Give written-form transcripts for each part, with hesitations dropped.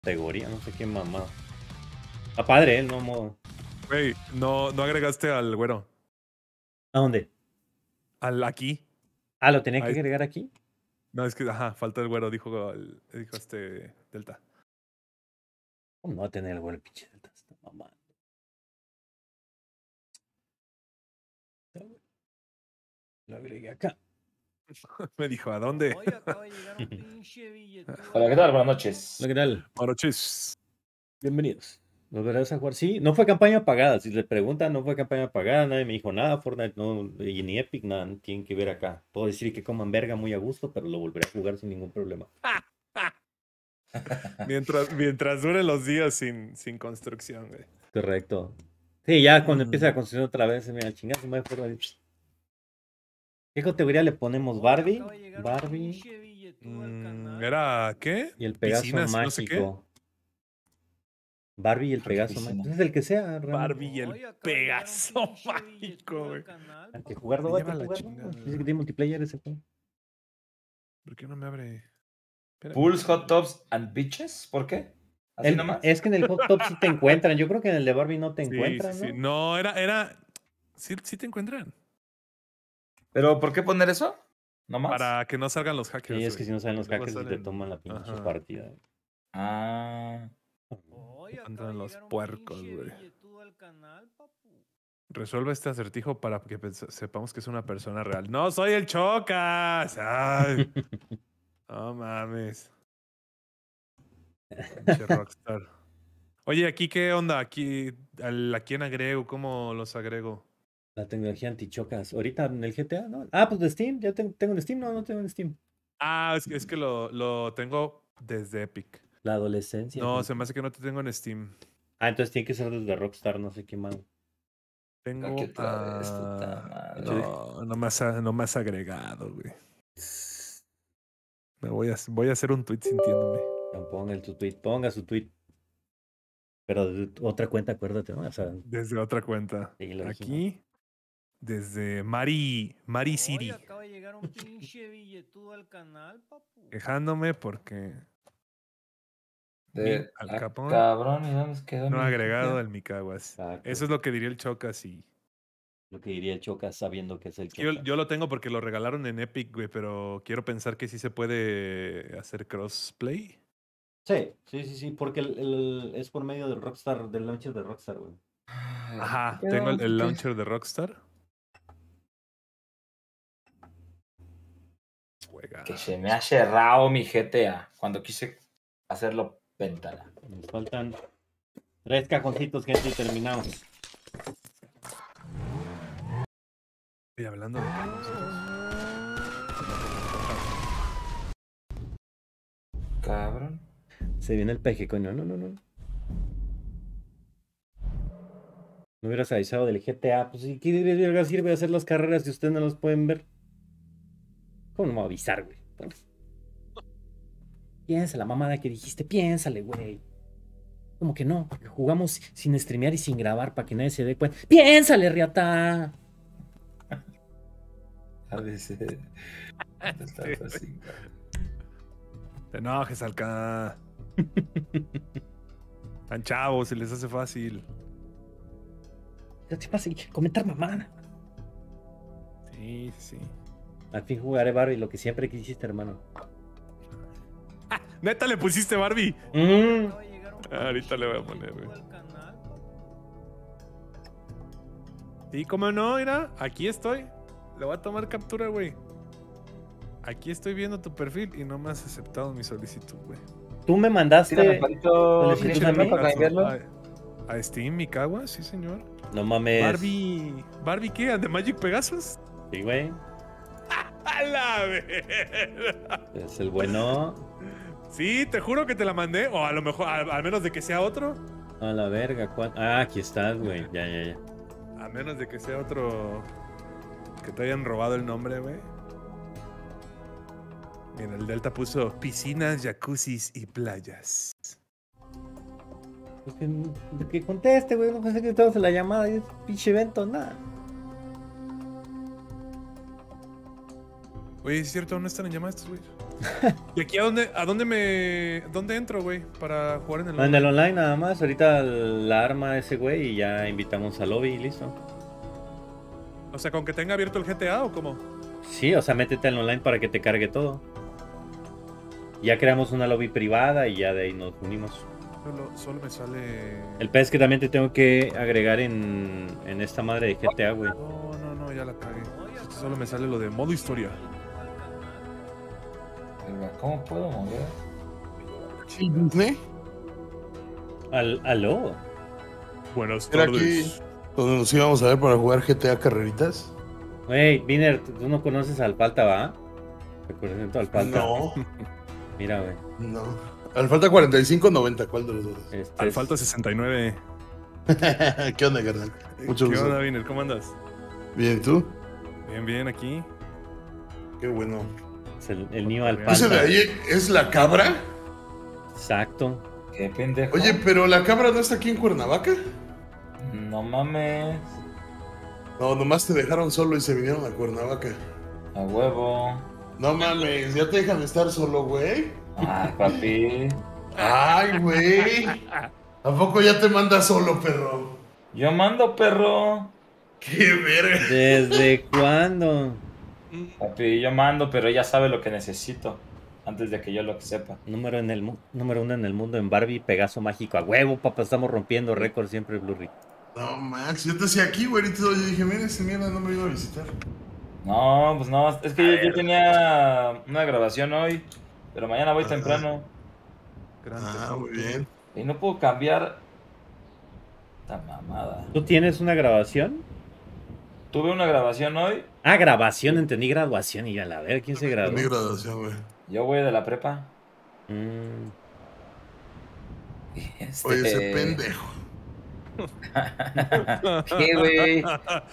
categoría, no sé qué mamá. Está padre, ¿eh? No modo. Güey, no agregaste al güero. ¿A dónde? Al aquí. Ah, ¿lo tenía que Ahí. agregar aquí? No, es que, ajá, falta el güero, dijo Delta. ¿Cómo no va a tener el güey el pinche Delta? Está mamá. Lo agregué acá. Me dijo, ¿a dónde? Oye, acaba de llegar un pinche billetudo. Hola, ¿qué tal? Buenas noches. Hola, ¿qué tal? Buenas noches. Bienvenidos. ¿Lo verás a jugar? Sí, no fue campaña pagada. Si le preguntan, no fue campaña pagada. Nadie me dijo nada. Fortnite no, y ni Epic, nada. No tienen que ver acá. Puedo decir que coman verga muy a gusto, pero lo volveré a jugar sin ningún problema. Mientras duren los días sin construcción, güey. Correcto. Sí, ya cuando empiece la construcción otra vez, mira, chingazo, me Fortnite. ¿Qué categoría le ponemos? Oye, Barbie. acaba de llegar un Barbie pinche billetudo al canal. ¿Era qué? y el Pegaso Piscinas, no sé qué. mágico. Barbie y el ¿Por qué Pegaso piscina? mágico. Pues es el que sea, realmente. Barbie y Oye, el acaba de llegar un Pegaso pinche mágico, billetudo al güey. canal, Hay que papu. jugarlo, Me hay que lleva la jugarlo. chingada. Dice que tiene multiplayer ese juego. ¿Por qué no me abre? Espérame. Pools, hot tubs and beaches. ¿Por qué? ¿Así nomás? Es que en el hot top sí te encuentran. Yo creo que en el de Barbie no te Sí, encuentran, sí, sí. ¿no? No, era. Sí te encuentran. ¿Pero por qué poner eso? ¿Nomás? Para que no salgan los hackers. Sí, es que güey. si no saben los Luego hackers y te salen- toman la pinche Ajá. partida. Ah. Oye, acaba Entran de los llegar un puercos, pinche güey. billetudo al canal, papu. Resuelve este acertijo para que sepamos que es una persona real. ¡No soy el Chocas! ¡Ay! No mames. Pinche rockstar. Oye, ¿aquí qué onda? ¿A quién agrego? ¿Cómo los agrego? La tecnología antichocas. Ahorita en el GTA, ¿no? Ah, pues de Steam. Ya tengo en Steam. No, no tengo en Steam. Ah, es que lo tengo desde Epic. La adolescencia. No, gente. se me hace que no te tengo en Steam. Ah, entonces tiene que ser desde Rockstar, no sé qué más. Tengo Aquí otra vez, puta madre. no me has agregado, güey. Voy a hacer un tweet sintiéndome. Ponga su tweet, ponga su tweet. Pero de otra cuenta, acuérdate, ¿no? O sea, Desde otra cuenta. sí, lo original. Aquí, desde Mari City. Oye, acaba de llegar un pinche billetudo al canal, papu. Quejándome porque Al Capone Cabrón, ¿y dónde quedó no ha mi agregado GTA? el Micaguas. Exacto. Eso es lo que diría el Chocas y... Lo que diría el Chocas sabiendo que es el Yo, Chocas. yo lo tengo porque lo regalaron en Epic, güey, pero quiero pensar que sí se puede hacer crossplay. Sí, porque es por medio del Rockstar, del launcher de Rockstar, güey. Ajá, ¿Qué tengo pedo? el launcher de Rockstar. Juega. Que se me ha cerrado mi GTA cuando quise hacerlo ventana. Nos faltan 3 cajoncitos, gente, y terminamos. Y hablando de cajoncitos. Cabrón. Se viene el peje, coño. No. No hubieras avisado del GTA. Pues, ¿y qué verga sirve hacer las carreras si ustedes no las pueden ver? ¿Cómo no me va a avisar, güey? Piensa la mamada que dijiste. Piénsale, güey. Como que no, porque jugamos sin streamear y sin grabar para que nadie se dé cuenta. ¡Piénsale, riata! A veces. Te enojes, Alca. Tan chavos, se les hace fácil. ¿Qué te pasa? Comentar mamada. Sí, sí. Al fin jugaré Barbie, lo que siempre quisiste, hermano. Neta, le pusiste Barbie. Mm. Acaba de llegar un Ahorita le voy a pinche poner, billetudo güey. al canal, papu. Sí, cómo no, mira, aquí estoy. Le voy a tomar captura, güey. Aquí estoy viendo tu perfil y no me has aceptado mi solicitud, güey. Tú me mandaste. Tírame, Palito. solicitud ¿Tienes a mí? para cambiarlo? A Steam, Mikawa, sí, señor. No mames. ¿Barbie qué? ¿De Magic Pegasus? Sí, güey. ¡A la verga! Es el bueno. Sí, te juro que te la mandé. O a lo mejor, al menos de que sea otro. A la verga. Ah, aquí estás, güey. Ya. A menos de que sea otro. Que te hayan robado el nombre, güey. Mira, el Delta puso piscinas, jacuzzis y playas. Pues que conteste, güey. No pensé que estabas en la llamada. Y es pinche evento, nada. Oye, ¿es cierto? ¿No están en llamadas estos, güey? ¿Y aquí dónde entro, güey? Para jugar en el No, en el online nada más. Ahorita la arma ese güey y ya invitamos al lobby y listo. O sea, ¿con que tenga abierto el GTA o cómo? Sí, o sea, métete al online para que te cargue todo. Ya creamos una lobby privada y ya de ahí nos unimos. Solo me sale... El pez que también te tengo que agregar en esta madre de GTA, güey. No, ya la cagué. Solo me sale lo de modo historia. ¿Cómo puedo mover? Sí, Disney. ¿Aló? Buenas Era aquí donde nos íbamos a ver para jugar GTA Carreritas. Wey, Viner, tú no conoces al Falta, ¿va? Te presento al Falta. No, Mira, güey. no. Al falta 45-90, ¿cuál de los dos? Este Al es- falta 69. ¿Qué onda, carnal? Mucho ¿Qué gusto. onda, Viner? ¿Cómo andas? Bien, ¿y tú? Bien, aquí. Qué bueno. es el niño al ¿Ese de Falta. ahí es la cabra? Exacto. Qué pendejo. Oye, pero la cabra no está aquí en Cuernavaca. No mames. No, nomás te dejaron solo y se vinieron a Cuernavaca. A huevo. No mames, ya te dejan estar solo, güey. Ay, papi. Ay, güey. ¿A poco ya te mandas solo, perro? Yo mando, perro. Qué verga. ¿Desde cuándo? Papi, yo mando, pero ella sabe lo que necesito. Antes de que yo lo sepa. Número uno en el mundo en Barbie, Pegaso Mágico. A huevo, papá, estamos rompiendo récord siempre, Blurry. No, Max, yo te hacía aquí, güey, y todo. Yo dije, mira, este mierda no me vino a visitar. No, pues no. Es que yo tenía una grabación hoy. Pero mañana voy temprano. Ah, muy bien. Y no puedo cambiar. Esta mamada. ¿Tú tienes una grabación? Tuve una grabación hoy. Ah, grabación, entendí graduación y a la ver, ¿quién se graduó? Mi graduación, güey. Yo voy de la prepa. Mm, Y Oye, ese pendejo. ¿Qué, güey?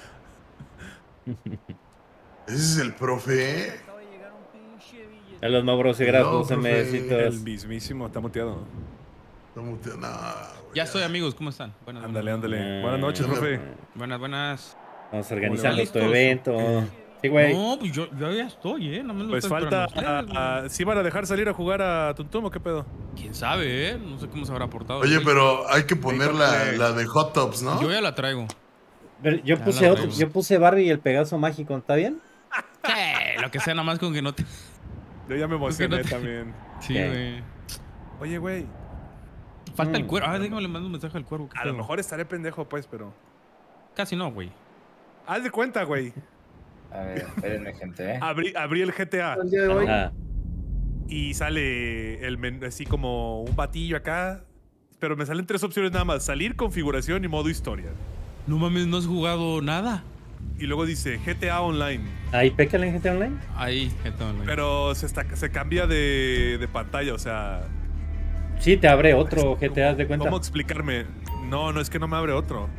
Ese es el profe. Acaba de llegar un pinche billete. a los Mauro se graduó, No, se me profe. El mismísimo, está muteado. No, güey, Ya estoy, amigos, ¿cómo están? Buenas, Ándale. Ah, Buenas noches, Hola. profe. buenas. Vamos organizando ¿Listos? tu evento. Sí, güey. No, pues yo ya estoy, ¿no me lo Pues estoy falta... esperando a ustedes, ¿Sí van a dejar salir a jugar a Tuntum o qué pedo? güey. ¿Quién sabe, No sé cómo se habrá portado. Oye, güey. pero hay que poner Encontré- la de Hot Tops, ¿no? Yo ya la traigo. Pero yo Ya puse la otro, traigo. yo puse Barbie y el Pegaso Mágico, ¿está bien? Lo que sea, nada más con que no te... Yo ya me emocioné no te- también. Sí, ¿Qué? güey. Oye, güey. Falta el cuervo. Déjame le mando un mensaje al cuervo. ¿qué A lo pedo? mejor estaré pendejo, pues, pero... Casi no, güey. Haz de cuenta, güey. A ver, espérenme, gente, Abrí el GTA El día de hoy. Ajá. y sale el menú así como un batillo acá. Pero me salen 3 opciones nada más. Salir, configuración y modo historia. No mames, no has jugado nada. Y luego dice GTA Online. ¿Ahí peca en GTA Online? Ahí, GTA Online. Pero se cambia de pantalla, o sea... Sí, te abre otro GTA, haz de cuenta. ¿Cómo explicarme? No, es que no me abre otro.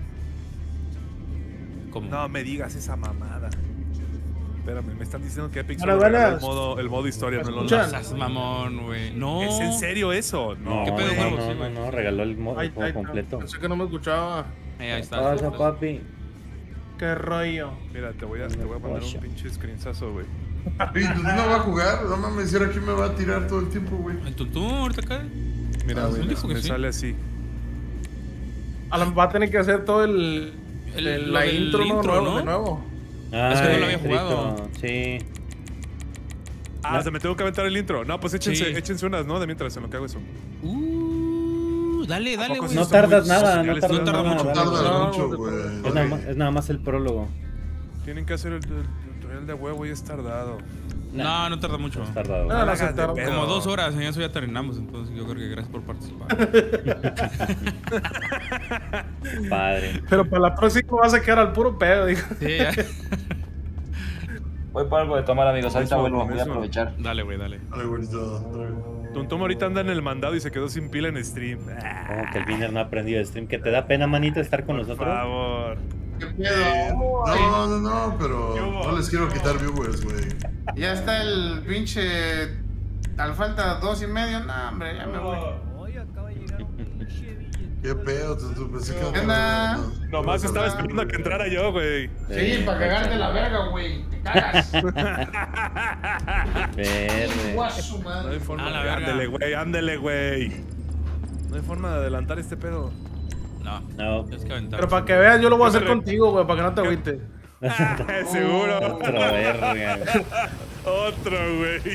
¿Cómo? No me digas esa mamada. Espérame, me están diciendo que Epic Hola, solo regaló buenas. el modo historia, no el escuchan? online. Seas mamón, güey. No. ¿Es en serio eso? No, ¿Qué pedo, no, cuervo? no, Sí, no, güey. no, regaló el modo Ahí, juego ahí, completo. Pensé que no me escuchaba. Ahí ¿Qué está. pasa, papi? Qué rollo. Mira, te voy a mandar un pinche screensazo, güey. Ey, pues no va a jugar. No mames, ahora aquí me va a tirar todo el tiempo, güey. En Tuntum, ahorita cae. Mira, Ah, güey, sí, dijo que me sí. sale así. Alan va a tener que hacer todo Lo la del intro, intro, ¿no? ¿no? De nuevo. Ah, Es que no lo el había jugado. intrito, sí. Ah, se me tengo que aventar el intro. No, pues Sí. échense unas, ¿no? De mientras en lo que hago eso. Dale, ¿A poco güey. sí No está tardas muy- nada, ya no les- tardas no tarda nada. mucho. dale, Tarda dale. mucho, no, güey. Es nada más el prólogo. Tienen que hacer el tutorial de huevo y es tardado. No, no tarda mucho. Es tardado. No, la no hagas se de tarda. pedo. Como 2 horas, en eso ya terminamos. Entonces yo creo que gracias por participar. Padre. Pero para la próxima vas a quedar al puro pedo, dijo. Sí, ya. Voy por algo de tomar, amigos. Ahorita Eso, vuelvo, voy a eso. aprovechar. Dale, güey, dale. Dale, güerito. Tuntum ahorita anda en el mandado y se quedó sin pila en stream. Como que el Viner no ha aprendido de stream. ¿Que te da pena, manito, estar con Por nosotros? favor. ¿Qué pedo? No, pero no les quiero quitar viewers, güey. Ya está el pinche. Al falta 2:30. No, hombre, ya me voy. Hoy acaba de llegar un pinche billete. ¿Qué pedo? Tú pensé que ¿Qué onda? Nomás estaba esperando a que entrara yo, güey. Sí, para cagarte la verga, güey. Te cagas. Verde. Guasu, No hay madre. forma A la de... verga. Ándele, güey, ándele, güey. No hay forma de adelantar este pedo. No, No. tienes que aventar. Pero para que veas, yo lo voy a hacer contigo, güey, para que no te agüites. Seguro. Otro verga. Otro, güey.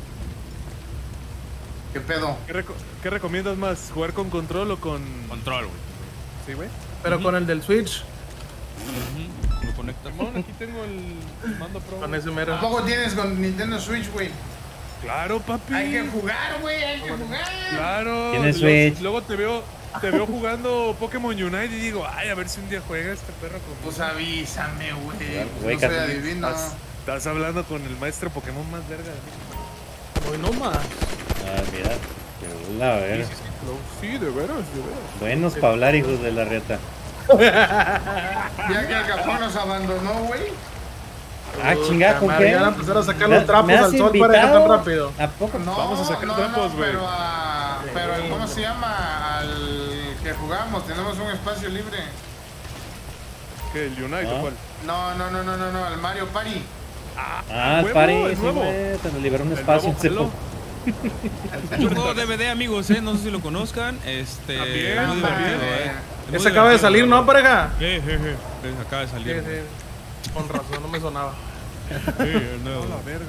¿Qué pedo? ¿Qué recomiendas más? ¿Jugar con control o con...? Control, güey. ¿Sí, güey? Pero con el del Switch, Lo conectas. Simón, aquí tengo el mando pro. con ese mero. Tampoco tienes con Nintendo Switch, güey. Claro, papi. Hay que jugar, güey, hay que jugar. Claro. Tienes Switch. Luego te veo jugando Pokémon Unite y digo, ay, a ver si un día juega este perro con... Pues avísame, güey. Güey, No soy casi- adivino. Estás hablando con el maestro Pokémon más verga de México. Hoy no más. Ah, mira. Qué la verga. Sí, de veras. Buenos para hablar, hijos de la reta. Ya que el Capón nos abandonó, güey. Ah, chingada, ¿con Madre, qué? ya van a empezar a sacar ¿Me- los trapos me has al sol para que invitado? tan rápido. ¿A poco? No, Vamos a sacar no, trampos, no, güey. pero el, ¿cómo se llama? Al que jugamos, tenemos un espacio libre. ¿Qué, el Unite Ah. o cuál? No, el Mario Party. Ah, huevo, pare, el sí, nuevo. güey, te nos liberó un El espacio. nuevo, se Halo. po- Es un juego DVD, amigos, no sé si lo conozcan. También, muy divertido, también. Muy Ese acaba de divertido, salir, ¿no, pareja? Acaba de Sí, salir. sí. Con razón, no me sonaba. Sí, el nuevo. La verga.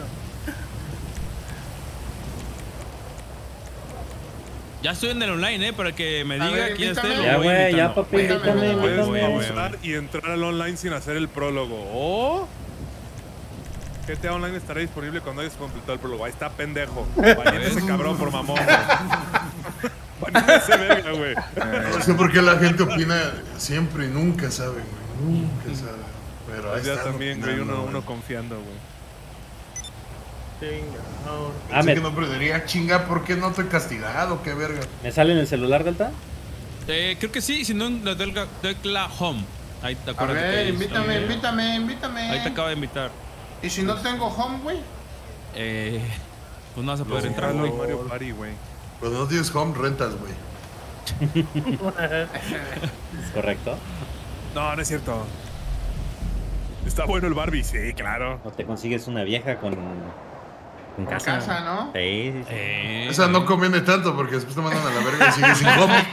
Ya estoy en el online, para que me A diga ver, quién esté. invítame. Ya, lo voy güey, ya, invitando. papi, Invítame, invítame, Puedes invítame. pausar y entrar al online sin hacer el prólogo. O GTA Online estará disponible cuando hayas completado el prólogo. Ahí está, pendejo. Bañate ese cabrón por mamón. Bañate ese verga, güey. No sé por qué la gente opina siempre y nunca sabe, güey. Nunca sabe. Pero ahí Pues ya están también, güey, opinando, uno confiando, güey. Chinga, no. Ah, Pensé me, que no perdería, chinga, ¿por qué no estoy castigado? ¿Qué verga? ¿me sale en el celular, Delta? Creo que sí, si no en la tecla home. Ahí te A acuerdas ver, que invítame. Ahí te acaba de invitar. Y si no tengo home, güey. Pues no vas a poder entrar, Entrando güey. Mario Party, güey. Cuando no tienes home, rentas, güey. ¿Es correcto? No, no es cierto. Está bueno el Barbie, sí, claro. ¿O te consigues una vieja con En casa? casa, ¿no? Sí, sí, sí. Esa no conviene tanto porque después te mandan a la verga y sigues sin home.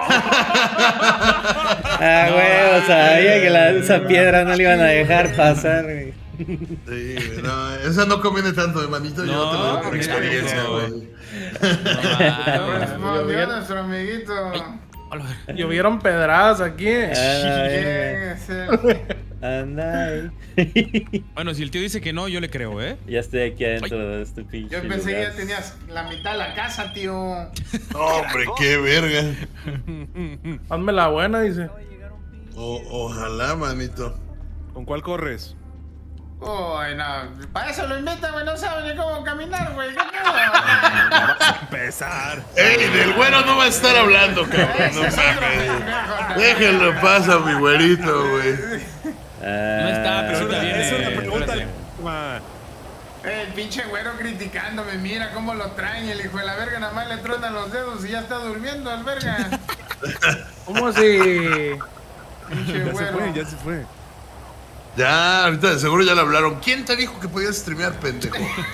Ah, güey, sabía que esa piedra no le iban a dejar pasar, güey. Sí, no, esa no conviene tanto, hermanito. Yo No, te lo digo por mira, experiencia, no. güey. Respondió nuestro amiguito. Llovieron pedradas aquí. Ah, ¿Quién verga. es él? Anda ahí. Bueno, si el tío dice que no, yo le creo, ¿eh? Ya estoy aquí adentro de este pinche Yo pensé que lugar. ya tenías la mitad de la casa, tío. No, hombre, qué verga. Hazme la buena, dice. Ojalá, manito. ¿Con cuál corres? Uy, no. Para eso lo invitan, güey. No sabe ni cómo caminar, güey. ¿Qué pedo? Vamos a empezar. ¡Ey, del güero no va a estar hablando, cabrón! No Ese es otro mames. pendejo, ¿no? Déjenlo pasar, mi güerito, güey. Ah, No está, pero Es ahorita una, viene. es una pregunta. espérate. Ma. El pinche güero criticándome. Mira cómo lo traen. El hijo de la verga nada más le tronan los dedos y ya está durmiendo el verga. ¿Cómo así? Pinche Ya se güero. fue, ya se fue. Ya, ahorita de seguro ya le hablaron. ¿Quién te dijo que podías streamear, pendejo?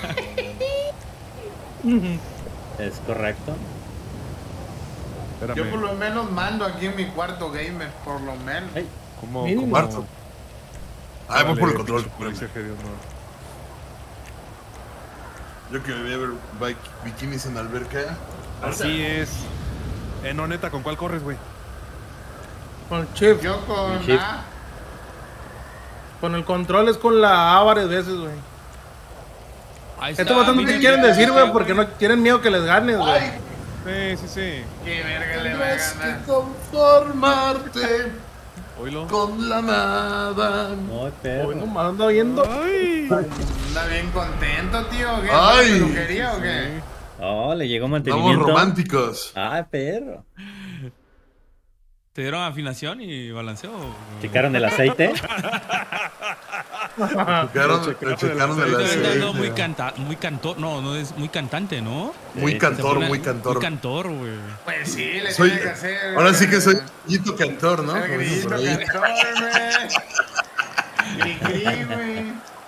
es correcto. Yo por Espérame. lo menos mando aquí en mi cuarto gamer. Por lo menos. Ay, ¿Cómo? Mínimo. cómo- Cuarto. Ah, voy por el control. Por exagerado, no. Yo que me voy a ver bikinis en alberca. Así es. No, neta, ¿con cuál corres, güey? Con el chip. Yo con Shift. A. Con el control es con la A varias veces, güey. Ahí Esto está, bastante mira, te quieren decir, güey, porque no tienen miedo que les ganes, güey. Sí, sí, sí. Qué verga le va a Tendrás ganar. que conformarte Oílo. con la nada. no, perro. Hoy nomás anda viendo. Ay. Anda bien contento, tío. ¿Qué? Ay. ¿Peluquería o qué? Oh, le llegó Estamos mantenimiento. románticos. Ah, perro. ¿Te dieron afinación y balanceo? ¿Checaron el aceite? Checaron el aceite. No, muy cantor, no es muy cantante, ¿no? Muy cantor, muy Muy cantor. cantor, güey. Pues sí, le Soy, tiene que hacer. ahora sí que soy grito cantor, ¿no? El grito Por ahí. cantor, güey. Gri, güey.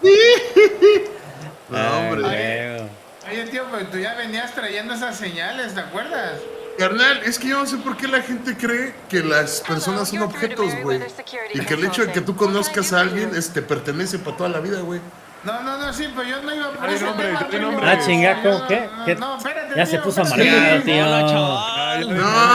No, hombre. Huevo. Oye, tío, pero tú ya venías trayendo esas señales, ¿te acuerdas? Carnal, es que yo no sé por qué la gente cree que las personas son objetos, güey. Y que el hecho de que tú conozcas a alguien te pertenece para toda la vida, güey. No, sí, pero yo no iba por Ay, ese hombre, tema, ¿qué tío. nombre? Ah, chingaco, Yo- ¿qué? ¿Qué? No, espérate, Ya tío, se puso espérate. amargado, tío. Hola, chaval.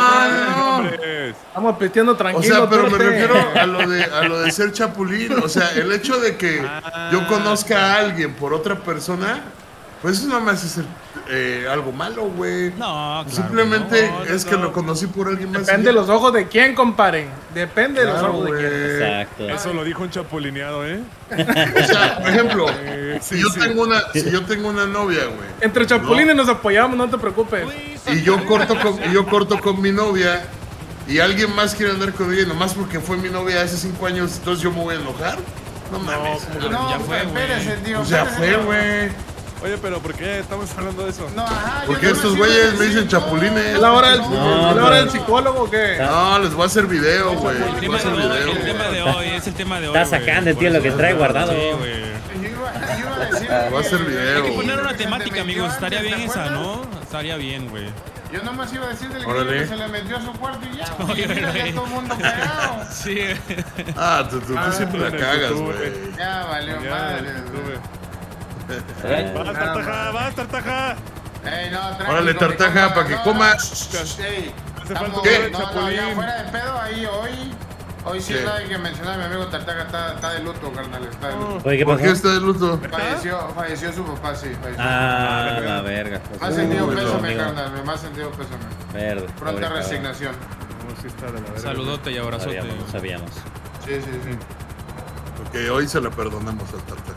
No. Estamos pisteando O tranquilo. sea, pero me espérate. refiero a lo de ser chapulín. O sea, el hecho de que yo conozca a alguien por otra persona, pues eso no me hace ser algo malo, güey. No, claro. Simplemente no, es que lo conocí por alguien más. Depende de los ojos de quién, compadre. Depende de los Claro, ojos de quién. güey. Exacto. Eso lo dijo un chapulineado, ¿eh? O sea, por ejemplo, Sí, si yo sí. tengo una novia, güey, Entre chapulines nos apoyamos, no te preocupes. y yo corto con mi novia y alguien más quiere andar con ella nomás porque fue mi novia hace 5 años, entonces yo me voy a enojar. No mames. No, Ya fue, güey. espérese, tío. Pues ya espérese, fue, tío. güey. Oye, pero ¿por qué estamos hablando de eso? No, ajá. Porque yo estos nomás iba a güeyes me decir, dicen chapulines. ¿Es la hora del, No, ¿es la hora del no. psicólogo o qué? No, les voy a hacer video, güey. El Les voy a tema hacer de hoy, video. el tema de hoy, es el tema de hoy. Está sacando, güey. tío, Por lo que eso- trae guardado. Sí, güey. Yo iba a decir. Voy a hacer video, Hay que güey. poner una que se te temática, metió amigos. Estaría antes, bien ¿te esa, acuerdas? ¿no? Estaría bien, güey. Yo nomás iba a decir del grillo Órale. que se le metió a su cuarto y ya. Oye, Y mira, güey. ya todo el mundo pegado. Sí. Ah, tú siempre la en el cagas, futuro, güey. Ya valió Ya, madre. sube. ¿Eh? ¡Vas, Tartaja! ¡Vas, Tartaja! Ey, no, tranquilo, Órale, mi Tartaja, compa. para que No, comas. Ey, Hace estamos- falta ¿Qué? un No, ya chapulín. fuera de pedo, ahí hoy sí ¿Qué? hay que mencionar a mi amigo Tartaga, está de luto, carnal, está de luto. Oye, ¿qué ¿Por qué pasó? está de luto? Falleció su papá, sí, falleció. Ah, la verga. Más sentido Uy, pésame, amigo. carnal, más sentido pésame. Verde. Pronta pobre cabrón. resignación. No, sí está de la verga. Saludote y No abrazote. sabíamos, no sabíamos. Sí, sí, sí. Porque hoy se la perdonamos al Tartaja.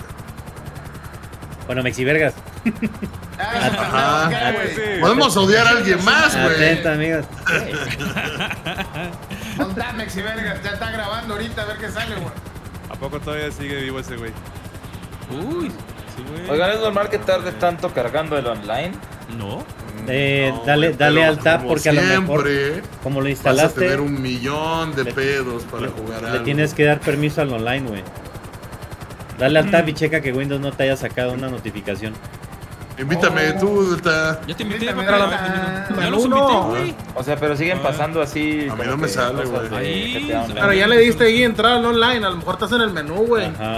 Bueno, Mexivergas. Ah, Ajá. ¿qué, güey? Sí. Podemos odiar a alguien más, güey. Atenta, amigos. Montamex y vergas, ya está grabando ahorita a ver qué sale, güey. ¿A poco todavía sigue vivo ese güey? Uy, sí, güey. Oigan, ¿es normal que tarde tanto cargando el online? No. Dale Pero al tab como porque a lo mejor, siempre, como lo vas a instalaste, tener 1,000,000 de pedos para jugar le algo. tienes que dar permiso al online, güey. Dale al tab y checa que Windows no te haya sacado una notificación. Invítame tú, Delta. Ya te invité, Invítame, papi. Delta. Ya los Menú, invité, no. güey. O sea, pero siguen pasando así. A mí como no me que sale, cosas güey. de Ahí, GTA Online. Pero ya le diste ahí entrar al online. A lo mejor estás en el menú, güey. Ajá.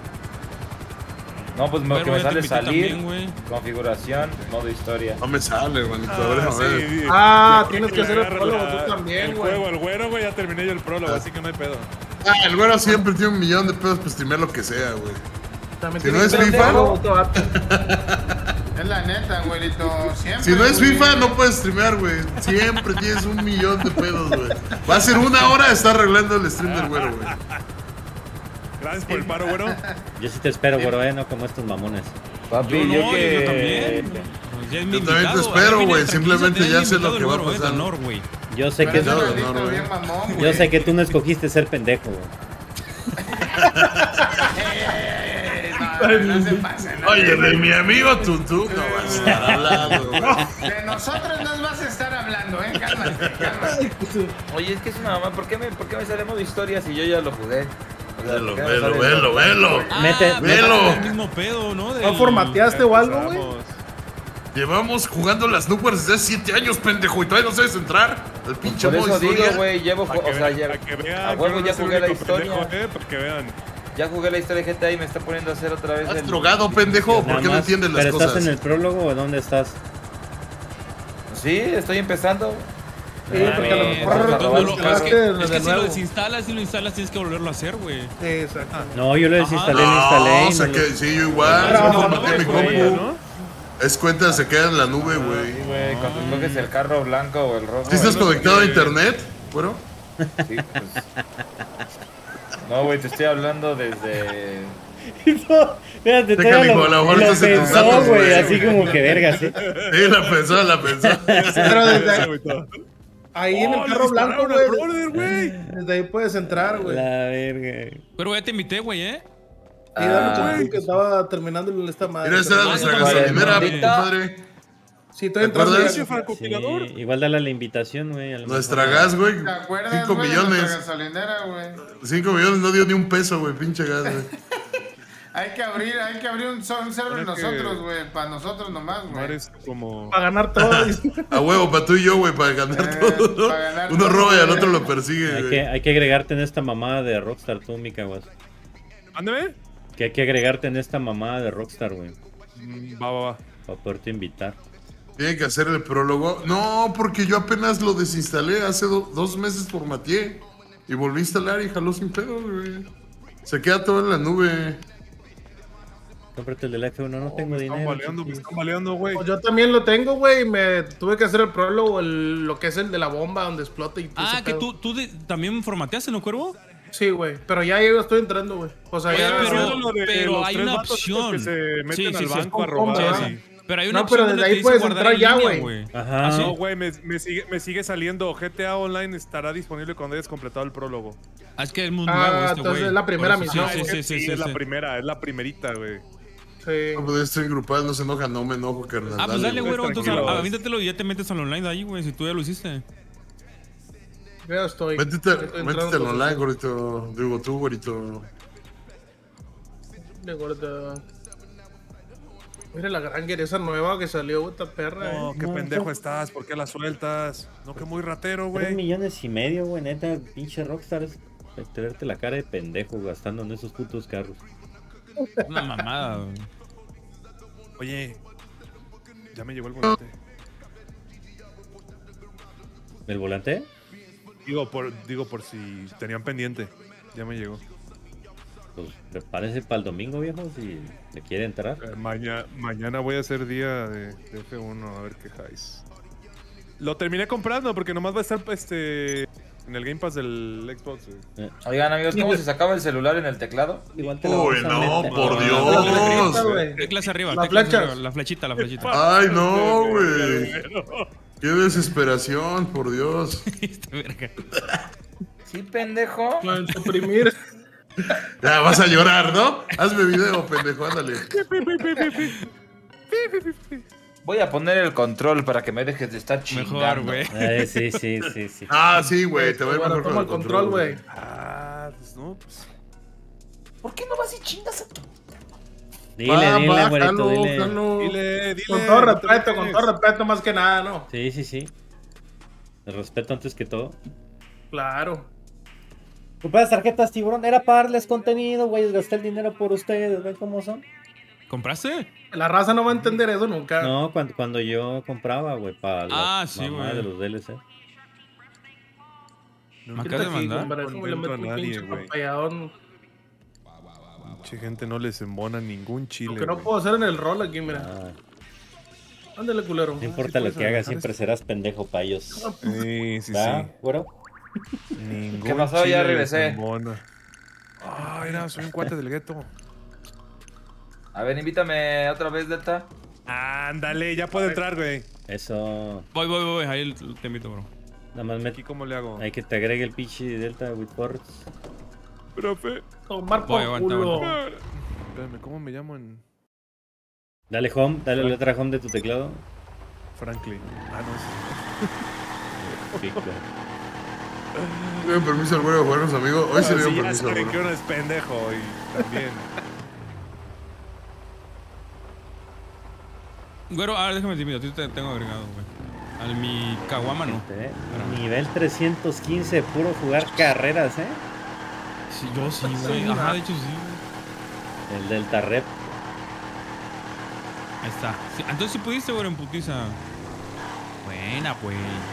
No, pues Pero que me ya te sale invité salir, también, güey. configuración, modo historia. No me sale, hermanito. A ver, a ver. sí. Ah, Ya tienes que que le hacer el agarro prólogo la- tú también, el güey. juego, el güero, güey, ya terminé yo el prólogo, así que no hay pedo. Ah, el güero siempre tiene 1,000,000 de pedos para streamear lo que sea, güey. También Si tiene no es que ser FIFA, prólogo, este vato. Es la neta, güerito. Siempre. Si no es güey. FIFA, no puedes streamear, güey. Siempre tienes 1,000,000 de pedos, güey. Va a ser 1 hora de estar arreglando el stream del güero, güey. Gracias por el paro, güero. Yo sí te espero, güey, no como estos mamones. Papi, Yo no, yo que. yo también. Pues ya es mi Yo también te invitado. espero, Ya viene güey, el simplemente tranquilízate, ya sé es lo que va a invitado, pasar. de honor, güey. Yo sé Pero que es un no, maldito no, bien güey. mamón, güey. yo sé que tú no escogiste ser pendejo, güey. No se pasen. Oye, de mi amigo Tuntú no vas a estar hablando, güey. De nosotros nos vas a estar hablando, cálmate, cálmate. Oye, es que es una mamá. ¿Por qué me sale modo historia si yo ya lo jugué? O sea, Velo, ¿por qué me velo, sale velo, eso? velo. Mete- velo. El mismo pedo, ¿no? ¿No Del- formateaste o algo, güey? Empezamos. Llevamos jugando las Noobers desde hace 7 años, pendejo, y todavía no sabes entrar al pinche Por modo eso digo, historia. güey, llevo. Para que, O sea, ya. para que vean A que huevo no ya es el jugué la único historia. pendejo, para que vean. Ya jugué la historia de GTA y me está poniendo a hacer otra vez. ¿Estás el- drogado, pendejo? ¿Por Nada qué no más. entiendes las ¿Pero cosas? estás en el prólogo o dónde estás? Sí, estoy empezando. Sí, porque a lo mejor Vamos a robar lo un instalaste carro. Es que de si lo nuevo. desinstalas, si lo instalas, tienes que volverlo a hacer, güey. Sí, exacto. No, yo lo desinstalé, No, lo instalé. o sea no que lo- sí, yo igual. Pero no no, formateé mi güey, compu. ¿no? Es cuenta, se queda en la nube, Sí, güey. güey, cuando escoges el carro blanco o el rojo. ¿Sí estás ahí lo- conectado a internet? Bueno, Sí, pues. No, güey, te estoy hablando desde. No, espérate, Deja, todavía mijo, a lo mejor lo estás en tus pensó, datos, güey, güey. así como que verga, sí. sí, la pensó, la pensó. Pero desde, Güey, todo. Ahí en el ¡Oh, le carro blanco, dispararon al güey. brother, güey! Desde ahí puedes entrar, güey. La verga. Pero ya te invité, güey, Y dame chance güey. que estaba terminando esta madre. Mira, esa era nuestra gasolinera, compadre. Sí, estoy ¿Te entrando. acuerdas? ¿Ese francotirador? Sí, igual dale la invitación, güey. a lo Nuestra mejor. gas, güey. ¿Te acuerdas, 5 güey, de nuestra millones. gasolinera, güey? 5 millones no dio ni un peso, güey. Pinche gas, güey. Hay que abrir un server Ahora nosotros, que- güey. Para nosotros nomás, güey. Mares como... Para ganar todo. dice. A huevo, para tú y yo, güey, para ganar todo, ¿no? para ganar Uno todo, roba y al güey. otro lo persigue, Hay güey. que agregarte en esta mamada de Rockstar, tú, mi caguas. Ándame. Que hay que agregarte en esta mamada de Rockstar, güey. Va. Para poderte invitar. Tiene que hacer el prólogo. No, porque yo apenas lo desinstalé. Hace 2 meses formateé. Y volví a instalar y jaló sin pedo, güey. Se queda todo en la nube. Cómprate el del F1, no tengo Me dinero. están baleando, güey. Pues yo también lo tengo, güey. Me tuve que hacer el prólogo, lo que es el de la bomba donde explota y todo Ah, ese que pedo. tú también formateaste, ¿no, Cuervo? Sí, güey. Pero ya yo estoy entrando, güey. O sea, Oye, ya. pero los hay 3 una vatos estos opción. que se meten Sí, al sí, sí, banco a es robar. con Sí. compra. Pero hay una No, opción pero donde desde te ahí dice puedes guardar entrar en ya, línea, güey. Ajá. ¿Ah, sí? No, güey, me sigue saliendo. GTA Online estará disponible cuando hayas completado el prólogo. Ah, es que es muy nuevo Ah, este, entonces güey. es la primera Por eso, misión, Sí, güey. sí, sí, sí, es la sí. primera, es la primerita, güey. Sí. No, pues estoy grupal, no se enoja, no me enojo, carnal. Ah, pues dale, güey. güero, entonces tranquilo. avíntatelo y ya te metes al online de ahí, güey, si tú ya lo hiciste. Ya estoy. Métete Estoy al entrando, online, gorito. Digo, tú, gorito. De gorda. Mira la Granger, esa nueva que salió, esta perra. No, qué No, pendejo no. estás, ¿por qué la sueltas? No, que muy ratero, 3 güey. millones y medio, güey, neta, pinche Rockstar es tenerte la cara de pendejo gastando en esos putos carros. Una mamada, güey. Oye, ya me llegó el volante. ¿El volante? Digo por si tenían pendiente. Ya me llegó. Pues prepárese para el domingo, viejo, si le quiere entrar. Mañana voy a hacer día de F1, a ver qué jais. Lo terminé comprando porque nomás va a estar en el Game Pass del Xbox, güey. Oigan, amigos, ¿cómo se sacaba el celular en el teclado? Igual te lo Uy, vamos a no, meter. por La Dios. flechita, güey. Teclas arriba, Las teclas flechas. arriba, la flechita. Ay, no, güey. Qué desesperación, por Dios. Esta verga. Sí, pendejo. Con suprimir. Ya vas a llorar, ¿no? Hazme video, pendejo, ándale. Voy a poner el control para que me dejes de estar chingando. Mejor, güey. Sí. Ah, sí, güey, te voy a ir Bueno, mejor toma con el control, güey. Ah, pues no, pues. ¿Por qué no vas y chingas a tu... Dile, güerito, jalo, dile. jalo. Dile. Con todo no te respeto, con dejes. todo respeto más que nada, ¿no? Sí. El respeto antes que todo. Claro. Compradas tarjetas tiburón, era para darles contenido, güey, gasté el dinero por ustedes, ¿ven cómo son? ¿Compraste? La raza no va a entender eso nunca. No, cuando yo compraba, güey, para la sí, mamá güey. de los DLC. Me acabas de mandar. Hombre, ¿cómo le contento meto a un nadie, pinche güey. papayadón? Mucha gente no les embona ningún chile. Lo que no güey. puedo hacer en el rol aquí, mira. Ah, Ándale, culero. no importa lo que hagas, siempre serás pendejo para ellos. Sí. ¿Va, güero? Ningún ¿Qué pasó? Ya chile les regresé. embona. Ah, mira, soy un cuate del gueto. A ver, invítame otra vez, Delta. Ándale, ya puedo entrar, güey. Eso. Voy. Ahí te invito, bro. Nada más ¿Aquí cómo le hago? hay que te agregue el pinche Delta with ports. Profe. Tomar Voy, por aguanta, culo. Espérame, ¿cómo me llamo en Dale home, dale la letra home de tu teclado. Franklin? Ah, no, Pico. Dieron permiso al güero de jugar con sus amigos. Hoy sí le sí, dieron ya permiso al saben que güero. uno es pendejo y también. Güero, ahora déjame decir, mira, te tengo agregado, güey. Al mi Kawama no. Nivel 315, puro jugar carreras, ¿eh? Sí, yo sí, güey. Ajá, de hecho sí, güey. El Delta Rep. Ahí está. Sí, entonces sí pudiste, güey, en putiza. Buena, pues.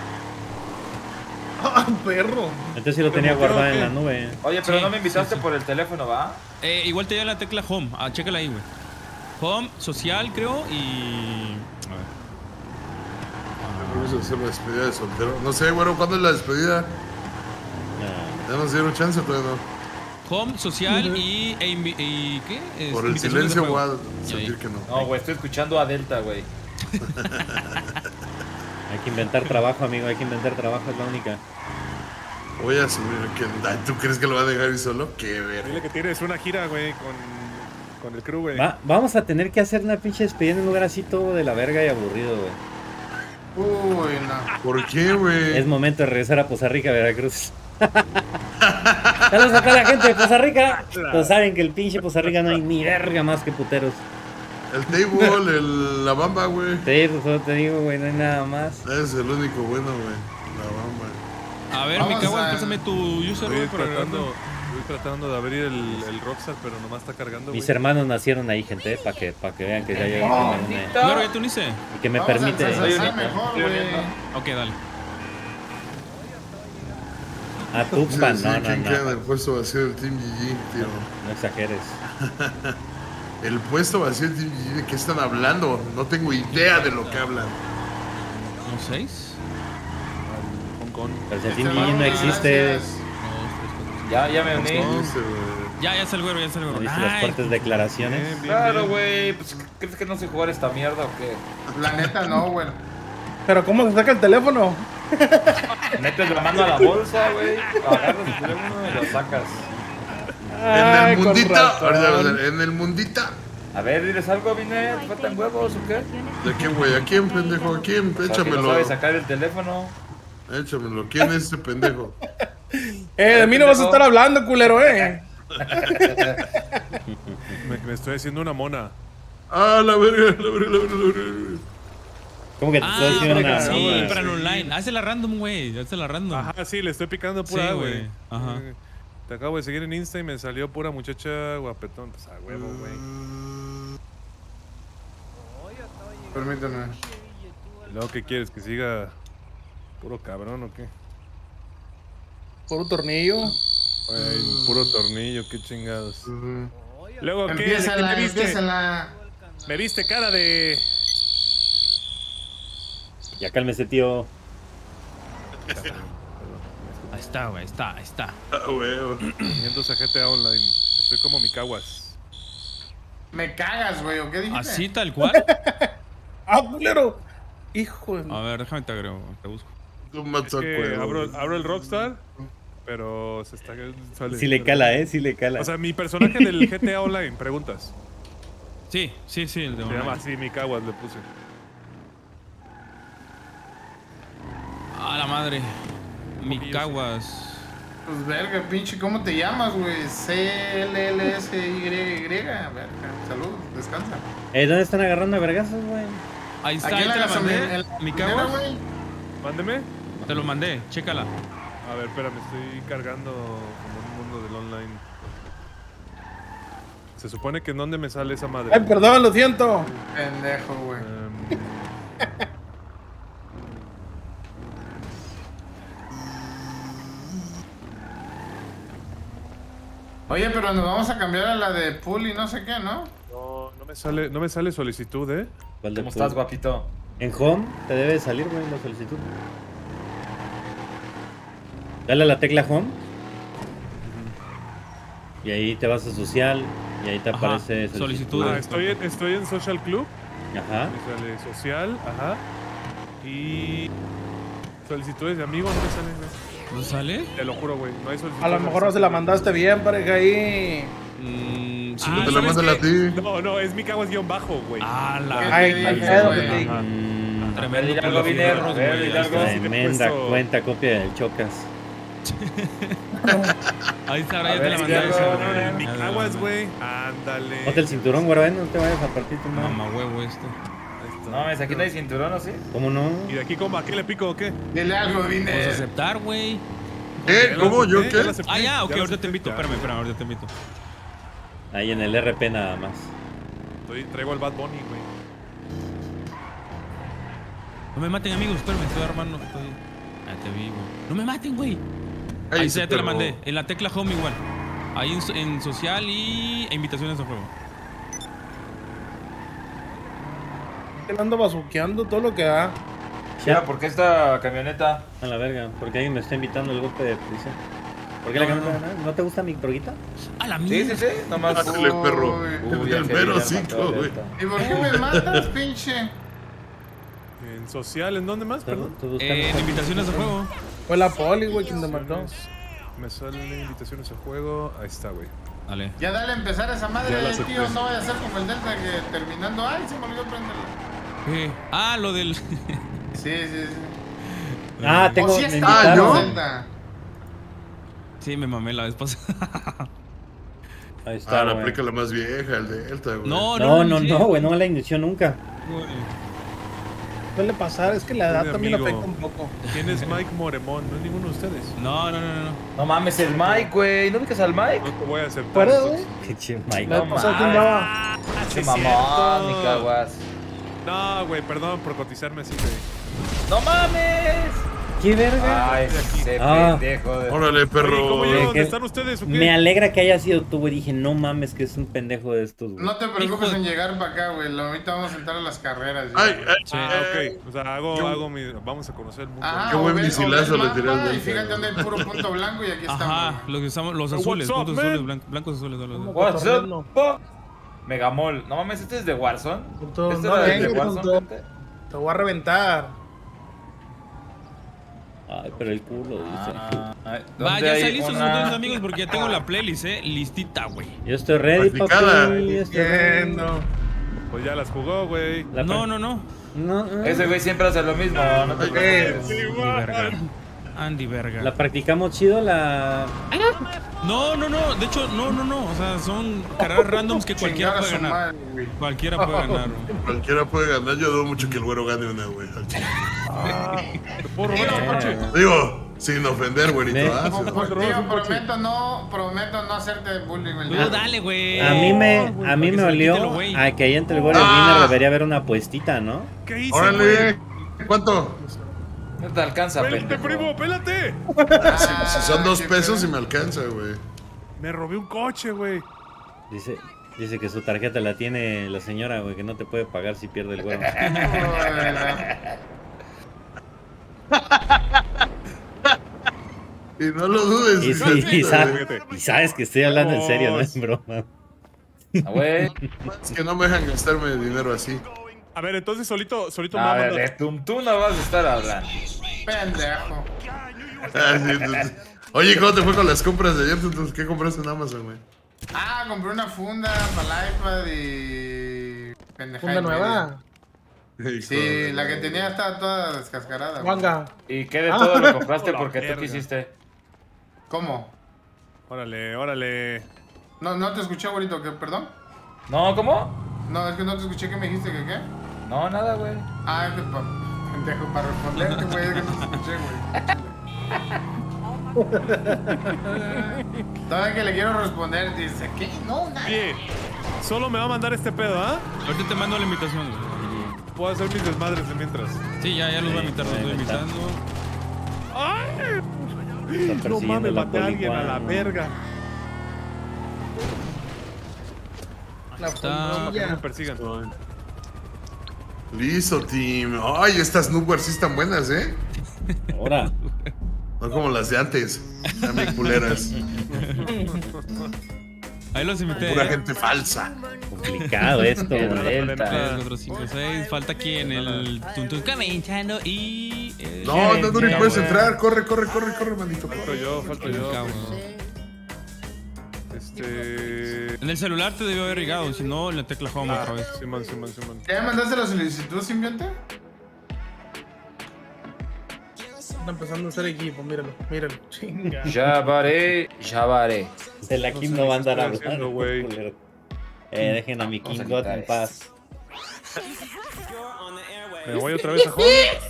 ¡Ah, perro! Entonces sí lo tenía ¿Pero guardado qué? en la nube. Oye, pero Sí, no me invitaste sí. por el teléfono, ¿va? Igual te da la tecla Home. Ah, chécala ahí, güey. Home, social, creo, y... A ver. Vamos a hacer la despedida de soltero. No sé, güero, ¿cuándo es la despedida? Ah, ¿Ya nos dieron chance o todavía no? Home, social y ¿qué? Por el Invitaciones de silencio juego. voy a Y sentir ahí. que no. No, güey, estoy escuchando a Delta, güey. ahí Hay que inventar trabajo, amigo. Hay que inventar trabajo, es la única. Voy a subir. ¿Tú crees que lo va a dejar ir solo? Qué verga. Dile que tienes una gira, güey, con el crew, güey. Vamos a tener que hacer una pinche despedida en un lugar así todo de la verga y aburrido, güey. Uy, no. ¿Por qué, güey? Es momento de regresar a Poza Rica, Veracruz. Saludos a toda la gente de Poza Rica. Pues saben que el pinche Poza Rica no hay ni verga más que puteros. El table, la bamba, güey. Sí, pues solo te digo, güey, no hay nada más. Es el único bueno, güey. La bamba. A ver, Vamos mi cago, a- pásame tu user, güey, Estoy para tratando, estoy tratando de abrir el Rockstar, pero nomás está cargando, Mis güey. hermanos nacieron ahí, gente, para que vean que ya llegué Claro, ya te uniste. y que me Vamos permite. a empezar mejor, güey. Ok, dale. A Tuxpan, Sí, no, no, ¿quién queda en no. el puesto vacío del Team GG, tío? No exageres. El puesto vacío del Team GG, ¿de qué están hablando? No tengo idea de lo que hablan. ¿Unos 6? Hong Kong. Pero si el Este Team GG no hermano, existe, gracias. Ya me uní. Dice, güey. Ya está el güero, ya está el no güero. dice las Ay, fuertes declaraciones. Bien, bien, Claro, bien. güey. Pues, ¿crees que no sé jugar esta mierda o qué? La neta no, güey. Pero ¿cómo se saca el teléfono? Metes la mano a la bolsa, güey. Agarras el teléfono y lo sacas. En el con mundita. razón. Ahorita vamos a ver, en el mundita. A ver, diles algo, Vine. ¿Te faltan huevos o qué? ¿De qué, güey? ¿A quién, pendejo? ¿A quién? O sea, que no Échamelo. sabes sacar el teléfono. Échamelo. ¿Quién es ese pendejo? De mí no vas a estar hablando, culero, Me estoy haciendo una mona. Ah, la verga, la verga, la verga, la verga. ¿Cómo que te estoy haciendo una sí, broma? para el online. Hazla random, güey. Hazla random. Ajá, sí, le estoy picando Sí, pura, güey. güey. Ajá. Te acabo de seguir en Insta y me salió pura muchacha guapetón. Pues a huevo, güey. Permíteme. ¿Y luego qué quieres? ¿Que siga puro cabrón o qué? Por un tornillo. Güey, puro tornillo, qué chingados. Luego, ¿qué? ¿De qué Empiézala, me viste? empiézala. Me viste cara de... Ya cálmese, tío. Ahí está, güey. Ahí está. Ah, huevo. Viéndose a GTA Online. Estoy como mi caguas. Me cagas, güey, ¿o qué dijiste? Así tal cual. ¡Ah, culero! Hijo de... A ver, déjame te agrego. Te busco. Tú Es matas que abro el Rockstar, pero se está... Sale. Sí le cala, sí le cala. O sea, mi personaje del GTA Online, preguntas. Sí, el de Se llama online. así, mi caguas le puse. A la madre. Mi Poquillo, caguas. Pues verga, pinche, ¿cómo te llamas, güey? CLLSY. Verga, saludos, descansa. ¿Dónde están agarrando a vergazos, güey? Ahí está, Aquí ahí en te la la mandé. gasolinera, Mi gasolinera, caguas. güey. Mándeme. Te lo mandé, chécala. A ver, espérame, estoy cargando como un mundo del online. Se supone que en dónde me sale esa madre. Ay, perdón, lo siento. Pendejo, güey. Oye, pero nos vamos a cambiar a la de pool y no sé qué, ¿no? No me sale solicitud, ¿eh? ¿Cuál de ¿Cómo tú? estás, guapito? En Home te debe salir, güey, la solicitud. Dale a la tecla Home. Y ahí te vas a social. Y ahí te Ajá, aparece solicitud. solicitudes. Estoy en Social Club. Ajá. Me sale social, ajá. Y solicitudes de amigos no me salen, güey. ¿No sale? Te lo juro, güey. No hay solicitudes. A lo mejor no se la mandaste bien, pareja, ahí. Sí, Te la ¿sabes manda a qué? ti. No, es mi caguas guión bajo, güey. Ah, ¿Qué la. te Ay, dije, qué pedo güey? que te dije. Tremendo Dile algo, por Viner, los a ver, güey. dile algo. Tremenda puesto- cuenta copia del Chocas. Ahí está, ahora A ya te ver, la si mandé. algo, esa, no, güey. Mi Ya te la caguas, mandé. güey. Ándale. Ponte el cinturón, güey, no te vayas a partir tu mano. Mamá huevo esto. Ahí está. No, mames, aquí no hay cinturón, ¿o sí? ¿Cómo no? ¿Y de aquí cómo? ¿A qué le pico o qué? Dile algo, Puedes vine. aceptar, güey. ¿Qué? Ya ¿Cómo? la ¿Yo acepté, qué? la acepté, Ah, ya, ok, la ahorita acepté. te invito. Ya. Espérame, ahorita te invito. Ahí en el RP nada más. Traigo al Bad Bunny, güey. No me maten, amigos, espérame, estoy armando. Ah, te vi, güey. No me maten, güey. Ahí Ahí se ya te la pegó. mandé. En la tecla home igual. Ahí en social y invitaciones a juego. Él anda bazuqueando todo lo que da. Ya, ¿por qué esta camioneta? A la verga, porque alguien me está invitando al golpe de prisión. ¿Por qué la camioneta? ¿No te gusta mi droguita? A la Sí, mierda. sí, sí, nomás. Hazle, perro. Uy, El el mero Viner cinco, mató, güey. neta. ¿Y por qué me matas, pinche? En social, ¿en dónde más? Perdón. Estoy buscando En invitaciones a juego. Fue la poli, güey, quien te mató. Me salen invitaciones a juego. Ahí está, güey. Dale. Ya dale a empezar esa madre, Ya la tío. acepté. No vaya a ser como el Delta que terminando. Ay, se me olvidó prenderlo. Ah, lo del. Sí, sí, sí. Ah, tengo. Oh, sí me está invitaron. ¿no? Delta. Sí, me mamé la vez pasada. Ahí está, La güey. aplica la más vieja, el Delta, güey. No, güey, no la inició nunca. Suele pasar, es que la edad Tiene también amigo. afecta un poco. ¿Quién es Mike Moremón? No es ninguno de ustedes. No. No mames, el Mike, güey. ¿No ubicas al Mike? No te voy a aceptar. ¿Fuera, entonces. güey? Pinche Mike. La No vez pasada, ¿quién mames. daba? Qué es mamón, cierto. mi caguas. No, güey, perdón por cotizarme así, güey. ¡No mames! ¿Qué verga? Ay, ese Ah. pendejo. Órale, Oye, perro. ¿cómo llego? ¿Dónde que- están ustedes o qué? Me alegra que haya sido tú, güey. Dije, no mames, que es un pendejo de estos, güey. No te preocupes Hijo de- en llegar para acá, güey. Ahorita vamos a entrar a las carreras. ya. Ay, Sí. Ah, ok. O sea, hago mi... Vamos a conocer el mundo. Ajá, Qué buen o ve- misilazo o ve el le tiré al mapa Y Delta, fíjate güey. dónde hay puro punto blanco y aquí Ajá, estamos. los que estamos, los What's azules, up, puntos man? azules, blancos azules. ¿Cómo? What's Cotorreando. up? Megamol. No mames, ¿este es de Warzone? Punto, ¿Este no era el de vengas, Warzone, punto. gente? Te voy a reventar. Ay, pero el culo, dice. Ay, Va, ¿dónde ya hay están listos una- entonces, amigos, porque ya tengo la playlist, listita, güey. Yo estoy ready, Practicada. papi. Estoy ready. Entiendo. Pues ya las jugó, güey. La No. No, Ese güey siempre hace lo mismo, no te preocupes. Andy Verga. La practicamos chido, la... No. De hecho, no. O sea, son carreras randoms que cualquiera Chingar a puede su ganar. madre, güey. Cualquiera puede ganar, güey. Cualquiera puede ganar. Yo dudo mucho que el güero gane una, güey. ¿Te puedo robar el coche? Digo, sin ofender, güerito. Ve. ¿ah? Tío, prometo no hacerte bullying, güey. Tú dale, güey. A mí me Para que se le olió quite lo güey. a que ahí entre el güero y el winner debería haber una apuestita, ¿no? ¿Qué hice, Órale. ¿Cuánto? No te alcanza, güey? ¡Pélate, pendejo. primo! ¡Pélate! Si son 2 qué pesos pedo. y me alcanza, güey. Me robé un coche, güey. Dice que su tarjeta la tiene la señora, güey, que no te puede pagar si pierde el güero. Y no lo dudes. Y, hijito, güey. y sabes que estoy hablando en serio, no es broma. Ah, güey. Es que no me dejan gastarme dinero así. A ver, entonces solito me A va a ver, mandar... de Tum no vas a estar hablando. Pendejo. Ah, sí, Oye, ¿cómo te fue con las compras de ayer? ¿Qué compraste en Amazon, güey? Ah, compré una funda para el iPad y... Pendeja. ¿Funda nueva? Sí, la que tenía estaba toda descascarada. güey. Juanga. ¿Y qué de todo lo compraste la porque tú verga. quisiste? ¿Cómo? Órale. No te escuché, güerito, ¿qué? ¿Perdón? No, ¿cómo? No, es que no te escuché, ¿qué me dijiste? ¿Que qué? No, nada, güey. Ah, es que pendejo, para responderte, güey, es que no te escuché, güey. Todavía que le quiero responder, dice, ¿qué? No, nada. Oye, solo me va a mandar este pedo, ¿ah? Ahorita te mando la invitación, güey. Puedo hacer mis desmadres de mientras. Sí, ya los voy a invitar, los estoy invitar. invitando. ¡Ay! Está No persiguiendo mames, la maté a alguien a la policuana. verga. La Está- No me fundilla. persigan. Listo, team. Ay, estas Nubers sí están buenas, ¿eh? Ahora, No como las de antes. Están bien culeras. Ahí los invité. Pura gente falsa. complicado esto, El güey. Delta. 3, 4, 5, 6. Falta aquí en el Tuntun Caminchando y. No, Nuri, puedes entrar. Corre, maldito. Falto yo. Cabrón. En el celular te debió haber llegado, si no, en la tecla home otra vez. Simón. ¿Ya me mandaste la solicitud, simbionte? Está empezando a hacer equipo, míralo. Chinga. Ya varé. De la Kim no va a andar estoy haciendo, hablando, güey. culero. Dejen a mi Vamos a King God quitar en paz. Me voy otra vez a home.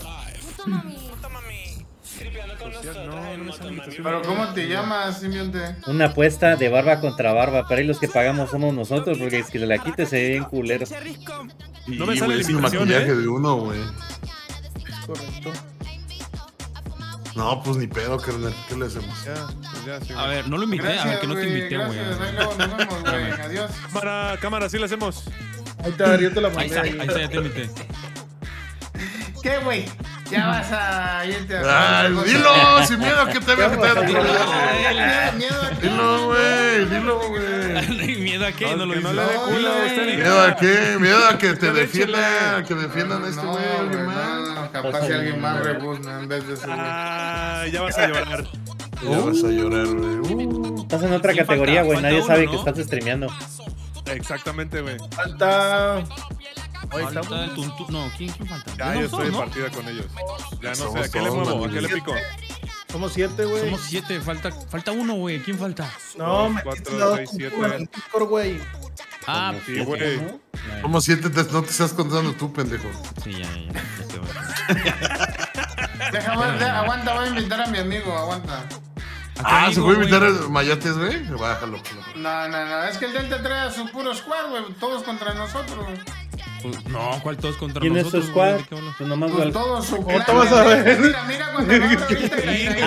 ¿Pero cómo te llamas, simbionte? Una apuesta de barba contra barba, pero ahí los que pagamos somos nosotros, porque es que la quite se ve bien culero. Y, No me sale güey, la es el invitación, maquillaje ¿eh? de uno, güey. Correcto. No, pues ni pedo, carnal. ¿Qué le hacemos? Ya, sí. A ver, no lo invité, a ver, que no te invité, güey. Gracias, ahí luego nos vemos, güey. Adiós. Cámara, sí la hacemos. Ahí está, yo te la Ahí mandé. está, ya te invité. ¿Qué, güey? Ya vas a irte a... Ay, dilo, sin miedo a que te vea que te vea. Miedo a que... Dilo, güey, dilo, güey. No hay miedo a qué, no lo Que dices. no le dé culo a usted. ¿Miedo a qué? Miedo a que te Dale, defienda, que defiendan a este güey, alguien más. No, capaz si alguien más rebuzna en vez de ese güey. Ya vas a llorar. Ya vas a llorar, güey. Estás en otra Sí, categoría, güey. falta Nadie uno, sabe ¿no? que estás streameando. Exactamente, güey. Falta. Ahí Falta estamos. el Tuntún. No, ¿quién falta? Ya No, yo estoy en ¿no? partida con ellos. Ya no sé, Somos ¿a qué le todos, muevo? ¿A mano. qué le pico? Somos 7, güey. Somos 7, falta uno, güey. ¿Quién falta? No, Dos, me cuatro, metiste la seis, dos siete. en Discord, güey. Ah, Sí, güey. Como 7, no te estás contando tú, pendejo. sí, ya. Aguanta, voy a invitar a mi amigo, aguanta. Ah, ¿se puede invitar a Mayates, güey? Bájalo. No, es que el Delta trae a su puro squad, güey, todos contra nosotros. No, ¿cuál todos contra ¿Quién es nosotros? tu squad? güey? ¿De qué hablas? Pues nomás Pues güey. todos su ¿Cómo clan, te vas a güey. ver? Mira cuando lo abro ahorita.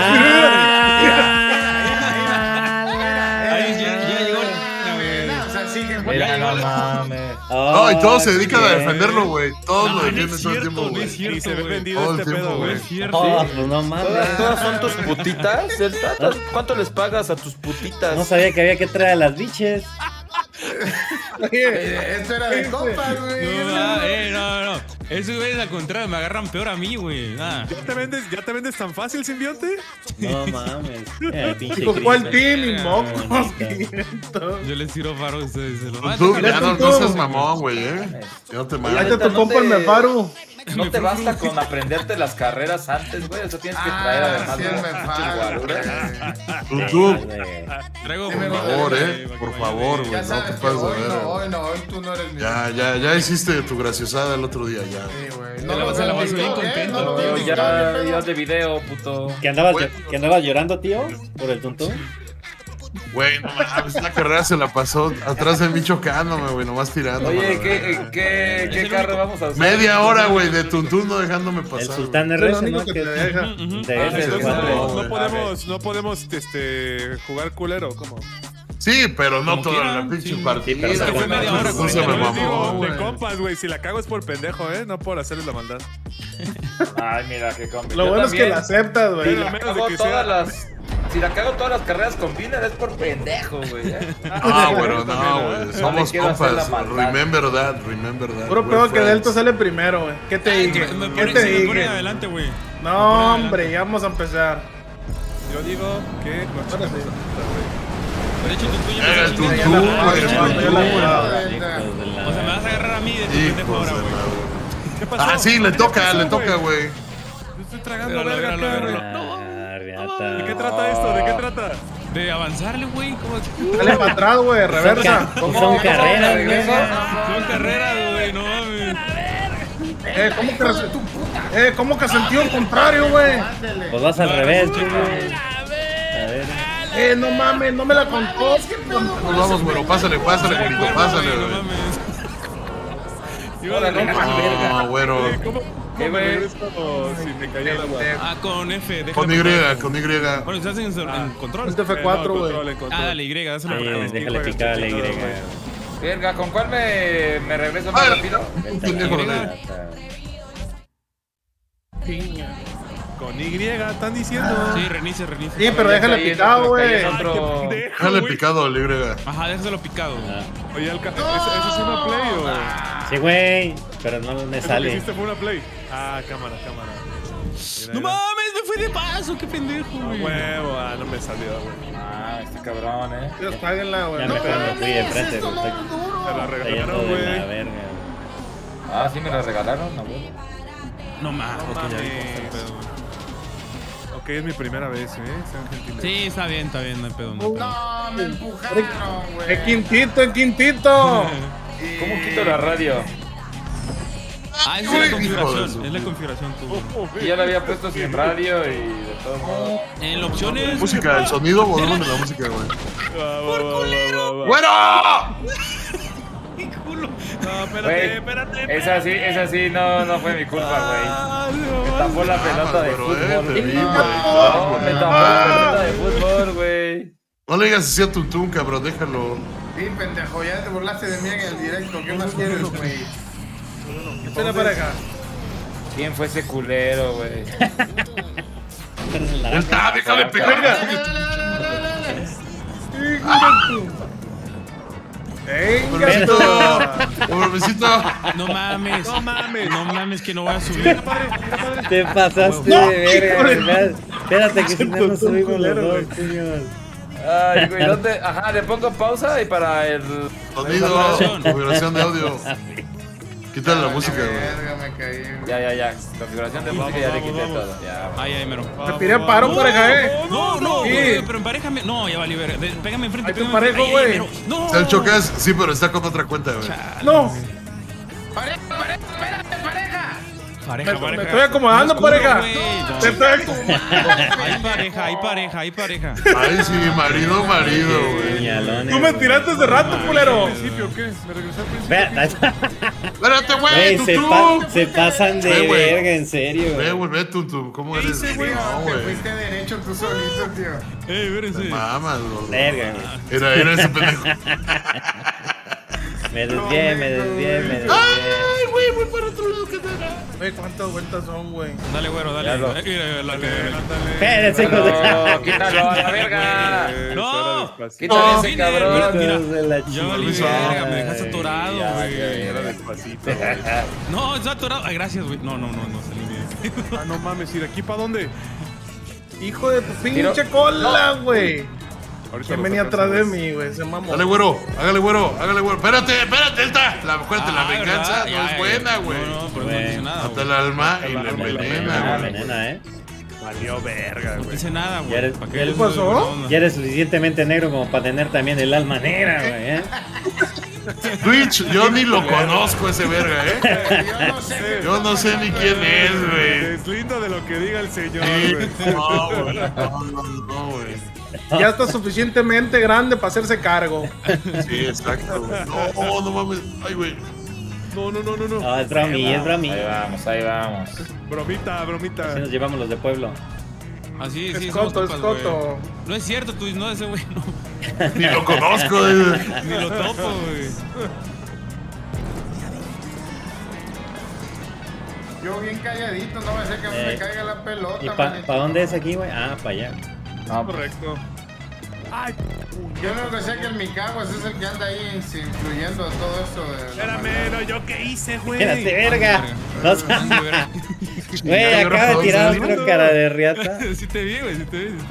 Ay, ya llegó. O sea, sí que Mira, no mames. No, y todos se dedican a bien. defenderlo, güey. Todos No, lo no defienden es todo el cierto, tiempo, no güey. es cierto. Y se ve güey. vendido Todo el este tiempo, pedo, güey. güey. Es cierto. Oh, pues no mames. ¿Todas son tus putitas, Delta? ¿Cuánto les pagas a tus putitas? No sabía que había que traer a las biches. Esto era de compas, güey. No. Esos güeyes al contrario, me agarran peor a mí, güey. Ah. ¿Ya te vendes tan fácil, simbionte? No mames. Pinche Dijo, ¿cuál Chris. team? Y mocos. Yo les tiro paro a ustedes. Se lo Tú, mando. ya no seas mamón, güey, Ya no te Ahí mames. está tu compa el Mefaru. No te basta con aprenderte las carreras antes, güey. Eso tienes que traer además sí, de me pinches falta. guaruras. Tú, Traigo por favor, por favor, güey. Ya No te sabes que pases de hoy ver. hoy tú no eres mi... Ya hiciste tu graciosada el otro día, ya. Sí, güey. Se la vas a ves bien en contento, no lo Tío, ves en ya TikTok, de video, puto. ¿Que andabas llorando, tío? ¿Por el tuntún? Güey, no mames, esta carrera se la pasó atrás de mí chocándome, güey, nomás tirando. Oye, ¿qué carro vamos a usar? Media hora, güey, de tuntún no dejándome El pasar. Sultán Es lo RS, único ¿no? que Que te deja. de ese ese, es cuatro. el- No podemos jugar culero, ¿cómo? Sí, pero no Como toda la quieran, pinche sí. partida. Sí, pero fue media hora, No se me 40 mamó, Digo, güey. de compas, güey. Si la cago es por pendejo, no por hacerles la maldad. Ay, mira, qué combi. Lo Yo bueno es que también. la aceptas, Si güey. Pero la menos de cago que todas sea- las... Si la cago todas las carreras con Biner es por pendejo, güey. Ah, bueno, no, güey. No Somos le quiero hacer compas. la maldad. Remember that. Puro We're peor que friends. Delta sale primero, güey. ¿Qué te dije? Me ¿Qué pone, te se me pone dije? adelante, güey. No, hombre, ya vamos a empezar. Yo digo que Ahora sí. De hecho, tú ya Era me el estás tuntún, chingando. güey. yo la juraba. O sea, me vas a agarrar a mí de tu pendejo Hijos ahora, de güey. ¿qué pasó? Ah, sí, le ¿Qué toca, pasó, le toca, güey. Yo estoy tragando Agárralo, verga, agárralo, perro. Riata. ¿De qué trata esto? ¿De qué trata? De avanzarle, güey. ¿Cómo? Dale para atrás, güey, reversa. Son carreras, güey. Son carreras, güey. No mames. ¿Cómo que sentido al contrario, güey? Pues vas al revés, tú, güey. A ver. No mames, no me la contó. Nos vamos, güero. Pásale, güerito, pásale, No güey. mames. No, güero. ¿Cómo ¿Qué, me güey? regreso si me cayó el agua? Ah, con F. déjala Con pasar. Y, con Y. Bueno, estás en control. Este fue 4, güey. Ah, dale, Y, dáselo Sí, rápido. déjale picar a la Y. Verga, ¿con cuál me regreso más Ah, rápido? un pendejo, güey. Con Y, están diciendo. Sí, reinicia. Sí, pero déjale Ahí en picado, otro- ahí güey. en otro- Déjale picado al Y. Ajá, déjalo picado. Oye, ¿eso es una play o...? Sí, güey. Pero no me Eso que sale. hiciste fue una play. Ah, cámara. Mira, No mira. mames, me fui de paso, qué pendejo, A güey. huevo, no me salió, güey. Ah, este cabrón, Dios, páguenla, güey. Ya No, mejor me fui de frente, güey. Estoy Se la cayendo regalaron, de la güey. verga. Ah, sí me la regalaron, no, güey. No mames. No ok, ya vi mames. cómo está el pedo. Ok, es mi primera vez, sean gentiles. Sí, está bien, no hay pedo, no hay pedo. No, me empujaron, güey. Es quintito. ¿Cómo quito la radio? Ah, esa es Hijo la de configuración, su- es la configuración tú. Y ya la había puesto sin radio y de todos modos. En la opción es... Música, el sonido, volumen de la música, güey. ¡Por culero! ¡Güero! No, Güey, esa sí no fue mi culpa, güey. Me tapó la pelota de güero, fútbol. te vi, güey. No, me tapó la pelota de fútbol, güey. No le digas así a Tuntún, cabrón, déjalo. Sí, pendejo, ya te burlaste de mí en el directo. ¿Qué más quieres, güey? Espera para acá. ¿Quién fue ese culero, güey? ¡Delta, déjale pegar! ¡Pobrecito! No mames. No mames. No mames que no voy a subir. Te pasaste de verga, ¿verdad? Espérate que si no nos subimos los dos, señor. Ay, güey, ¿dónde? Ajá, le pongo pausa y para el... Sonido, configuración de audio. Quítale la música, güey. Verga, me caí, güey. Ya. Configuración de música ya le quité todo. Ya, güey. Ay, mero. Te piré paro, pareja, No, Sí. güey, pero emparejame. No, ya vale, ver. Pégame enfrente. Ahí te pégame emparejo, enfrente. güey. Ay, mero. No. Está el Chocas, sí, pero está con otra cuenta, güey. No, Pareja, espérate, pareja. Pareja, me pareja. estoy acomodando, No, oscuro, pareja. güey, no. Te estoy acomodando. Hay pareja. Ay, sí, marido, güey. Señalones, Tú me tiraste hace rato, culero. ¿Al principio qué? ¿Me regresé al principio? Espérate, güey, Güey, tú. se pasan de Ve, güey. verga, en serio. Ve, güey, ve tú. ¿Cómo eres? Güey, No, te güey. fuiste derecho tú solito, tío. Espérense. Mamas, gordo. Verga, güey. Era ese pendejo. Me desvié. Ay, güey, voy para otro lado que te da. Güey, ¿cuántas vueltas son, güey? Dale, güero, dale. Ya lo- Mira, la que- Espérense, hijo de... No, quítalo a la verga. No. Quítale ese Vine, cabrón. mira, Hijos de la Ya valí chingada. verga, me dejaste atorado, Ya, güey. ya, Despacito, güey. No, está atorado. Ay, gracias, güey. No, salí bien. Ah, no mames, ¿y de aquí para dónde? Hijo de tu pinche cola, güey. Ahorita ¿Quién lo venía sacas, atrás de güey. mí, güey? Se mamó. Hágale, güero. Espérate, esta. Acuérdate, la Ah, venganza ¿verdad? no Ya, es buena, güey. No, pero no Güey. dice nada, Mata güey. el alma y la alma y la envenena, No, güey. venena, ¿eh? Valió verga, No güey. dice nada, Ya güey. eres- ¿Para ya eres- le subo de pasó? buena onda? Ya eres suficientemente negro como para tener también el alma negra, güey, ¿eh? Twitch, yo ni lo conozco ese verga, ¿eh? Yo no sé. Yo no sé ni quién es, güey. Deslindo de lo que diga el señor, Sí, güey. no, güey. No, güey. Ya está suficientemente grande para hacerse cargo. Sí, exacto, güey. No mames. Ay, güey. No. No, es bromi. Ahí vamos. Bromita. Así nos llevamos los de pueblo. Así, sí, Es somos coto, es compas, güey. coto. No es cierto, tú, no, ese güey no. Ni lo conozco, güey. Ni lo topo, güey. Yo bien calladito, no va a ser que a mí me caiga la pelota. ¿Y manito. para dónde es aquí, güey? Ah, para allá. No, Correcto. Ay, Yo no que sé que el Micaguas es el que anda ahí influyendo a todo esto. De espérame, no, ¿yo qué hice, güey? Espérate, verga. No, Ande, verga. güey, acaba de tirar otro cara de riata. Sí te vi, güey, sí te vi.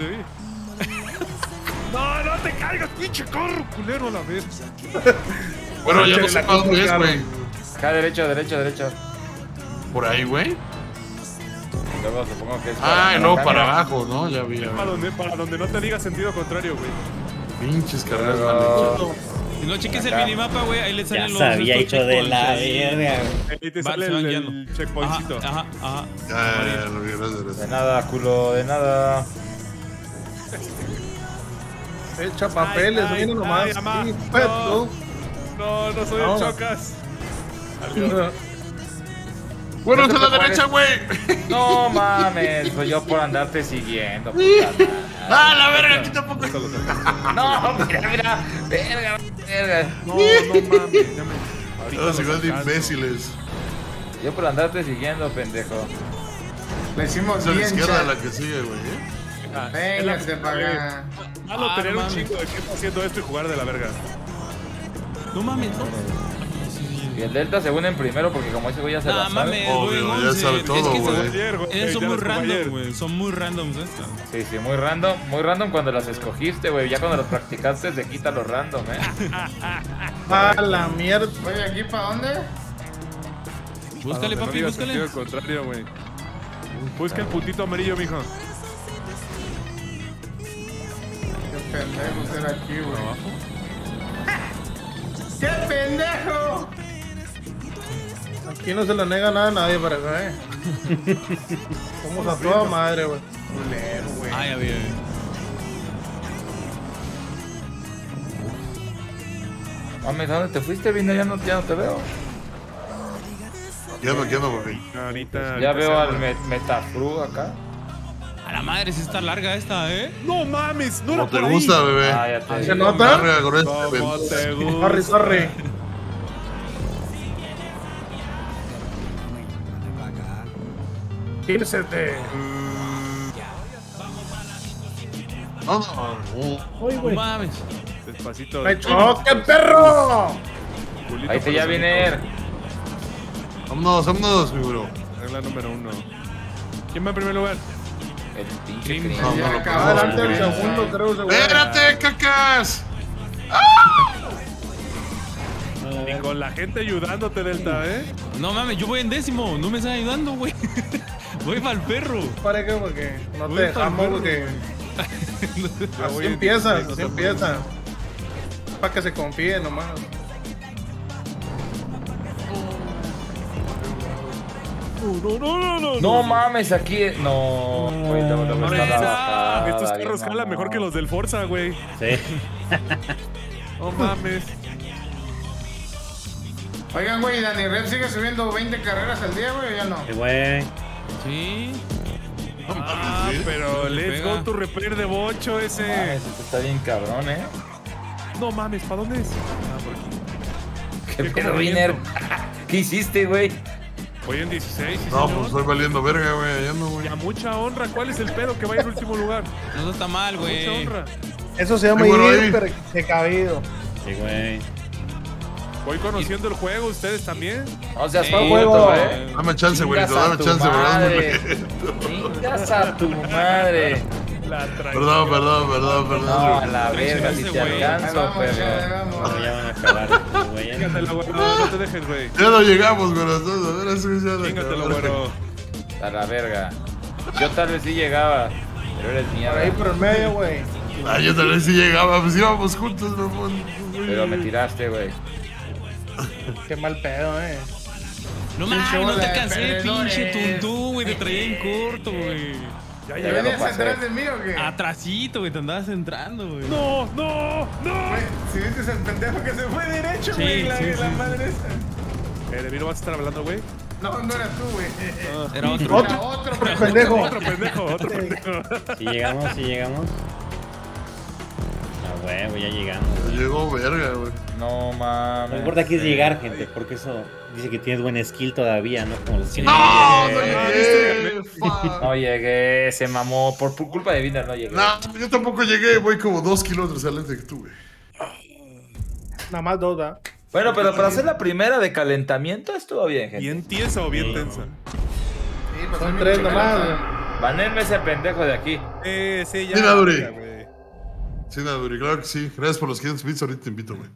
No te caigas, pinche carro, culero, a la vez. Bueno, ya no sé para dónde es, güey. acá derecho. Por ahí, güey. Y luego supongo que es Ay, no, cambio. para abajo, ¿no? Ya vi. Para donde no te diga sentido contrario, güey. Pinches carreras mal hechas. Si no cheques el minimapa, güey, ahí le Ya salen los sabía, estos hijo de la checkpoints ahí. verga, güey. Ahí te Va, sale se van el guiando. checkpointcito. Ajá. Ya, lo vi, gracias. De nada, culo, de nada. Echa papeles, Ay, viene nomás. ay, mamá. Sí, peto. No soy No. el Chocas. Bueno, es a la derecha, güey. No mames, pues yo por andarte siguiendo. Puta madre. Ah, la verga, aquí tampoco. No, mira, verga. No mames. Ya me... Ahorita Todos lo igual de sacas, imbéciles. Yo por andarte siguiendo, pendejo. Le hicimos Es a la bien, izquierda chat. la que sigue, güey. Ah, Véngase para acá. Malo tener no un mames. chingo de tiempo haciendo esto y jugar de la verga. No mames, no. Y el Delta se une en primero porque como ese güey ya se la Ah, sabe. mames, Obvio, güey. ya 11. sabe todo, Es que güey. Ayer, güey, son ya muy las jugué random, ayer. güey. Son muy randoms estas. Sí, muy random cuando las escogiste, güey. Ya cuando las practicaste se quita lo random, A la mierda. Oye, ¿aquí para dónde? Búscale, No papi, digas búscale. sentido contrario, güey. Busca el puntito amarillo, mijo. Qué pendejo ser aquí, güey. ¡Qué pendejo! Aquí no se le nega nada a nadie para acá, Somos a toda madre, güey. Culero, güey. Ah, ya vi. Mames, ¿a dónde te fuiste, Vino? Ya no te veo. Ya me quedo, güey. Ahorita. Ya veo al Metafru acá. A la madre, sí está larga esta, ¿eh? No mames, no ¿Cómo era te por ahí. gusta, bebé? Ah, ya te ¿Se digo. nota? Arre, con este ¿Cómo evento. te gusta? Sorry, sorry. Írsete. No, No mames. Despacito. ¡Me choque, perro! Culito Ahí te ya por eso. viene. vámonos, mi bro. Regla número 1. ¿Quién va en primer lugar? El pinche Crim. Crim. No, no lo Acaba delante del puedo. segundo, creo. ese güey. ¡Espérate, cacas! Ni con la gente ayudándote, Delta, ¿eh? No mames, yo voy en décimo. No me están ayudando, güey. Voy para el perro. Para que porque no Voy te pa'l dejamos perro, porque Yo así voy en empieza, 16, así no te empieza. Para que se confíe nomás. No mames, aquí. No, güey, luego No, está la estos bajada, carros bien jalan mejor mamón. que los del Forza, güey. Sí. No mames. Oigan, güey, Dani Red sigue subiendo 20 carreras al día, güey, o ya no. Sí, güey. Sí. Ah, pero let's pega. go to repair de bocho Mames, ese. esto está bien cabrón, No mames, ¿para dónde es? Ah, por aquí. ¿Qué ¿Qué pedo, como Wiener? viento? ¿Qué hiciste, güey? Voy en 16, sí, No, señor. pues estoy valiendo verga, güey. Ya no, güey. Y a mucha honra, ¿cuál es el pedo que va a ir en último lugar? No está mal, Mucha güey. honra. Eso se llama Ay, bueno, ahí. ir precavido. Sí, güey. Voy conociendo el juego, ¿ustedes también? O sea, Sí, está juego. juego, Dame chance, güerito. Chingas a Dame tu chance, güey. madre. Dame- Chingas a tu madre. La traición. Perdón. No, a la verga, si ese te güey. Ahí alcanzo, vamos, ya, perro. vamos. Ya van a acabar estos güeyes. Chingatelo, güero, no te dejes, güey. Ya no llegamos, güey. A ver, así ya no Chingatelo, acabamos. güero. A la verga. Yo tal vez sí llegaba, pero eres Por ahí mierda. por el medio, güey. Ah, yo tal vez sí llegaba. Pues íbamos juntos, mamón. Pero me tiraste, güey. Qué mal pedo, No Pinche mames, no bola te de cansé, perdedores. pinche tuntú, güey. Te traía en corto, güey. Ya ¿Ya Ya llegamos. venías lo pasé. atrás de mí o qué? Atrasito, güey. Te andabas entrando, güey. No, no, no. Güey, si viste el pendejo que se fue derecho, Sí, güey, la sí, sí. madre esa. ¿De mí no vas a estar hablando, güey? No, no eras tú, güey. Era otro. Otro. Otro Pendejo. Otro pendejo, otro pendejo. Sí llegamos, sí llegamos. Ah, huevo, ya llegamos. Llegó verga, güey. No mames. No importa aquí es llegar, gente, porque eso dice que tienes buen skill todavía, ¿no? Como los que No, no Ah, llegué. fuck. No llegué, se mamó. Por culpa de Viner no llegué. No, yo tampoco llegué. Voy como 2 kilómetros adelante que tú, güey. Nada más dos, ¿verdad? Bueno, pero para hacer la primera de calentamiento estuvo bien, gente. ¿Bien tiesa o bien tensa? Sí, pues Son son tres bien nomás, chingada. güey. Banenme ese pendejo de aquí. Sí, ya. Mira, Duri. ya, güey. Sí, Naduri, claro que sí. Gracias por los 500 bits. Ahorita te invito, güey.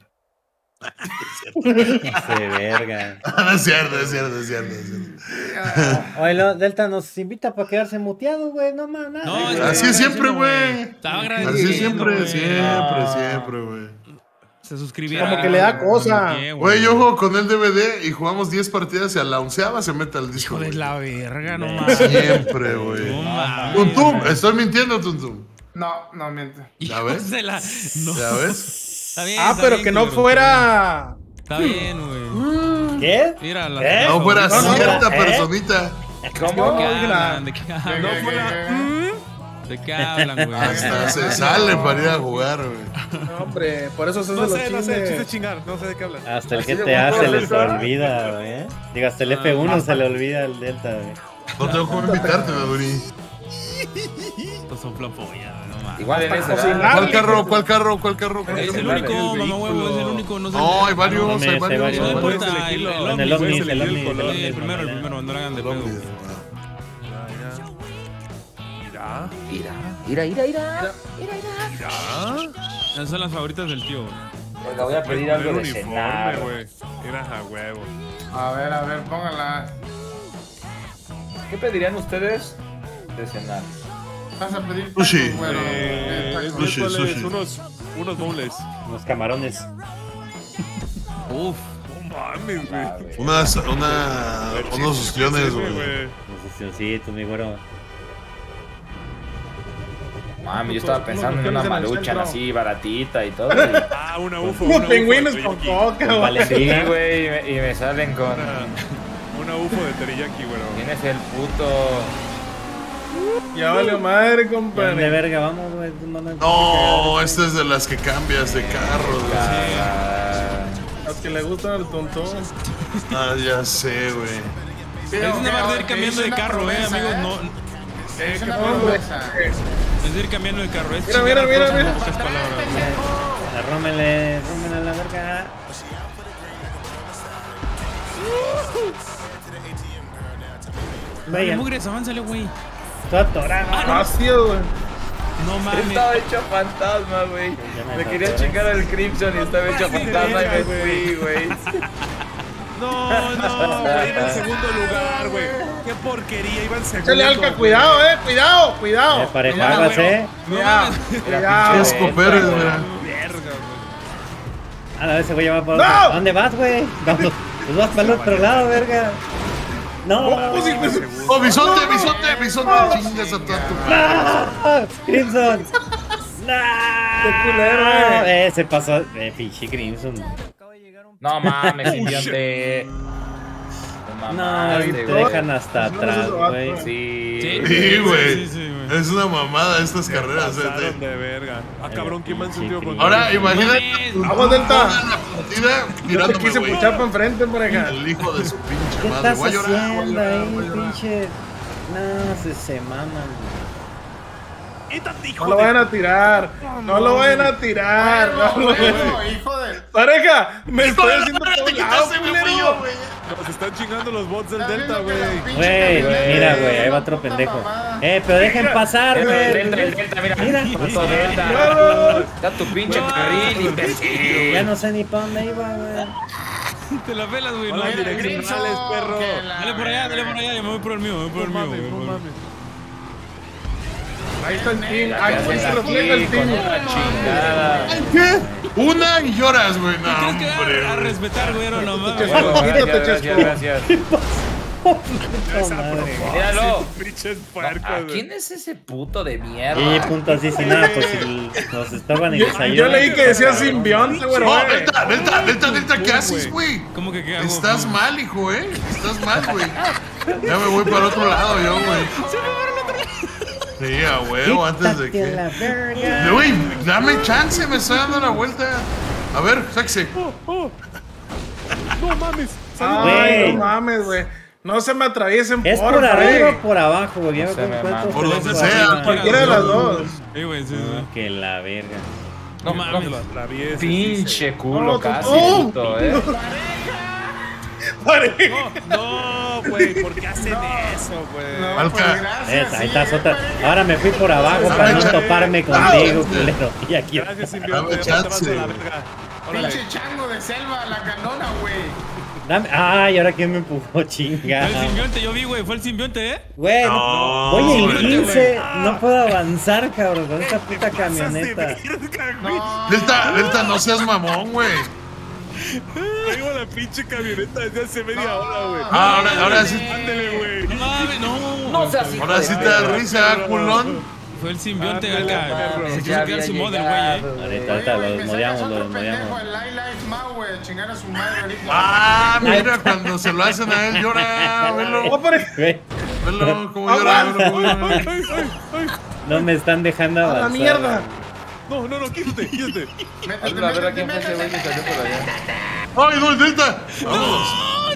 se verga. No es cierto, es cierto, es cierto. Es cierto. Oye, Delta nos invita para quedarse muteados, güey. No más, nada. No, güey. que Así es siempre, güey. Estaba Así agradeciendo, siempre, güey. siempre, güey. Se suscribieron. Como que le da cosa. Güey, yo juego con el DVD y jugamos 10 partidas y a la 11ª se mete al disco. Hijo de güey. la verga, no Sí. mames. Siempre, güey. No mames. Tuntum, estoy mintiendo, Tuntum. No, no miento. ¿Ya Hijos ves? de la- No. ¿Ya ves? Está bien, Ah, está pero bien, que no culero, fuera. Está bien, güey. ¿Qué? Mira, la ¿Eh? No fuera No, no, cierta ¿eh? personita. ¿Cómo? ¿De qué Oigan. hablan? ¿De qué hablan? No fue la. ¿De qué hablan, güey? Hasta se sale para ir a jugar, güey. No, hombre, por eso se No hacen sé, los no sé, chiste chismes. chingar, no sé de qué hablan. Hasta el Así de GTA se huevos, les ¿está? olvida, güey. Digo, hasta el F1 se le olvida el Delta, güey. No tengo cómo invitarte, Naduri. Estos son flapolla, no mames. Igual en ese. cocinar. ¿verdad? ¿Cuál carro? ¿Cuál carro? ¿Cuál carro? Es el Dale, único, el mamá huevo, es el único. No, sé. No, hay varios, No, hay hay varios. varios. No hay varios. importa, el En el Omni, Omni, güey, el se le Omni, dio el color. el primero, no le hagan de pedo. güey. Mira, Ira. mira. Esas son las favoritas del tío. Oiga, voy a pedir algo El de uniforme, cenar. güey. Mira, a huevo. A ver, póngala. ¿Qué pedirían ustedes de cenar? Vas a pedir Sushi. tacos, güero. Es Sushi, miércoles, sushi. unos bowls. Los camarones. Uf. No mames, güey. Unos ostiones, Sí, güey. Los opcioncitos, mi güero. Mami, yo estaba pensando en unos una en el maruchan centro. así baratita y todo. Ah, una UFO. Unos una pingüinos UFO con de coca, Con güey. Sí, Valentina. güey, y me salen con. Una UFO de teriyaki, güey. ¿Quién es el puto? Ya valió madre, ¿De compadre. verga vamos, güey? No, esta es de las que cambias de carro, güey. Ah, Los que le gustan el tontón. Ah, ya sé, güey. Es una barra de ir cambiando de carro, amigos. No, Es una promesa. es de ir cambiando de carro. Es Mira, chingar mira, a todos mira, en mira. pocas palabras. Rómenle a la verga. Dale, Vaya, mugres, avánzale, güey. estoy atorado. Vacío, güey. No mames. Estaba hecho fantasma, güey. Ya Me me quería atoré. chingar al Crimson y estaba hecho fantasma y me fui, güey. No, güey, iba en segundo lugar, güey. Qué porquería, iba en segundo. Échale Alca, güey. cuidado, cuidado, cuidado. Pareja, No, hágase. No Cuidado, mames. cuidado. Esco Pérez, mira. A la vez ese güey ya va para ¡No! otro. ¿A dónde vas, güey? Vamos. Pues vas para el otro lado, verga. No. Oh, bisonte, chingas a toda tu madre. ¡No! Crimson. ¡No! ¡Qué culero, Se pasó. Pinche Crimson. Acaba de llegar un No mames, simbionte. No, te dejan hasta atrás, güey. Sí. Sí, güey. Sí, sí, güey. Es una mamada estas carreras, Pasaron de verga. Ah, cabrón, ¿quién me ha encendido con Ahora, imagínate. Vamos, Delta. Toda la partida Yo te mirándome, quise güey. puchar para enfrente, pareja. El hijo de su pinche ¿Qué madre. estás Voy a llorar, voy a haciendo llorar, ahí, voy a llorar. pinche? No, se maman, güey. Quítate, hijo No lo de- vayan a tirar. No lo vayan a tirar. No lo vayan- Huevo, hijo de... Pareja, me estoy haciendo todo Te lado, quitaste, me fui yo, culero. güey. Nos están chingando los bots del ¿Estás Delta, viendo que güey. la pinche Güey, camioneta mira, es güey, ahí va otro puta pendejo. mamada? Pero dejen pasar, El güey. Delta, mira. Mira. Puto Delta. Claro. Está tu pinche carril, imbécil. Ya no sé ni para dónde iba, güey. Te la pelas, güey. Hola, No, direccionales, perro. Dale por allá, yo me voy por el mío, No mames, no mames. Ahí está el team. Aquí se refleja el team. Chingada. ¿Qué? Una y lloras, güey. No, Tienes que hombre. dar a respetar, güey, no mames. Bueno, quítate, Gracias, Chesco. gracias. Puta madre. Míralo. Pinches ¿A puercos, güey. quién es ese puto de Y mierda? punto así sin nada, pues si nos estaban en desayuno. Yo leí que decía simbionte, güey. No, Delta, ¿qué haces, güey? ¿Cómo que qué hago? Estás mal, hijo, Estás mal, güey. Ya me voy para el otro lado yo, güey. Sí, a huevo, antes de Quítate la que... verga. Güey, dame chance, me está dando la vuelta. A ver, sáquese. No mames. Ay, Güey. no mames, güey. No se me atraviesen, ¿Es por porfa, arriba o por abajo, güey? Ya No se me encuentro mama. Por que donde es sea. arriba. Cualquiera de las dos. Sí, güey, sí, sí. Que la verga. No mames. Pinche culo No, casi, no. puto, No, güey, ¿por qué hacen eso, güey? No, Alca. pues gracias. Ahí sí, estás otra. pareja. Ahora me fui por abajo Dame para no chance. toparme contigo, culero. Y aquí. Gracias, simbionte. Dame Ya te vas chance, a la güey. verga. Órale. Pinche chango de selva, la canona, güey. Dame. Ay, ahora quién me empujó, Fue el chinga. simbionte, yo vi, güey, fue el simbionte, Güey, No, voy en güey. 15. No puedo avanzar, cabrón, con esta puta camioneta. No. Delta, no seas mamón, güey. Traigo la pinche camioneta desde hace media hora, güey. Ahora sí. Ándele, güey. No mames, no. No seas hijo Ahora de sí te perra. da risa, culón. Fue el simbionte, Ándale, Alca. perro. Se Ya quiso quedar había sin mod el llegado, güey, Ahorita, Oye, ahorita güey, los que modiamos, sacas otro los pendejo, modiamos. el Life Mau, güey, a chingar a su madre ahorita. Ah, mira, cuando se lo hacen a él, llora. Velo, Güey, velo, cómo llora, velo, cómo llora. no me están dejando ¡A avanzar. la mierda! No, quítate. Métete, A ver a quién métete, fue ese güey que métete. salió por allá. ¡Ay, no, el Delta! ¡Vamos!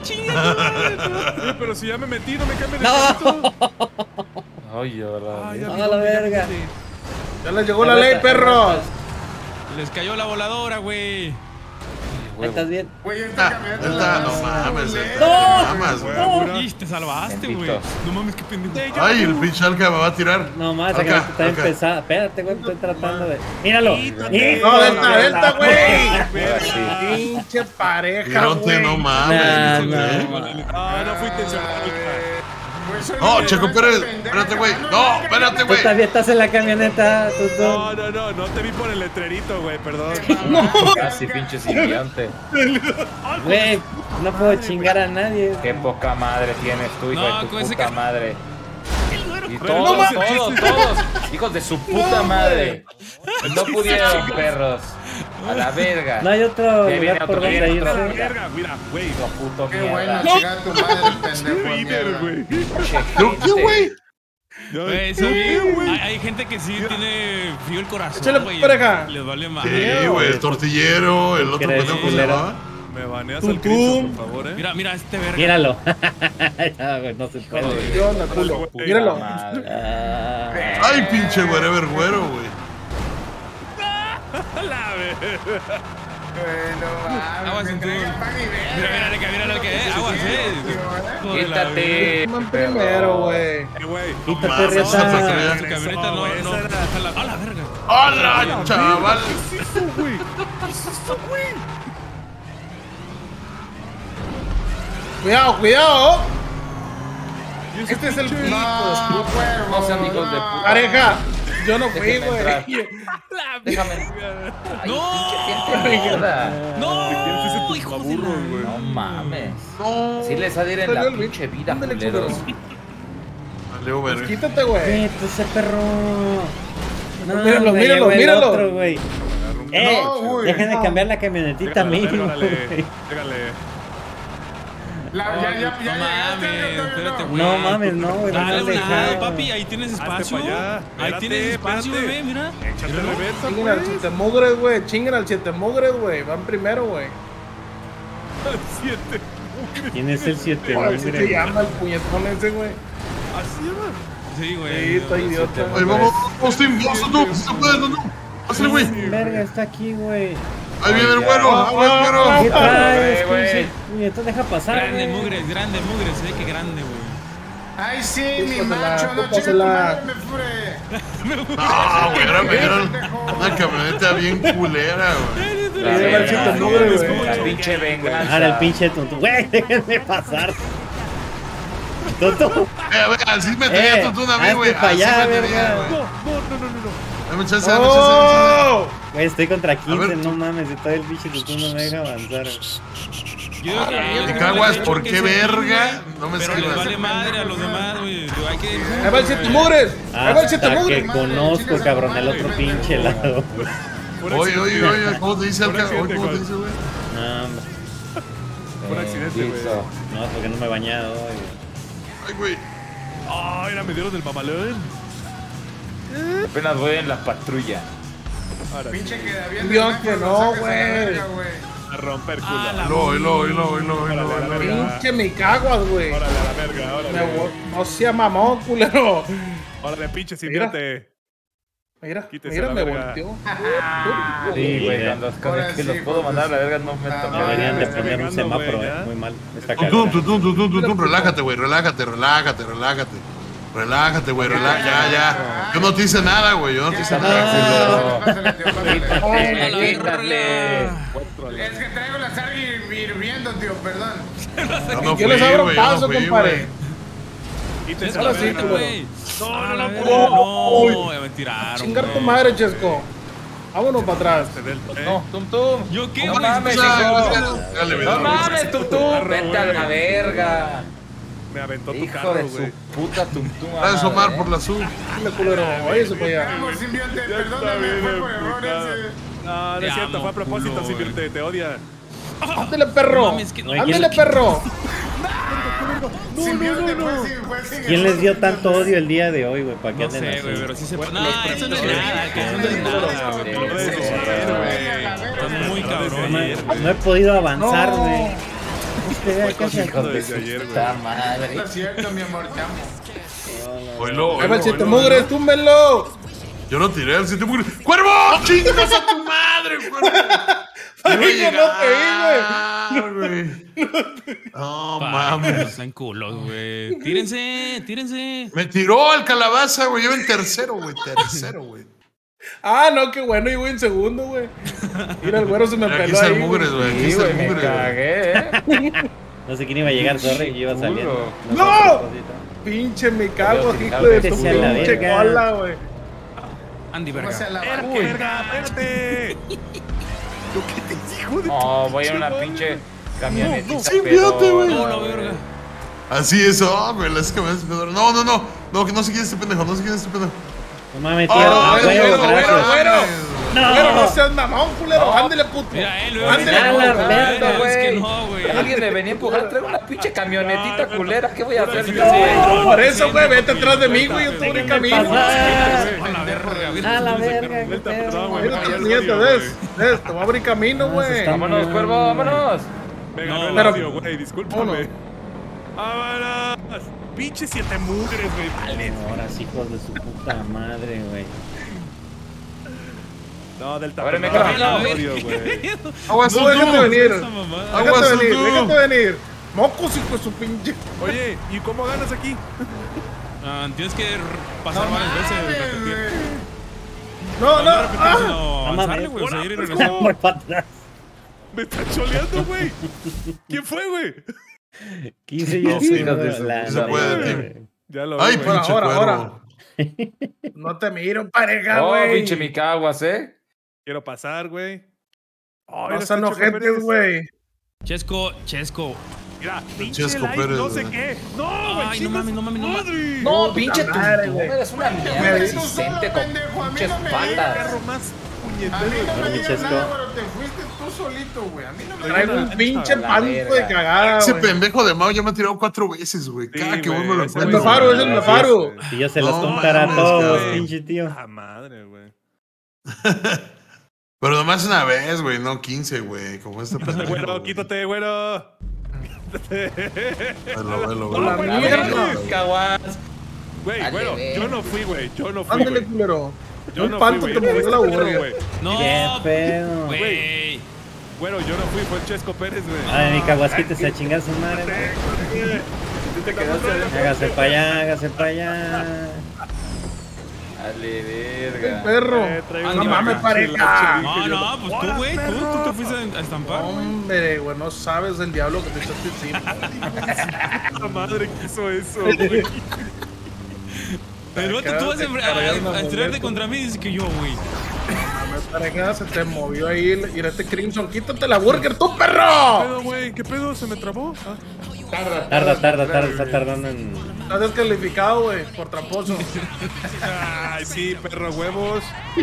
Oye, pero si ya me metí, no me cambien el carrito. Ay, ahora. Ay, ya A vi la dónde, ya verga. vi dónde. Ya les llegó la ley, perros. Les cayó la voladora, güey. Ahí estás bien. Güey, esta camioneta. Delta, no la- mames, ¡No! no mames, güey. No. Y te salvaste, güey. Bendito. No mames, qué pendejo. Ay, el pinche Alca me va a tirar. No más, esa Acá, camioneta está acá. empezada. Espérate, güey, estoy tratando de. ¡Míralo! Quítate. No, Delta, güey. Ahora sí. Pinche pareja, Virote, güey. no Nah, mames. nah. No fue intencional. Güey, soy No, un Checo pendejo, Pérez, pendejo, espérate, güey. cabrón, No, espérate, Tú güey. también estás en la camioneta, tú. No te vi por el letrerito, güey, perdón. Casi pinche simbionte. Güey, no puedo chingar a nadie. Qué poca madre tienes tú, hijo No, de tu con ese puta ca- madre. Y Pero todos, no todos, hijos de su puta madre. No pudieron, perros. A la verga. No hay otro Ya viene lugar por otro, donde viene otro. irse. Verga, mira, güey. Hijo puto Qué mierda. bueno, chingar a tu madre, pendejo. de Líder, mierda. güey. Pinche ¿Yo gente. qué, güey? Güey, sí, hay gente que sí tiene frío el corazón, Échale, güey. pareja. Les vale más. Sí, güey, el tortillero, el otro ¿Crees, pendejo, ¿cómo se culero? llamaba? Me baneas Tum, al Cristo, tum. por favor, Mira, mira este verga. Míralo. Ya, güey, no se puede. ¿Qué onda, culo? Míralo. Ah, Ay, pinche wherever güero, güey. La verga. Aguas en tu. Mira, mira el que aguas, Hijo de la verga. Quítate. Man primero, güey. Güey. Quítate, mames, Rieta. esa porquería. Su camioneta no, esa no. era- Déjala. ¡A la verga! ¡Hola, chaval! ¿Qué es eso, güey? ¿Qué es eso, güey? Cuidado, cuidado. ¿Y ese Este es el pinche- pico. No sean hijos de puta. Pareja, yo no fui, Déjenme entrar. güey. Déjame. Ay, ¡No! pinche gente mierda. ¡No! tus ¡Hijo de burros, la- güey. No mames. No. Así les ha de ir en la Salió el pinche vida, Ándale, culeros. culero. Valió, Pues verga. quítate, güey. Vete, ese perro. No, Míralo, güey, míralo, llegó el míralo. otro, güey. No, güey, Dejen de no. cambiar la camionetita mínimo, Órale, güey. llégale. Ya No mames, espérate, güey. No mames, no, güey. No Dale has un lado, dejado. papi, ahí tienes Hazte espacio. pa' allá. Ahí Espérate, tienes espacio, espérate. bebé, mira. Échate Míralo. reversa, Chinguen al pues. siete mugres, güey. Chinguen al siete mugres, güey. Van primero, güey. Siete. ¿Quién es el 7? Ahora sí se llama el puñetón ese, güey. Así va. Sí, güey. Sí, está idiota. Ay, vamos, Austin, vamos tú. Si se puede, no. Pásale, güey. Verga, está aquí, güey. Ahí viene el güero. Ahí viene el ¿Qué güero. traes, güey. pinche puñetón? Deja pasar, Grande güey. mugres, se ve que grande, güey. Ay, sí, mi Pásala, macho, no, chica, tu pásala. madre me fure. No, güey, ahora me dieron una camioneta bien culera, güey. La Llega el siete mugres, güey. La pinche venganza. Ahora el pinche tonto. Güey, déjenme pasar. Tonto. A ver, así me tenía Tutún a mí, güey. hazte pa' Así allá, me tenía, verga. güey. No. Dame chance, dame chance. ¡Oh! Güey, estoy contra 15, ver, no mames. Y todo el pinche tonto no me deja avanzar. Te caguas, ¿por qué verga? No me Pero les escribas. vale madre a los demás, güey. Hay que. Ahí va el siete mugres. Ahí va el siete Hasta mugres. que conozco, cabrón, el otro pinche lado. Oye, oye, oye, ¿cómo te dice el Un cabrón? accidente, ¿Cómo te güey. dice, güey? No, hombre. Fue un accidente, güey. Listo. No, porque no me he bañado hoy. Ay, güey. Ay, la me dieron del mamalón. Apenas voy en la patrulla. Ahora sí. Pinche queda bien. Dios, de que naco, no, lo sacas a la güey. verga, güey. A romper Ah, culo. la- Oílo, oílo, oílo, oílo, oílo, Órale, a la oílo. verga. Pinche me caguas, güey. Órale, a la verga, Me órale. no sea mamón, culero. Órale, pinche, Mira. siéntate. Mira, Quítese mira, la me verga. volteó. Sí, güey, ya. con el que los puedo mandar a la verga no me toca. Deberían de está poner un cagando, semáforo, güey, ya. muy mal. Está Tutún, cagado. tutún, relájate, güey, relájate, relájate, relájate. Relájate, güey, relájate. Ya, ya. Yo no te hice nada, güey, yo no te hice nada. Pásale, tío, pásale. A la Quítate. verga. Es que traigo la sal hirviendo, tío, perdón. Yo no Yo les fui, abro güey, yo paso, no fui, compadre. güey. Quítese Ahora la sí, verga, culero. güey. No, no, no, No, ya me tiraron. Chingar tu güey. madre, Chesco. Vámonos para atrás. No, Tum Tum. ¿Yo qué, No güey? mames, Ya, hijo. dale, güey, No dale. mames, Tum Tum. Vete a la verga. Me aventó tu Hijo carro, de güey. su puta Tum Tum. Gracias, Omar, madre. por la sub. Dile, culero. Oye, se para allá. Vamos, simbionte, Ya está perdóname, bien fue por error emputado. ese. No, no Te es cierto, amo, fue a propósito, culo, Simbionte, te odia. Ándale, perro. No mames, que no. Ándale, perro. Simbionte fue sin ¿Quién les dio tanto odio el día de hoy, güey? ¿Para que No anden sé, así? güey, pero sí se puede. No, eso no es nada, que eso no es nada, güey. Lo puedes decir, güey. Estás muy cabrón. No he podido avanzar, No. güey. Este, ay, casi Hijo de Desde su ayer, güey. puta madre. No es cierto, mi amor, te amo. Oílo, Ahí va el siete oílo, mugres, oílo. túmbenlo. Yo no tiré al sitio mugre. ¡Cuervo! ¡Chingas a tu madre, cuervo! Ay, que no te güey. No No mames. sean culos, güey. Tírense, tírense. Me tiró al calabaza, güey. Yo en tercero, güey. Tercero, güey. Ah, no, qué bueno, y voy en segundo, güey. Mira, el güero se me Aquí peló está ahí. el mugres, güey. Aquí Sí, está güey, el me mugres, güey. cagué, No sé quién iba a llegar, sorry, yo iba saliendo. ¡No! sé, otra cosita. Pinche me cago, Dios, hijo de tu vete a la pinche verga. cola, güey. Andy, ¿Cómo se verga. la ¡Espérate, verga! ¡Espérate! ¿Yo qué te digo de No, voy en una pinche camionetita, sí, fíjate, güey. No, la verga. Así es, güey. Las camionetas me duelen. No, no, no. No, que no se quiere este pendejo. No se quiere este pendejo. No mames, tío. Ah, Ah, güey, huevo, güey, gracias. Güero, Güero, no No. seas mamón, culero. No. Ándele, puto. Mira, luego Ándele, A la puto. verga, Es que no, güey. Alguien me venía a empujar, traigo una pinche camionetita culera, ¿qué voy a hacer? No, por eso, güey, vete atrás de mí, güey. Yo estoy en el camino. Pasar. A la verga, güey. A la verga, qué Perdón, pedo. güey. Mira tu puñeta, ¿ves? Te va a abrir camino, güey. está- Vámonos, cuervo, vámonos. Me ganó el Pero- audio, güey, discúlpame. ¡Vámonos! Pinche 7 mugres, güey. Vale. Ahora sí, hijos de su puta madre, güey. No, del A ver, me tapón. camino. Audio, güey. Aguas No, déjate venir. Esa mamada. Aguas, Déjate venir, tú. déjate venir. Mocos, hijo de su pinche. Oye, ¿y cómo ganas aquí? Tienes que pasar varias veces, repetir. No, no. repetir, Ah. sino No avanzarle, mames. güey. O sea, ir y regresar. Voy para atrás. Me está choleando, güey. ¿Quién fue, güey? 15 No, ya sí, se no la puede, madre. Ya lo Ay, vi, güey. pinche Ahora, cuero. ahora. No te miro, pareja, Oh, güey. pinche mi caguas, Quiero pasar, güey. Ay, No los sean Checo ojetes, Pérez. güey. Chesco. Mira, pinche Chesco like, Pérez, no sé güey. qué. No, güey, Ay, chingas no mames, no mames, no mames. madre. No, pinche puta madre, tú güey. eres una mierda Me- resistente con pendejo, a mí pinches no me Carro patas. más A mí puñetero. no me Bueno, digas Chesco. nada, pero te fuiste tú solito, güey. A mí no me Traigo digas un pinche la panto de verga. cagada, Ese güey. pendejo de Mao ya me ha tirado 4 veces, güey. Sí, Cada que güey, voy me lo ese El encuentro. güey Mefaro, es el Así Mefaro. güey. Y yo se los No contaré a mames, todos, güey. pinche tío. Ah, madre, güey. Pero nomás una vez, güey, no 15, güey. Como este pendejo. Güero, güey. quítate, güero. Velo, velo, No, velo. güey, A mierda. ver, caguas. Güey, Dale, güero, ve. yo no fui, güey. Yo no fui, Ándale, güey. culero. Yo Un no panto fui, te güey. movió la Fuiste burga. tú, güey. No, Qué pedo. güey. Güero, yo no fui, fue el Chesco Pérez, güey. Ay, mi caguasquita se chinga su madre, güey. Hágase para allá, hágase para allá. Dale, verga. Perro. Traigo No una mames, pinche pareja. lache, No, pues tú, güey. Tú te fuiste a estampar, güey. Hombre, güey, no sabes el diablo que te echaste encima. La madre que hizo eso, güey. Pero tú vas a estrellarte contra mí y dices que yo, güey. Pareja, se te movió ahí. Mira este Crimson, quítate la burger, tú, ¿Qué perro. pedo, güey? ¿Qué pedo? ¿Se me trabó? Ah. Tarda, está tardando en. Estás descalificado, güey, por tramposo. Ay, sí, perro huevos.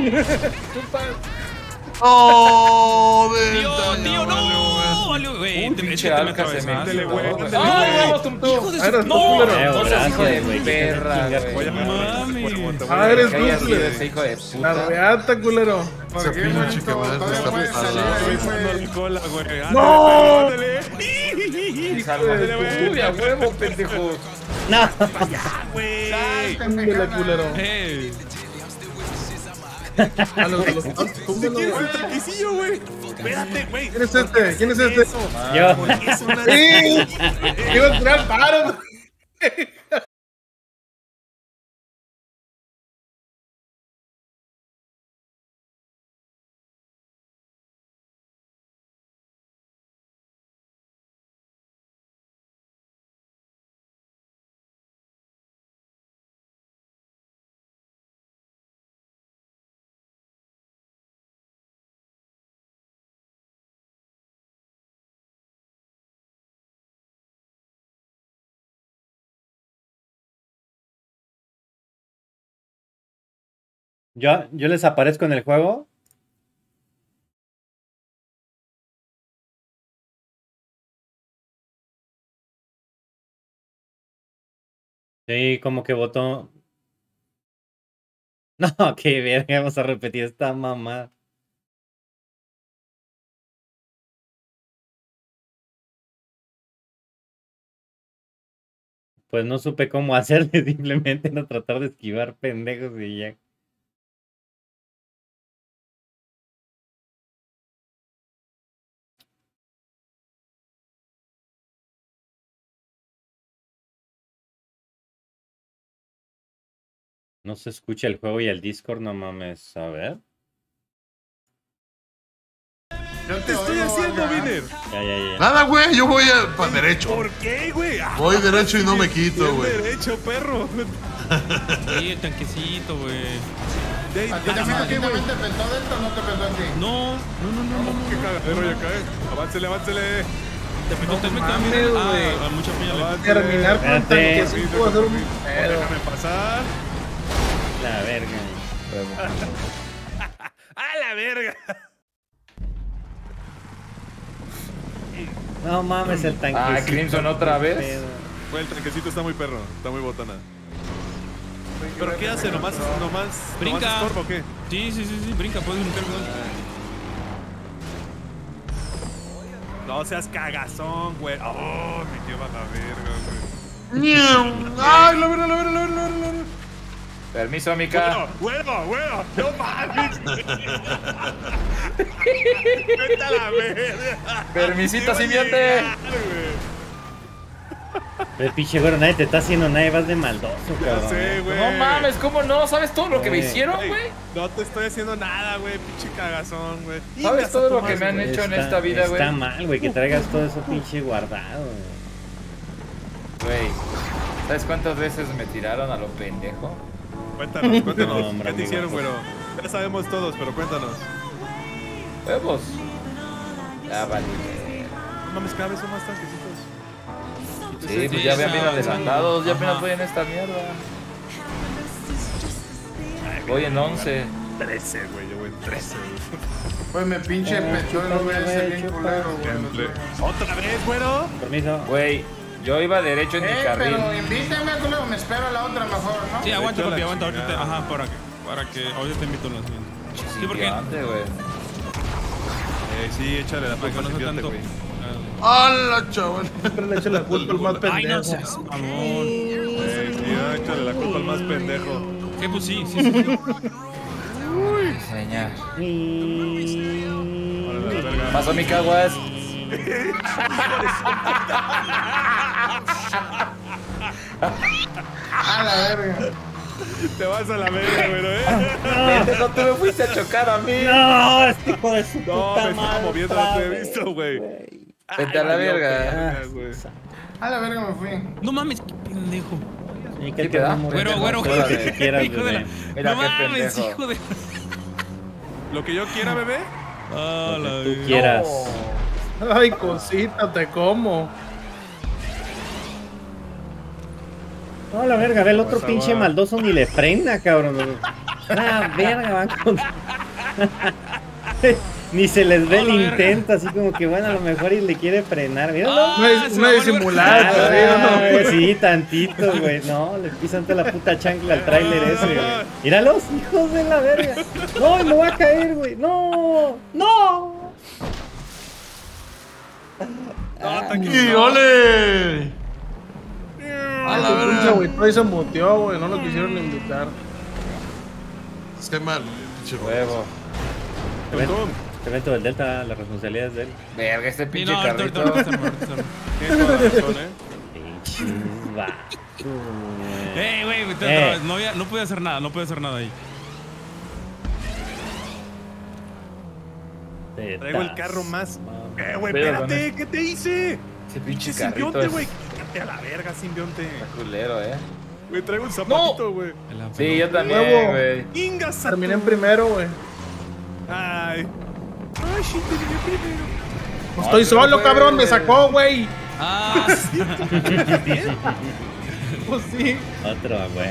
¡Oh! Tío, no. Vale, güey. Un pinche alca se me Ándale, güey, hizo. ándale, ¡Ah, güey. huevos, tum, tum! Ah, eres tú, No. culero. No seas hijo de Gracias, güey, perra, chingas, güey. Voy a Mames. Ah, eres Que haya tú, sido culero. ese hijo de La puta. reata, culero. Esa pinche que madre Todavía está puedes salir pesada. ahí, Estoy güey. la cola, güey. Ándale, ¡No! ándale. Sálvate güey. tú, de a huevo, pendejo. No. Güey. Túmbele, culero. A los túmbelo, ¿Quién es güey. el tranquicillo, güey? Espérate, güey. ¿Quién es este? ¿Quién es este? Eso. Yo. Porque es una... ¡Sí! Iba a tirar paro, güey. Yo les aparezco en el juego. Sí, como que votó. No, qué verga, vamos a repetir esta mamá. Pues no supe cómo hacerle, simplemente no tratar de esquivar pendejos y ya. No se escucha el juego y el Discord, no mames. A ver. Yo ¿Qué estoy haciendo, Viner? Ya. Nada, güey, yo voy para derecho. ¿Por qué, güey? Ah, Voy derecho y no me quito, bien güey. derecho, perro. Sí, el tanquecito, güey. ¿A ti también te pensó dentro o no te pensó en ti? No. Qué cagadero ya cae. Aváncele, aváncele. Te apretó el mames, mecánico. güey. A mucha piña le. Aváncele. Terminar con el Espérate. tanquecito va a ser un pedo. Déjame pasar. La verga. ¡A la verga! No mames, el tanquecito. Ah, Crimson otra qué vez. pedo. Güey, el tanquecito está muy perro. Está muy botana. ¿Pero qué hace? ¿Nomás Brinca. estorba o qué? Sí, brinca, puedes brincar, güey. No seas cagazón, güey. Oh, me lleva la verga, güey. ¡Ay, la verga! Permiso, Mica. Bueno, no mames. Vete a la verga. Permisito, simbionte. El pinche güero, nadie te está haciendo nada, vas de maldoso, Ya cabrón. sé, güey. No mames, ¿cómo no? ¿Sabes todo lo que me hicieron, Güey, güey? no te estoy haciendo nada, güey, pinche cagazón, güey. ¿Sabes todo lo que Ingas a tu me han madre, hecho en esta vida, güey? Está mal, güey, que traigas todo eso pinche guardado. Güey, ¿sabes cuántas veces me tiraron a lo pendejo? Cuéntanos, No, hombre, ¿qué te hicieron, güero? Ya sabemos todos, pero cuéntanos. Huevos. Ya vale. No mames, cada vez son más tanquecitos. Sí, pues ya habían bien adelantados, ya apenas voy en esta mierda. Voy en 11. 13, güey, yo voy en 13. Pues me pinche pechuelo, güey, ese bien culero, güey. ¿Otra vez, güero? Permiso. Güey, yo iba derecho en mi carril. Pero invítame, culero, me espero a la otra mejor, ¿no? Sí, aguanta, Hecho la papi, aguanta. Ahorita te, chingada. ajá, para que ahorita te invito a la siguiente. Sí, porque Gigante, güey. Sí, échale la para que culpa, no sea simbionte, tanto. güey. ¡Hala, chaval! Siempre le echa la culpa al más Ay, no pendejo. seas mamón. Sí, échale la culpa al más pendejo. ¿Qué? Pues sí. Señor. Órale, la verga. Paso mi caguas. A la verga. Te vas a la verga, güero, Pendejo, tú me fuiste a chocar a mí. No, este hijo de su No, puta me estaba madre. moviendo, no te he visto, güey. Vete a la verga. güey. A la verga me fui. No mames, qué pendejo. Sí, ¿Sí que te da? Güero. Todo lo que tú quieras, Hijo de la. bebé. Mira No qué mames, pendejo. hijo de. Lo que yo quiera, bebé. Ah, Lo la que tú vida. quieras. Ay, cosita, te como. No, la verga, ve el otro Pues, pinche agua. maldoso ni le frena, cabrón. La verga, van con... Ni se les ve No, el la verga. intento, así como que bueno, a lo mejor y le quiere frenar, míralo. Una, se una va a volver- disimulada, Ah, ¿sí o no? sí, tantito, güey. No, le pisan toda la puta chancla al tráiler ese, güey. Míralos, hijos de la verga. No, me va a caer, güey. No, no. ¡Y ole! A la Ese pinche verga. güey, todo ahí se muteó, güey. No lo quisieron invitar. Qué mal, pinche Huevo. Este evento del Delta, la responsabilidad es de él. Verga, este Sí, pinche no, ahorita carrito. se armó, ahorita se armó. Tienes toda la razón, Pinche vato, güey. Güey, no pude hacer nada, ahí. Traigo el carro más. Güey, Pero, espérate, ¿qué te hice? Ese pinche Pinche carrito simbionte, es güey. Quítate a la verga, simbionte. culero, Güey, traigo un zapatito, güey. Sí, yo también, Huevo. güey. Ingas a Terminé en tu- primero, güey. Ay. Ay, shit, terminé primero. Pues estoy solo, güey, cabrón. Me güey. sacó, güey. Ah, Pues sí. Otro, güey.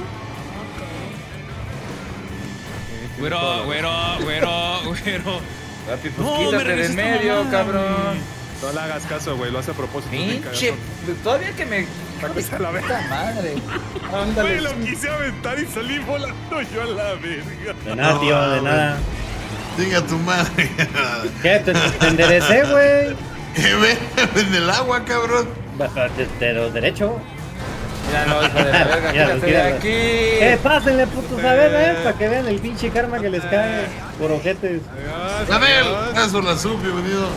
güero. Papi, pues No, me quítate de regresó en esta medio, mamada, cabrón. No le hagas caso, güey. Lo hace a propósito. bien Pinche. cagazón. Todavía que me. Sáquese a la verga. Puta madre. Güey, Ándale. lo quise aventar y salí volando yo a la verga. De nada, tío, de nada. Diga tu madre. ¿Qué? Te enderecé, güey. Ve en el agua, cabrón. Pero derecho. Míralo, hijo de la verga, Míralo, quítate de míralo. aquí. Pásenle, putos, a ver, para que vean el pinche karma que les cae por ojetes. Adiós, A ver, adiós. eso la sub, bienvenido.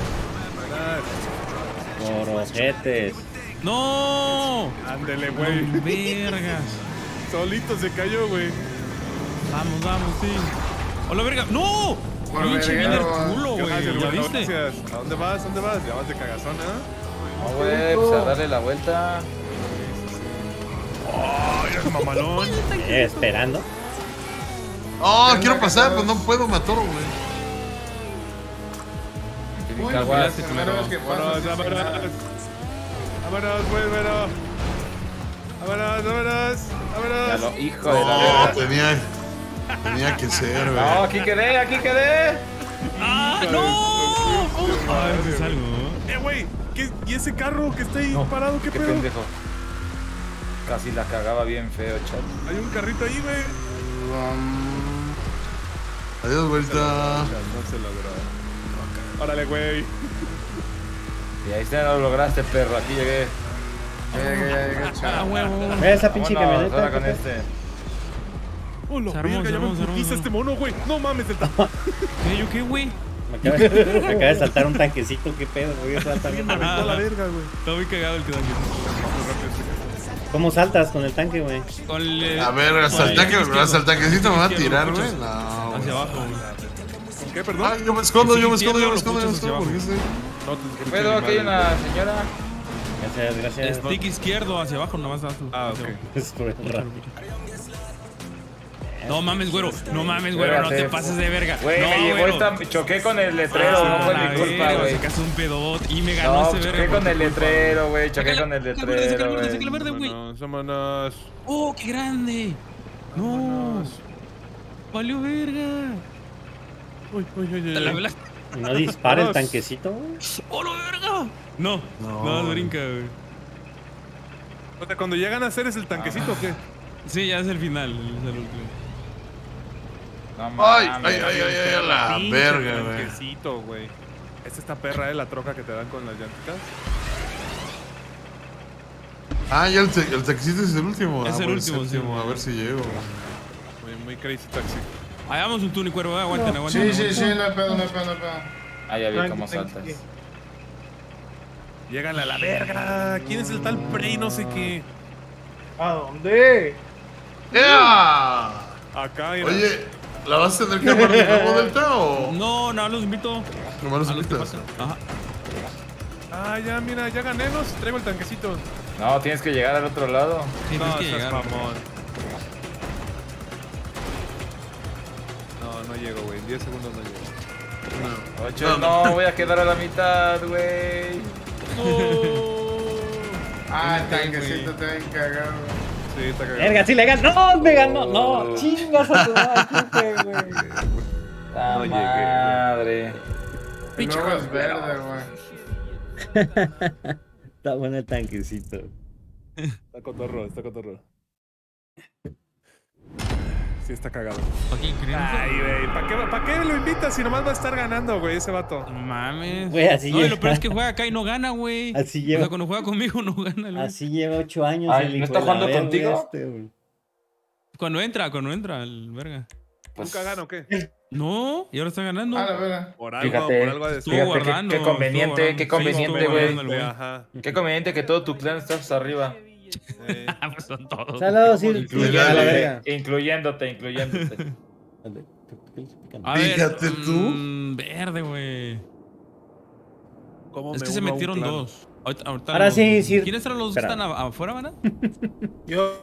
Por ojetes. ¡No! Ándele, güey. Vergas. Solito se cayó, güey. Vamos, sí. ¡Hola, verga! ¡No! Por Pinche bien el verguero. culo, güey. Gracias, ¿Ya güey, viste? gracias. ¿A dónde vas? ¿Dónde vas? Ya vas de cagazón, No, güey, pues a darle la vuelta. Oh, mira qué mamalón. Esperando. Oh, quiero pasar, pues no puedo, me atoro, güey. Que mi Uy, caguas. la primera vez que Vámonos, paso. vámonos. Vámonos, güey, bueno. Vámonos. Ya lo- hijo de la No, verga. tenía que ser, No, güey. aquí quedé. ¡Ah, no! Ah, ese es algo. Güey, ¿y ese carro que está ahí No, parado? ¿Qué qué pedo? pendejo. Casi la cagaba bien feo, chat. Hay un carrito ahí, güey. Adiós, vuelta. No se logró. Órale, güey. Y ahí está, no lo lograste, perro. Aquí llegué. Llegué, Ah, chaval. huevo. Ve esa pinche Vámonos, camioneta. ahora con ¿qué este. ¡Oh, la Se armó, verga! se Ya me armó, se armó, putiza se este armó. mono, güey. No mames, el ¿Qué? ¿Yo qué, güey? Me acaba de saltar un tanquecito, qué pedo, güey. me aventó a la verga, güey. Está muy cagado el que está ¿Cómo saltas con el tanque, güey? Con el, A ver, hasta el tanquecito me va a tirar, güey. No, hacia güey. abajo, güey. ¿Con qué, perdón? Ay, yo me escondo. Lo puchas hacia ¿Por qué estoy? No, te escuché, Pero mi aquí hay madre. una señora. Gracias. Stick izquierdo hacia abajo, nomás haz tu. Ah, ok. Es por el rato. No mames, güero. No mames, güero. No te pases de verga. Güey, no, me llevó güero. esta. Choqué con el letrero, no fue mi culpa, güey. Sacaste un pedot y me ganó No, ese verga. choqué con el letrero, güey. Choqué Sácala, con el sácala verde, sácala letrero, verde, güey. sácala verde, güey. Vámonos. ¡Oh, qué grande! ¡No! ¡Valió verga! Uy, uy, uy, uy. ¿Te la velaste? ¿Y no dispara el tanquecito, güey? ¡Oh, la verga! No, no, brinca, güey. O sea, cuando llegan a hacer es el tanquecito, ¿o qué? Sí, ya es el final. Es el último. No Ay, mames. a la Pinche verga, güey. tanquecito, güey. Esta perra, la troca que te dan con las llantitas. Ah, ya el taxista es el último. Es Ah, el pues, último, sí. séptimo, a ver si llego. Muy crazy taxi. Hagamos un túnico, cuervo. Aguanten, aguanten. Sí, no hay pedo. Ah, ya vi cómo saltas. Llegan a la verga. ¿Quién es el tal Prey? No sé qué. ¿A dónde? ¡Ea! Acá, mira. Oye, ¿la vas a tener que armar de nuevo, Delta, o...? No, no, los invito. Nomás los A los que invitas. faltan. Ajá. Ah, ya, mira, ya ganénos. Traigo el tanquecito. No, tienes que llegar al otro lado. Sí, No, tienes que seas llegar. mamón. No, no llego, güey. En 10 segundos no llego. Ocho, no, voy a quedar a la mitad, güey. Ah, el tanquecito te ven cagado. Sí, está cagado. Verga, sí le ganó. No, me ganó. No, chingas a tu madre, güey. La No llegué, madre. Y luego es verde, güey. Está bueno el tanquecito. Está cotorro, está cotorro. Sí, está cagado. Fucking cringe. Ay, güey. ¿Para qué lo invitas si nomás va a estar ganando, güey, ese vato? No mames. Güey, así No, y lleva. lo peor es que juega acá y no gana, güey. Así O lleva. sea, cuando juega conmigo no gana, güey. Así lleva 8 años. Ay, el ¿no hijo está de la jugando verga contigo? güey. Cuando entra el verga. Pues, ¿Nunca gana o qué? No, y ahora está ganando. A la verga. Por algo, Fíjate, por algo de Estuvo fíjate guardando. qué conveniente, estuvo qué guardando. Sí, conveniente, estuvo güey. guardando el Ajá. Qué conveniente que todo tu clan está hasta arriba. Ah, pues son todos. Saludos, sí, Incluyendo- a la verga. Incluyéndote. A ver, Fíjate tú. Verde, güey. ¿Cómo Es me que se uno a un metieron clan? dos. Ahorita Ahora los- sí, sí. ¿Quiénes eran los que Espera. están afuera, van? Yo.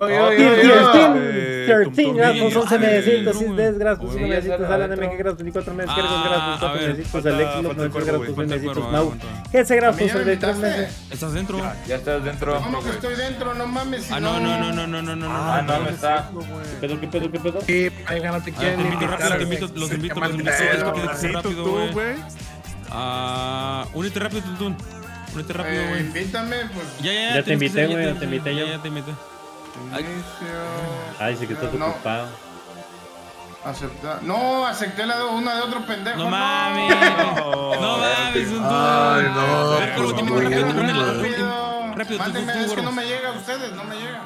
13 gracias, Tum, 11 tum. medecitos, Ay, 10 gracias, güey. 11 medecitos, Sí, ya Alan está MG gracias, 24 meses, Ah, Kergos gracias, a 4 ver, medecitos, falta- Alexis, falta 90 el cuervo, gracias, güey. 2 Falta el medecitos, cuervo, Mau, aguanta. GC A gracias, mí ya me 33 invitaste. meses. ¿Estás dentro? Ya estás dentro. ¿Cómo que estoy dentro? No mames. Si Ah, no. Ah, no está. ¿Qué pedo, qué pedo? Sí, ahí no te Ah, quieren te invito invitar, rápido, güey. los invito. Qué mal Es que pedo. tienes que ser rápido, tú, güey. Únete rápido, Tuntún. Únete rápido, güey. Invítame, pues. Ya Ya te tienes que invité, ser, güey, ya ya te invité yo. Ya te invité. Inicio. Ah, dice que estás No. ocupado. Aceptar. No, acepté una de otro pendejo. No mames. No mames, Tuntún. Ay, no, A ver, pues, Curvo, muy rápido, bien, únelo, güey. rápido, Mándenme, tú, es que gordo. no me llega a ustedes, no me llega.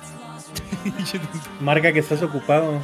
Marca que estás ocupado.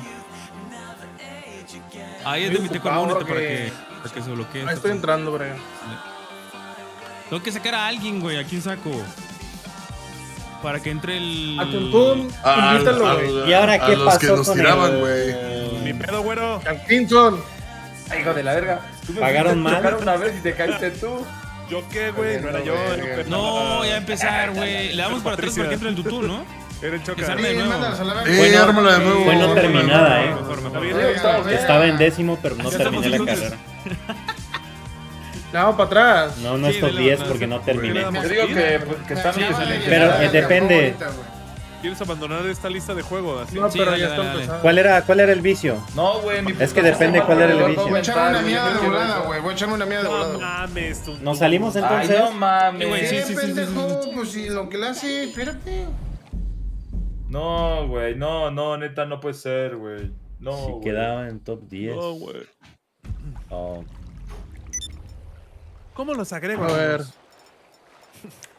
Ahí ya te invité con únete para porque- que se bloquee. Ahí estoy entrando, Brian. Tengo que sacar a alguien, güey. ¿A quién saco? Para que entre el... A Tuntún, invítalo, güey. ¿Y ahora qué a los pasó que nos con tiraban, el- güey. Ni pedo, güero. Cantinson. Ay, hijo de la verga. Tú me Pagaron fuiste a mal. tocar una vez y te caíste tú. ¿Yo qué, güey? No era yo. era un No, ya empezar, güey. Le damos para atrás para que entre el tutú, ¿no? Era el Que choca. se arme de Sí, nuevo. mándalos a la verga. Bueno, Ármala de nuevo. Fue no terminada, Mejor, mejor. Estaba en décimo, pero no Ya terminé la estamos carrera. Le damos para atrás. No, no Sí, es top dale, 10 dale, porque no Güey, terminé. nada más. Yo digo que están bien. Pero, depende. ¿Quieres abandonar esta lista de juego? Así. No, Sí, pero dale, ya está dale, dale. empezando. ¿Cuál era el vicio? No, güey, mi Es que depende cuál era el vicio. Voy a echarme una mierda de volada, güey. Voy a echarme una mierda de No volada. mames, tú. ¿Nos salimos Ay, entonces? no mames. Sí, güey, sí, sí, sí, pendejo, pues si lo que le hace, espérate. No, güey, no, neta, no puede ser, güey. No, Si güey. quedaba en top 10. No, güey. Oh. ¿Cómo los agrego? A ver.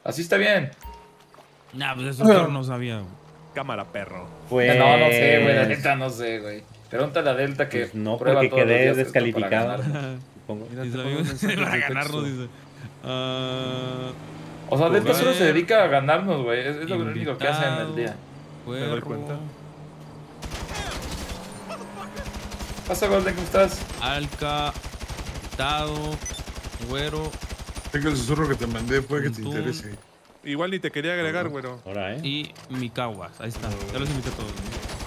Así está bien. Nah, pues eso yo no sabía, güey. Cámara, perro. Pues... No, no sé, güey. La neta no sé, güey. Pregúntale a Delta que Pues no, prueba porque todos los quedé días esto descalificado. para ganar. Supongo. Mira, Sí, te sabía, pongo un mensaje para de ganarnos, texto. dice. O sea, Delta solo Jugar. se dedica a ganarnos, güey. Es lo único que hace en el día. Me doy cuenta. Pasa, Golden, ¿cómo estás? Alca, Tado, Güero Sé que el susurro que te mandé puede que te Tuntún. interese. Igual ni te quería agregar, güero. Ahora, y Mikawas. Ahí está. Ya los invité a todos.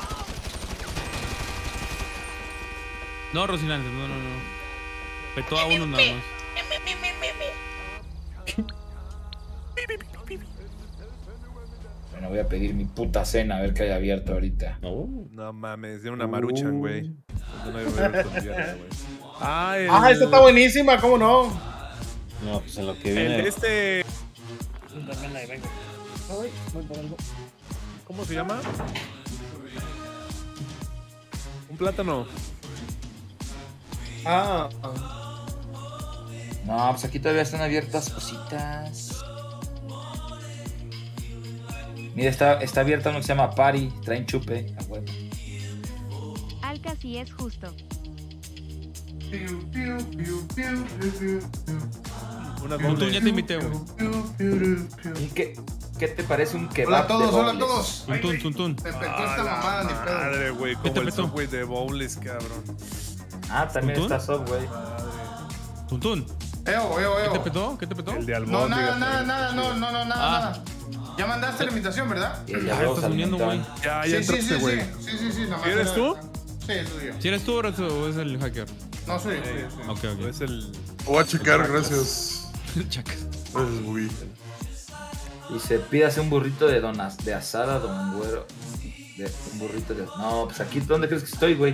No, Rocinante, no. Petó a uno nada más. Bueno, voy a pedir mi puta cena a ver qué hay abierto ahorita. no. No mames, de una maruchan, güey. No hay güey con mierda, güey. Ah, Esta está buenísima, ¿cómo no? No, pues en lo que El viene. de este. ¿Cómo se llama? Un plátano. Ah, No, pues aquí todavía están abiertas cositas. Mira, está abierta uno que se llama Party. Traen chupe. A huevo. Alca sí es justo. Una Tuntún, ya te invité, güey. ¿Y qué te parece un kebab? Hola a todos, de hola a boneless? todos. Tuntún. Me petó esta mamada, ni pedo. Madre, güey, te como el petó? Subway de Bowles, cabrón. Ah, también ¿Tuntún? está Subway. Tuntún. Eo. ¿Qué te petó? El de No, albóndigas. nada, nada. Ya mandaste la invitación, ¿verdad? Y el de Ah, arroz estás uniendo, alimentón. güey. Ya Sí, entraste, güey. Sí, nada más. ¿Sí eres tú? Sí, soy yo. ¿Si eres tú o es el hacker? No, soy yo. Ok. Es el. Voy a checar, gracias. Chaca. Gracias, Bubi. Y se pídase un burrito de de asada, don Güero. Un burrito de... No, pues aquí, ¿dónde crees que estoy, güey?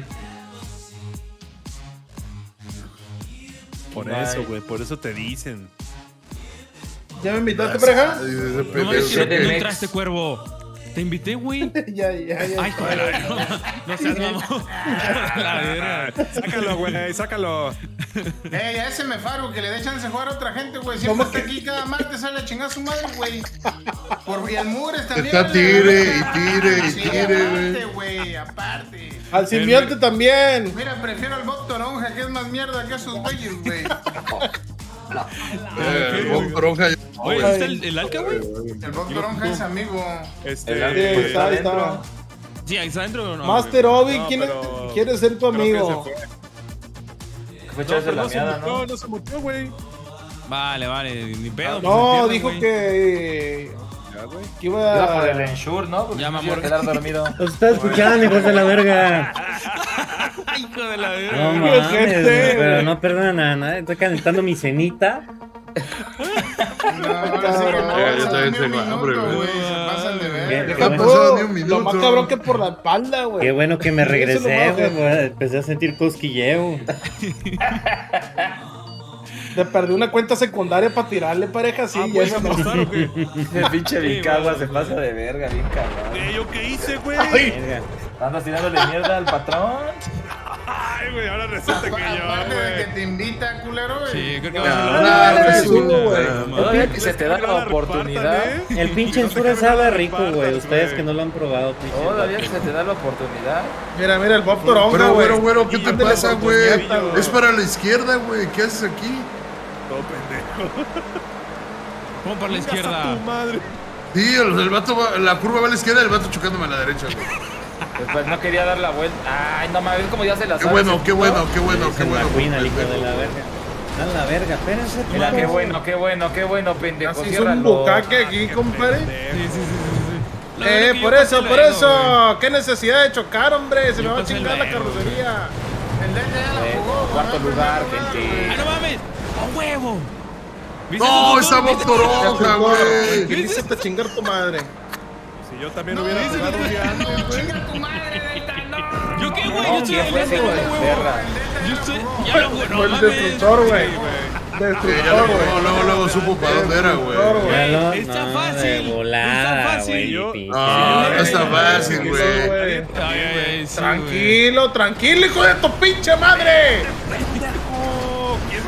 Por Bye. eso, güey, por eso te dicen. ¿ya me invitaste, pareja? Ay, ese No mames, pendejo. que no CDMX. entraste, cuervo. Te invité, güey. ya. Ay, joder, no seas mamón. La verga. Sácalo, güey, sácalo. A ese me faro que le dé chance de jugar a otra gente, güey. Siempre está aquí cada martes sale a chingar a su madre, güey. Y el Mugres también. Está tire y tire y Sí, tire, aparte, güey. güey, aparte. Al simbionte también. Mira, prefiero al Bob Toronja, que es más mierda que esos güeyes, güey. El Bob Toronja. Oye, ¿está el Alca, güey? El Bob Toronja es amigo. Este. El Sí, pues, está, adentro. está. Sí, ahí está adentro o no. Master Obi, No, ¿quién pero- quiere ser tu creo que amigo? se fue. ¿Qué fue echarse la no se miada, mutió, no? no se mutió, güey. Vale, ni pedo. pues, No, entiendo, dijo güey. que Ya, güey. iba Iba por el a... Ensure, ¿no? Porque Ya, no se mamor. iba a quedar dormido. Los está escuchando, hijos de la verga. Hijo de la verga. No Qué mames, gente, pero güey. no perdonan a nadie. Estoy calentando mi cenita. No, ahora sí que no, Ya, yo se también dan ni un tengo hambre, minuto, güey. güey. Se pasan de ¿Qué? ver. ¿Qué? Deja No todo, pasaba ni un lo más minuto. cabrón que por la espalda, güey. Qué bueno que me Eso es lo regresé, más, güey. güey. Pues, empecé a sentir cosquilleo. Le perdí una cuenta secundaria para tirarle, pareja, sí. ya eso no. El pinche Vicagua se pasa de verga, bien cabrón. ¿Yo qué hice, güey? Verga. Andas tirándole mierda al patrón. Ay, güey, ahora resulta que Aparte yo, de que güey. te invita, culero, güey. Sí, creo que No, va a no, ser eres tú, güey. Todavía que se te da No la la oportunidad. repartan, ¿eh? El pinche No te Ensure creo que sabe no rico, repartas, güey. Ustedes güey. que no lo han probado, pinche. Todavía que se te da la oportunidad. Mira, el Bob Toronja, Pero, güey. güero, ¿qué te Ándale pasa, por tu güey? nieta, güey. Es para la izquierda, güey. ¿Qué haces aquí? Todo pendejo. ¿Cómo por la Chingas a izquierda? tu madre. Sí, el vato va, la curva va a la izquierda y el vato chocándome a la derecha, güey. Después no quería dar la vuelta. Ay, no mames, como ya se la Qué sabe. bueno, qué bueno, qué bueno, qué En la bueno. cuina, el hijo de pendejo. la verga. A la verga, espérense. Mira, putos. qué bueno, pendejo. Así es Ciérralo. un bucaque aquí, compadre. Sí. La verdad que yo pasé Por la eso. ¿Qué necesidad de chocar, hombre? Se Yo me va a pasé chingar la la Edo, güey. carrocería. El Dente ya la jugó. Cuarto güey, lugar, no, gente. ¡Ah, no mames! ¡A huevo! ¿Viste No, eso, esa Tuntún? Bob Toronja, güey. ¿Qué dices de chingar tu madre? Si yo también hubiera jugado un día antes, No, güey. chinga tu madre, Delta, no. ¿Yo qué, güey? No, Yo estoy ¿quién fue ese hijo de huevo. perra? Yo estoy... Ya lo güey, Fue no el mames. destructor, güey. Ya Destructor, güey. luego supo para dónde era, güey. Ya lo, Está no, fácil, de está volada, fácil. güey. Yo- pinche. No, no está fácil, güey. Ay, ay, sí, güey. Tranquilo, tranquilo, hijo de tu pinche madre.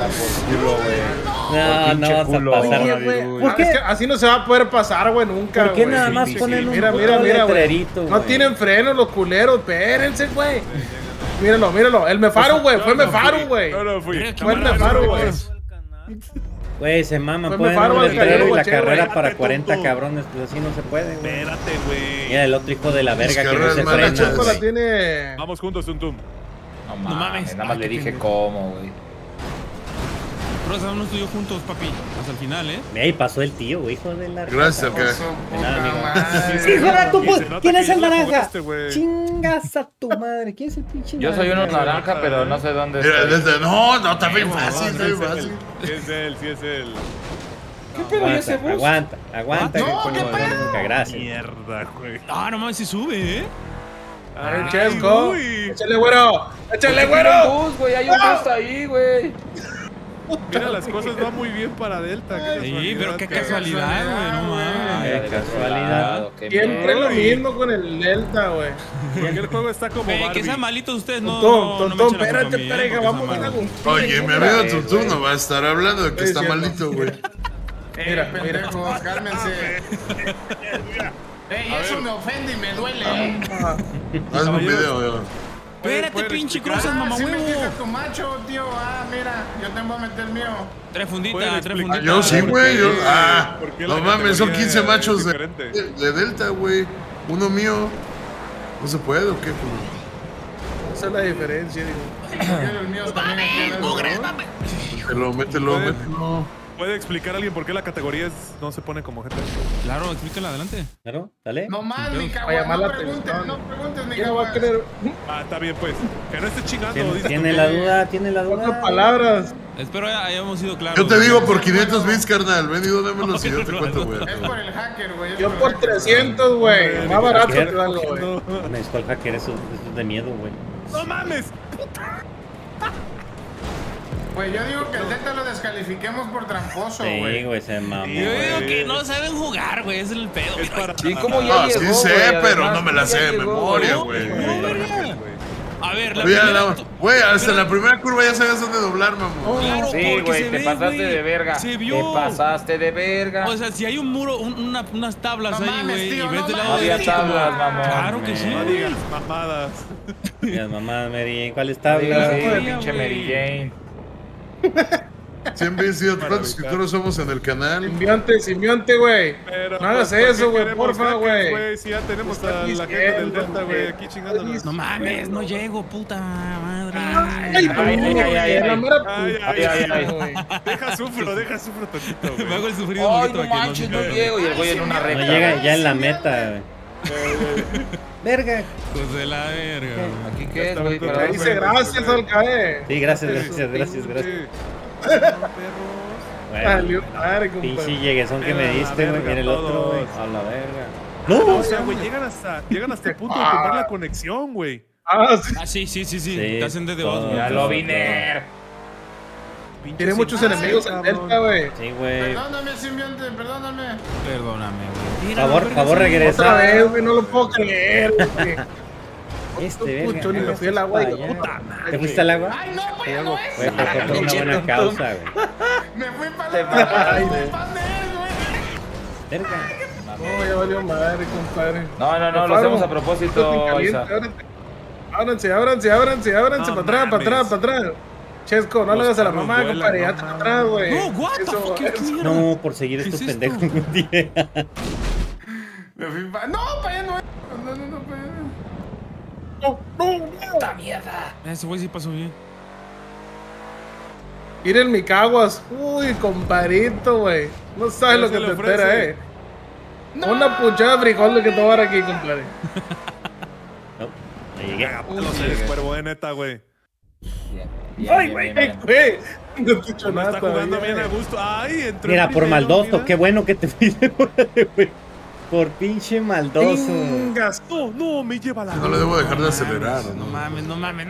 por culo, güey. No, Por no pinche vas a culo. pasar, Oye, David. güey, ¿Por es qué? que así no se va a poder pasar, güey, nunca, ¿Por qué güey. nada más sí, ponen sí. un Mira, puto güey. letrerito, No güey? tienen frenos los culeros, espérense, güey. Míralo. El Mefaru, güey. Fue Mefaru, güey. No, no fui. Mira, Fue el cámara, Mefaru, güey. güey. Güey, se maman, Pues ponen me paro un al letrero callero, y la guachero, carrera güey. para 40 tonto. cabrones, pues así no se puede, güey. Espérate, güey. Mira el otro hijo de la verga que no carreras se mal frena, hechas. Checo la güey. tiene. Vamos juntos, Tuntum. No mames. mames, nada más Ay, le qué dije pendejo. cómo, güey. Pero vámonos tú y yo juntos, papi. Hasta el final, ¿eh? Ahí pasó el tío, güey, hijo de la Gracias, rata. acá. Su De nada, puta amigo. madre. ¡Hijo de tu Y se puta! nota ¿Quién que es ya el la naranja? jugaste, güey. Chingas a tu madre. ¿Quién es el pinche Yo soy uno naranja? naranja, pero no sé dónde Mira, estoy. desde. No, está bien fácil, está bien Sí fácil. es él, sí es él. ¿Qué pedo? ¿Y ese Aguanta, bus? aguanta. No, que ¿qué con- pedo? nunca, gracias. Mierda, güey. Ah, no mames, si sube, ¿eh? Ay, Chesco. uy. Échale, güero. Échale, Hay güero. un bus, güey, hay un bus ahí, güey. Mira, las cosas van muy bien para Delta. Sí, pero qué casualidad. casualidad, güey, no mames. Qué casualidad. Qué Siempre mierda. lo mismo con el Delta, güey. Porque el juego está como Güey, que Barbie. sean malitos ustedes, no. Tontón, no me tontón, echen la culpa a espérate, mí, ¿eh? pareja, Porque vamos sean a malos. Oye, mi amigo Tuntún no va a estar hablando de que Sí, está cierto. malito, güey. Mira, Pendejos, cálmense. Ey, eso me ofende y me duele. Hazme un video, güey. Espérate, ¿Pueden pinche explicar? cruzas, mamá Si me huevo. quejas tu macho, tío. Ah, mira, yo te voy a meter el mío. Tres ¿Pueden funditas, tres explicar? funditas. Yo sí, güey. Yo. Ah, ¿Por qué la no mames, son categoría 15 es machos de diferente? Delta, güey. Uno mío. ¿No se puede o qué, güey? Esa es la diferencia, digo. Si yo quiero el mío también. Mételo, mételo. ¿Puede explicar a alguien por qué la categoría no se pone como GTA? Claro, explícala adelante. Claro, dale. No más, mi Para cabrón. llamar No la preguntes, atención. no preguntes, mi ¿Quién no va a cabrón. querer Ah, está bien, pues. Que no esté chingando. Tiene, dices tiene tú. la duda, tiene la otras duda. palabras? Espero ya hayamos sido claros. Yo te digo por 500 bits, carnal. Ven y dámelos y yo te cuento, güey. Es por el hacker, güey. es Yo el por hacker. 300, güey. Más barato que algo, güey. Me disco el hacker, eso es de miedo, güey. ¡No mames! Güey, yo digo que el Delta lo descalifiquemos por tramposo, Sí, güey. güey, se mamó. Yo digo güey. que no saben jugar, güey. Ese es el pedo. Es para. ¿Y cómo ya Ah, llegó, sí güey? sé, pero Además, no me la ya sé de llegó, memoria, güey. güey. No, verga. A ver, la Oye, primera. güey, hasta la primera curva ya sabes dónde doblar, mamón. Claro, Sí, porque güey, se te ve, pasaste güey. de verga. Se Te vio. pasaste de verga. O sea, si hay un muro, unas tablas No ahí, mames, güey, tío, y ves no del lado No había derecho. tablas, mamón. Claro que sí, No güey. digas mamadas. Mira, mamá, Mary, ¿cuál Digas, está? sí, güey. pinche Mary Jane. Siempre he sido cuántos suscriptores somos en el canal. Simbionte, güey. Pero, No hagas pues, ¿por qué eso, güey, queremos porfa, hackers, güey. Si ya tenemos Está a la gente diciendo, del Delta, güey, güey. aquí chingándonos. No mames, no llego, puta madre. Ay, ay, la ay. mera Ay, puta, ay, ay. güey. Deja sufro tantito, Me hago güey. el sufrido un Ay, poquito no para que manches, no no se llego. Y el güey en una No recta. llega ya en la meta, güey. Verga. Pues de la verga, güey. ¿Aquí qué es, güey? Ahí Para Dice gracias al CAE. Sí, gracias. Bueno, Salió madre, pinche compadre. lleguezón que me A la diste, güey. verga, Mira el otro, güey. todos. A la verga. No, o sea, güey, llegan hasta el punto de tomar la conexión, güey. Ah, sí. Ah, sí. Sí, Te hacen de dos, todo. güey. Ya lo vine. Pinche Tiene muchos simbionte, enemigos en cabrón. Delta, güey. Sí, güey. Perdóname, simbionte, perdóname. Perdóname, güey. Favor, regresa. Otra vez, güey, no lo puedo creer, güey. Este, Pucho, ni verga. me fui al agua, Para hijo de allá. puta madre. ¿Te fuiste al agua? Ay, no, pues no es. Güey, pues fue por una buena causa, güey. Me fui para Te la mamaste. me pasé, güey. Verga. No, ya valió madre, compadre. No, lo hacemos a propósito, Isa. Ábranse, para atrás, para atrás. Chesco, no le hagas a la carros mamá, vuelan, compadre, no ya para mames. atrás, güey. No, what the Eso, fuck, ¿qué mierda? No, por seguir ¿Qué estos es pendejos esto? un día. Me fui para. No, para allá no es. No, para allá. Puta mierda. Ese güey sí pasó bien. Miren mi caguas. Uy, compadrito, güey. No sabes ¿Qué lo se que le te ofrece? espera, Una puchada de frijol que te va a dar aquí, compadre. No, ahí llegué. Cágatelos, eres cuervo de neta, güey. Ay, güey, güey. No te he hecho No nada está jugando todavía. bien a gusto. Ay, entró Mira, en por primero, maldoso, mira. qué bueno que te fuiste, güey. Por pinche maldoso. Chingas. No, me lleva la. No le debo dejar de acelerar, No ¿no? mames.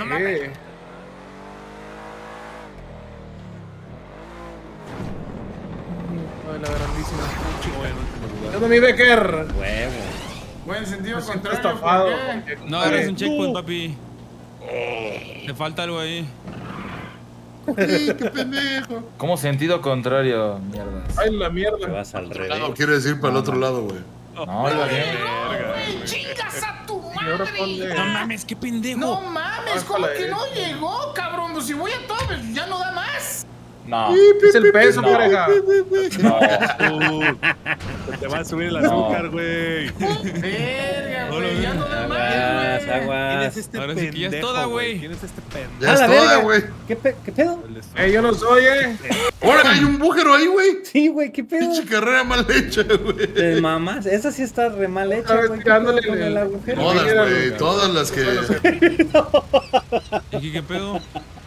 Ay, la grandísima. ¿Qué onda, mi Becker? Huevo. Buen sentido Me siento contrario. estafado. ¿por qué? No, eres un checkpoint, papi. Le falta algo ahí. ¡Qué pendejo! ¿Cómo sentido contrario? Mierda. Ay, la mierda. Te vas al revés. No, quiere decir para el otro lado, güey. No, iba bien. ¡Chingas a tu Y ahora madre! ponle. No mames, qué pendejo. No mames, ¿cómo que no llegó, cabrón? Pues si voy a todo, pues ya no da más. No. Es el peso, No. pareja. No. Te va a subir el azúcar, güey. Verga, güey, ya no da más, Aguas, güey. aguas. Ahora sí que ya es toda, güey. ¿Quién es este pendejo? Ya ¡A es la toda, verga! güey. ¿Qué pedo? Yo no soy, Ahora hay un bújero ahí, güey. Sí, güey, ¿qué pedo? Pinche carrera mal hecha, güey. De mamás. Esa sí está re mal hecha, Sabes, güey. ¿Qué pedo tirándole con el- el agujero? Todas, güey. Todas las que. ¿Y qué pedo?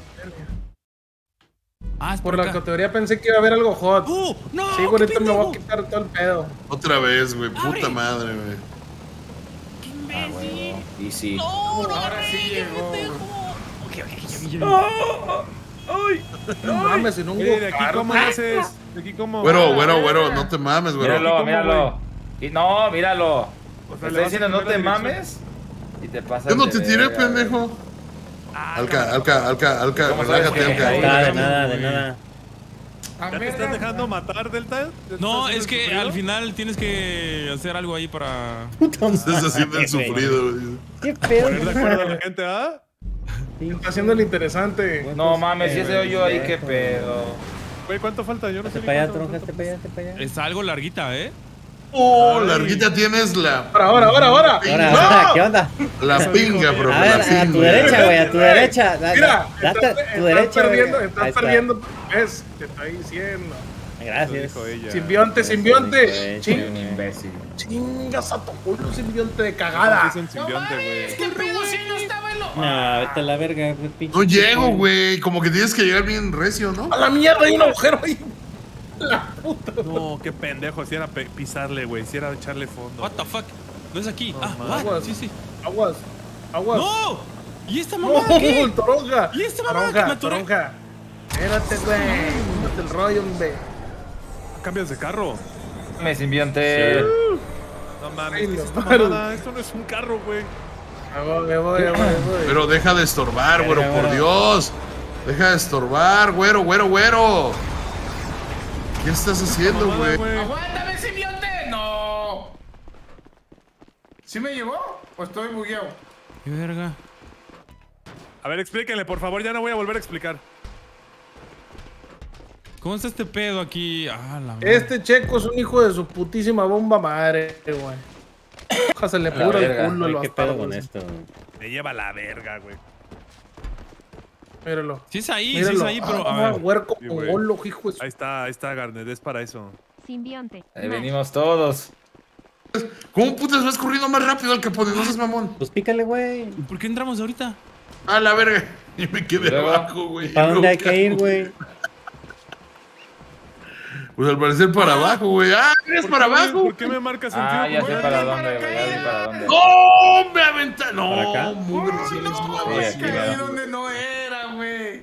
Ah, es Por la categoría pensé que iba a haber algo hot. ¡No! Sí, qué ahorita me voy a pendejo. quitar todo el pedo. Otra vez, güey. Puta madre, güey. ¡Qué Ah, imbécil! bueno. Y sí. ¡No, no Ahora agarré! sí ¡Qué llegó, pendejo! güey. Ok, ya vi. No mames, si no hubo ¿De aquí carro. cómo haces? ¿De aquí cómo? Güero, no te mames, güero. Míralo, ¿Cómo, míralo. Y no, míralo. O sea, Te le estoy vas a diciendo no cambiar te la dirección. mames. Y te pasas. Yo no de te tiré, verga, pendejo. Alca, ¿Cómo sabes relájate, que Alca. ahí- Ah, de nada, de nada. A ¿Ya te ver, estás dejando matar, Delta? No, es que al final tienes que hacer algo ahí para... Estás haciendo el sufrido, güey. ¿Qué pedo? Poner de acuerdo a la gente, ¿ah? Está haciendo el interesante. No mames, si ese hoyo ahí, qué pedo. Güey, ¿cuánto falta? Yo no sé Hazte ni para allá, cuánto tronca, falta. hazte para allá, hazte para allá. Está algo larguita, ¿eh? Oh, larguita tienes la. Ahora. Ahora, ¿qué onda? La pinga, bro. A La ver, a tu pinga. derecha, güey, a tu derecha. Mira, Date a tu derecha, perdiendo, güey. estás Ahí está. perdiendo. ¿Ves? Te estoy diciendo. Gracias. Dijo ella. Simbionte. Un imbécil. Chingas a tu culo, simbionte de Es cagada. un simbionte, güey. ¿qué pedo si no estaba en lo... No, vete a la verga, güey, pinche. No llego, güey. Como que tienes que llegar bien recio, ¿no? A la mierda, hay un agujero ahí. La puta. No, qué pendejo. Si era pisarle, güey. Si era echarle fondo. What the fuck? No es aquí. Ah, mames. what? Sí, sí. Aguas. ¡No! ¿Y esta No, mamá qué? toronja. ¿Y esta mamá que me atoré? Toronja. Espérate, güey. Quítate el rollo, hombre. Cambias de carro. Me simbionte. No mames, Ay, ¿qué es no, esta paro. mamada? Esto no es un carro, güey. Me voy. Pero deja de estorbar, güero, por Dios. Deja de estorbar, güero. ¿Qué estás haciendo, Mamada, güey? ¡Aguántame, simbionte! ¡No! ¿Sí me llevó? ¿O estoy bugueado? ¡Qué verga! A ver, explíquenle, por favor. Ya no voy a volver a explicar. ¿Cómo está este pedo aquí? Ah, la madre. Este checo es un hijo de su putísima bomba madre, güey. Ojalá se le La pura el verga. culo el Güey, ¿qué pedo bastardo. con esto? Me lleva la verga, güey. Míralo. Sí es ahí, Míralo. sí es ahí, pero a ver. Huerco Sí, con güey. golo, hijo de su... Ahí está, Garnet. Es para eso. Simbionte. Ahí Match. venimos todos. ¿Cómo putas vas corriendo más rápido al capone? No seas mamón. Pues pícale, güey. ¿Por qué entramos ahorita? A la verga. Y me quedé Luego. abajo, güey. ¿Para dónde hay que ir, güey? Pues al parecer para abajo, güey. ¡Ah, eres ¿Por para qué, abajo! ¿Por qué me marcas el Ah, ya tiro? sé para dónde, güey. Ya sé para dónde. ¡No! ¡Me aventa! No, ¿Para acá? mugre, sí, No, Sí, es aquí, que ahí mira. donde no era, güey.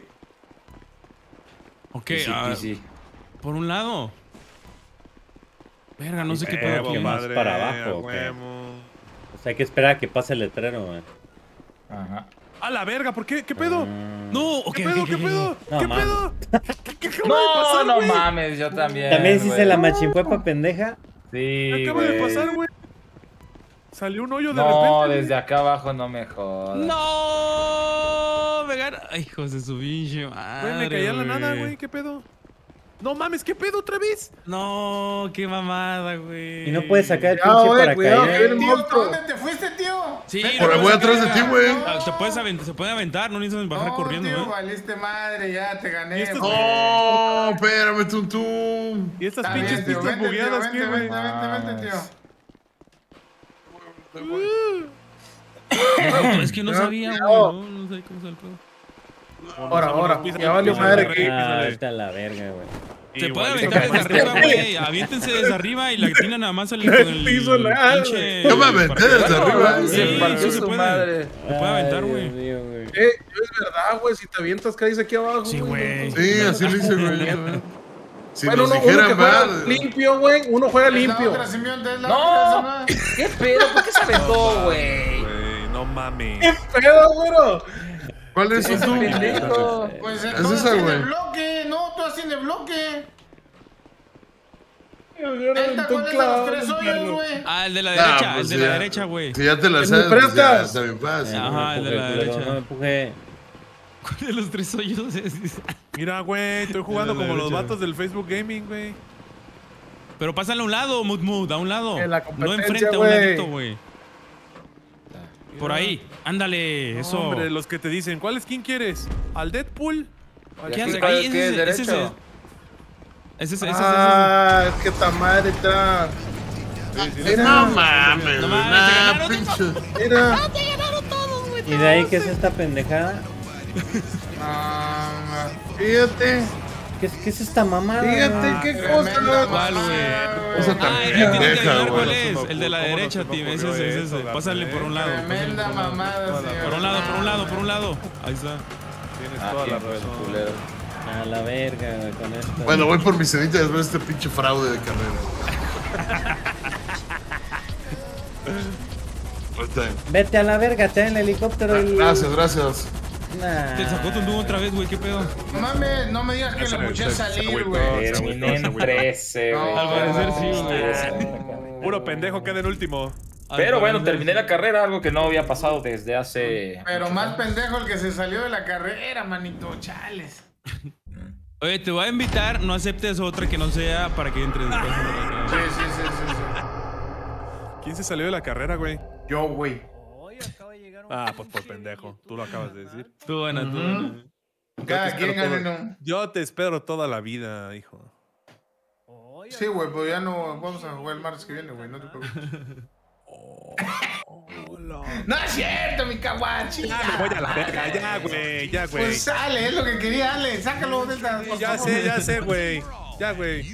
Ok, Sí, sí. por un lado. Verga, no sé qué pedo Huevo, aquí. más para abajo, ¿o qué? O sea, hay que esperar a que pase el letrero, güey. Ajá. ¡A la verga! ¿Por qué? ¿Qué pedo? No, ok, ¿Qué pedo? ok, ¿Qué ok. pedo? No, ¿Qué mames. pedo? ¿Qué acaba de No, pasar, no güey? mames, yo también. También sí se güey. la machimpuepa pendeja. Sí, ¿Qué acaba de güey. pasar, güey? Salió un hoyo de No, repente. desde acá abajo no me jodas. ¡No! Me gana. Ay, hijos de su pinche madre. Güey, me caí a la nada, güey. ¿Qué pedo? No mames, ¿qué pedo otra vez? No, qué mamada, güey. Y no puedes sacar el Cuidado, pinche cuidado, que paracaídas. viene un Tío, monstruo. ¿dónde te fuiste, tío? Sí, Por ahí voy atrás de ti, güey. Ah, se puede aventar, no necesitas bajar No, corriendo, tío, ¿eh? valiste madre, ya te gané. ¿Y estos- güey. ¡Oh! Espérame, tuntum. Y estas Está pinches bien, tío, pistas vente, tío, bugueadas, ¿qué, vente, güey? vente, tío. No, es que no sabía, güey. No sabía cómo se el pedo. Ahora. Ya valió madre que... Ah, vete a la verga, güey. Se puede Igualito aventar que desde fuiste, arriba, güey. Aviéntense desde arriba y la tiran nada más con el piso nada, pinche... Yo me aventé desde arriba. Sí, Se partió sí se su puede. madre. Se puede aventar, Ay, güey. Dios mío, güey. Es verdad, güey. Si te avientas, caes aquí abajo. Sí, güey. Sí, así lo hice, güey. Si Bueno, nos uno que dijeran, juega va. limpio, güey. Uno juega Es la limpio. otra, simbionte, es la No. otra, esa ¿Qué pedo? ¿Por qué se aventó, güey? Güey, no mames. ¿Qué pedo, güero? ¿Cuál es Ese eso tú? pendejo. Pues Es todas esa, tienen güey. bloque, no, todas tienen bloque. Yo Esta, ¿cuál es de los 3 hoyos, güey? Ah, el de la Ah, derecha, pues el de la ya. derecha, güey. Si ya te la ¿Me sabes, pues ya prestas? está bien fácil. Ajá, el de la Culero, derecha. no me empuje. ¿Cuál de los 3 hoyos es? Mira, güey, estoy jugando De la como los derecha. vatos del Facebook Gaming, güey. Pero pásale a un lado, Mudmud, a un lado. En la No competencia, enfrente, a un güey. ladito, güey. Por ahí, ándale, eso. Hombre, los que te dicen, ¿cuál skin quieres? ¿Al Deadpool? ¿Qué hace? ¿Cuál- Ahí, qué es ese, derecho? ese. Ah, es que esta madre está. Mira, No mames, No güey, mames, nah, te pinche. mira. ¿Y de ahí qué es esta pendejada? Ah, Fíjate, ¿Qué es esta mamada? fíjate güey? qué tremenda cosa. ¿Cuál, güey? Esa tan Ah, el que tienes que pendeja, adivinar cuál güey. es. El de la ¿Cómo no derecha, se me Tim. Ese, ocurrió ese. eso, Pásale por un lado. tremenda mamada, señor. Por un lado, por un lado, por un lado. Ahí está. Tienes Ah, toda la tiempo, el razón. culero. A la verga, güey, con esto. Bueno, voy por mi cenita después de este pinche fraude de carrera. Ahorita. Vete a la verga, te en el helicóptero y... Gracias, gracias. Nah. Te sacó Tundú otra vez, güey. ¿Qué pedo? No mames, no me digas que le escuché salir, güey. Terminé en 13, güey. Al parecer sí, güey. Puro pendejo queda en último. Pero bueno, terminé la carrera, algo que no había pasado desde hace... Pero más pendejo el que se salió de la carrera, manito, chales. Oye, te voy a invitar, no aceptes otra que no sea para que entres después. Sí, sí. ¿Quién se salió de la carrera, güey? Yo, güey. Hoy acaba de llegar un Ah, pues por pendejo. Tú lo acabas de decir. Tú, buena, tú, buena. Cada quien gane, ¿no? Yo te espero toda la vida, hijo. Hoy Sí, güey, pues ya no vamos a jugar el martes que viene, güey, no te preocupes. No es cierto, mi kawachi. Ya me voy a la verga, ya, güey, ya, güey. Pues sale, es lo que quería, Ale. Sácalo de esta. por Ya favor. sé, güey. Ya, güey.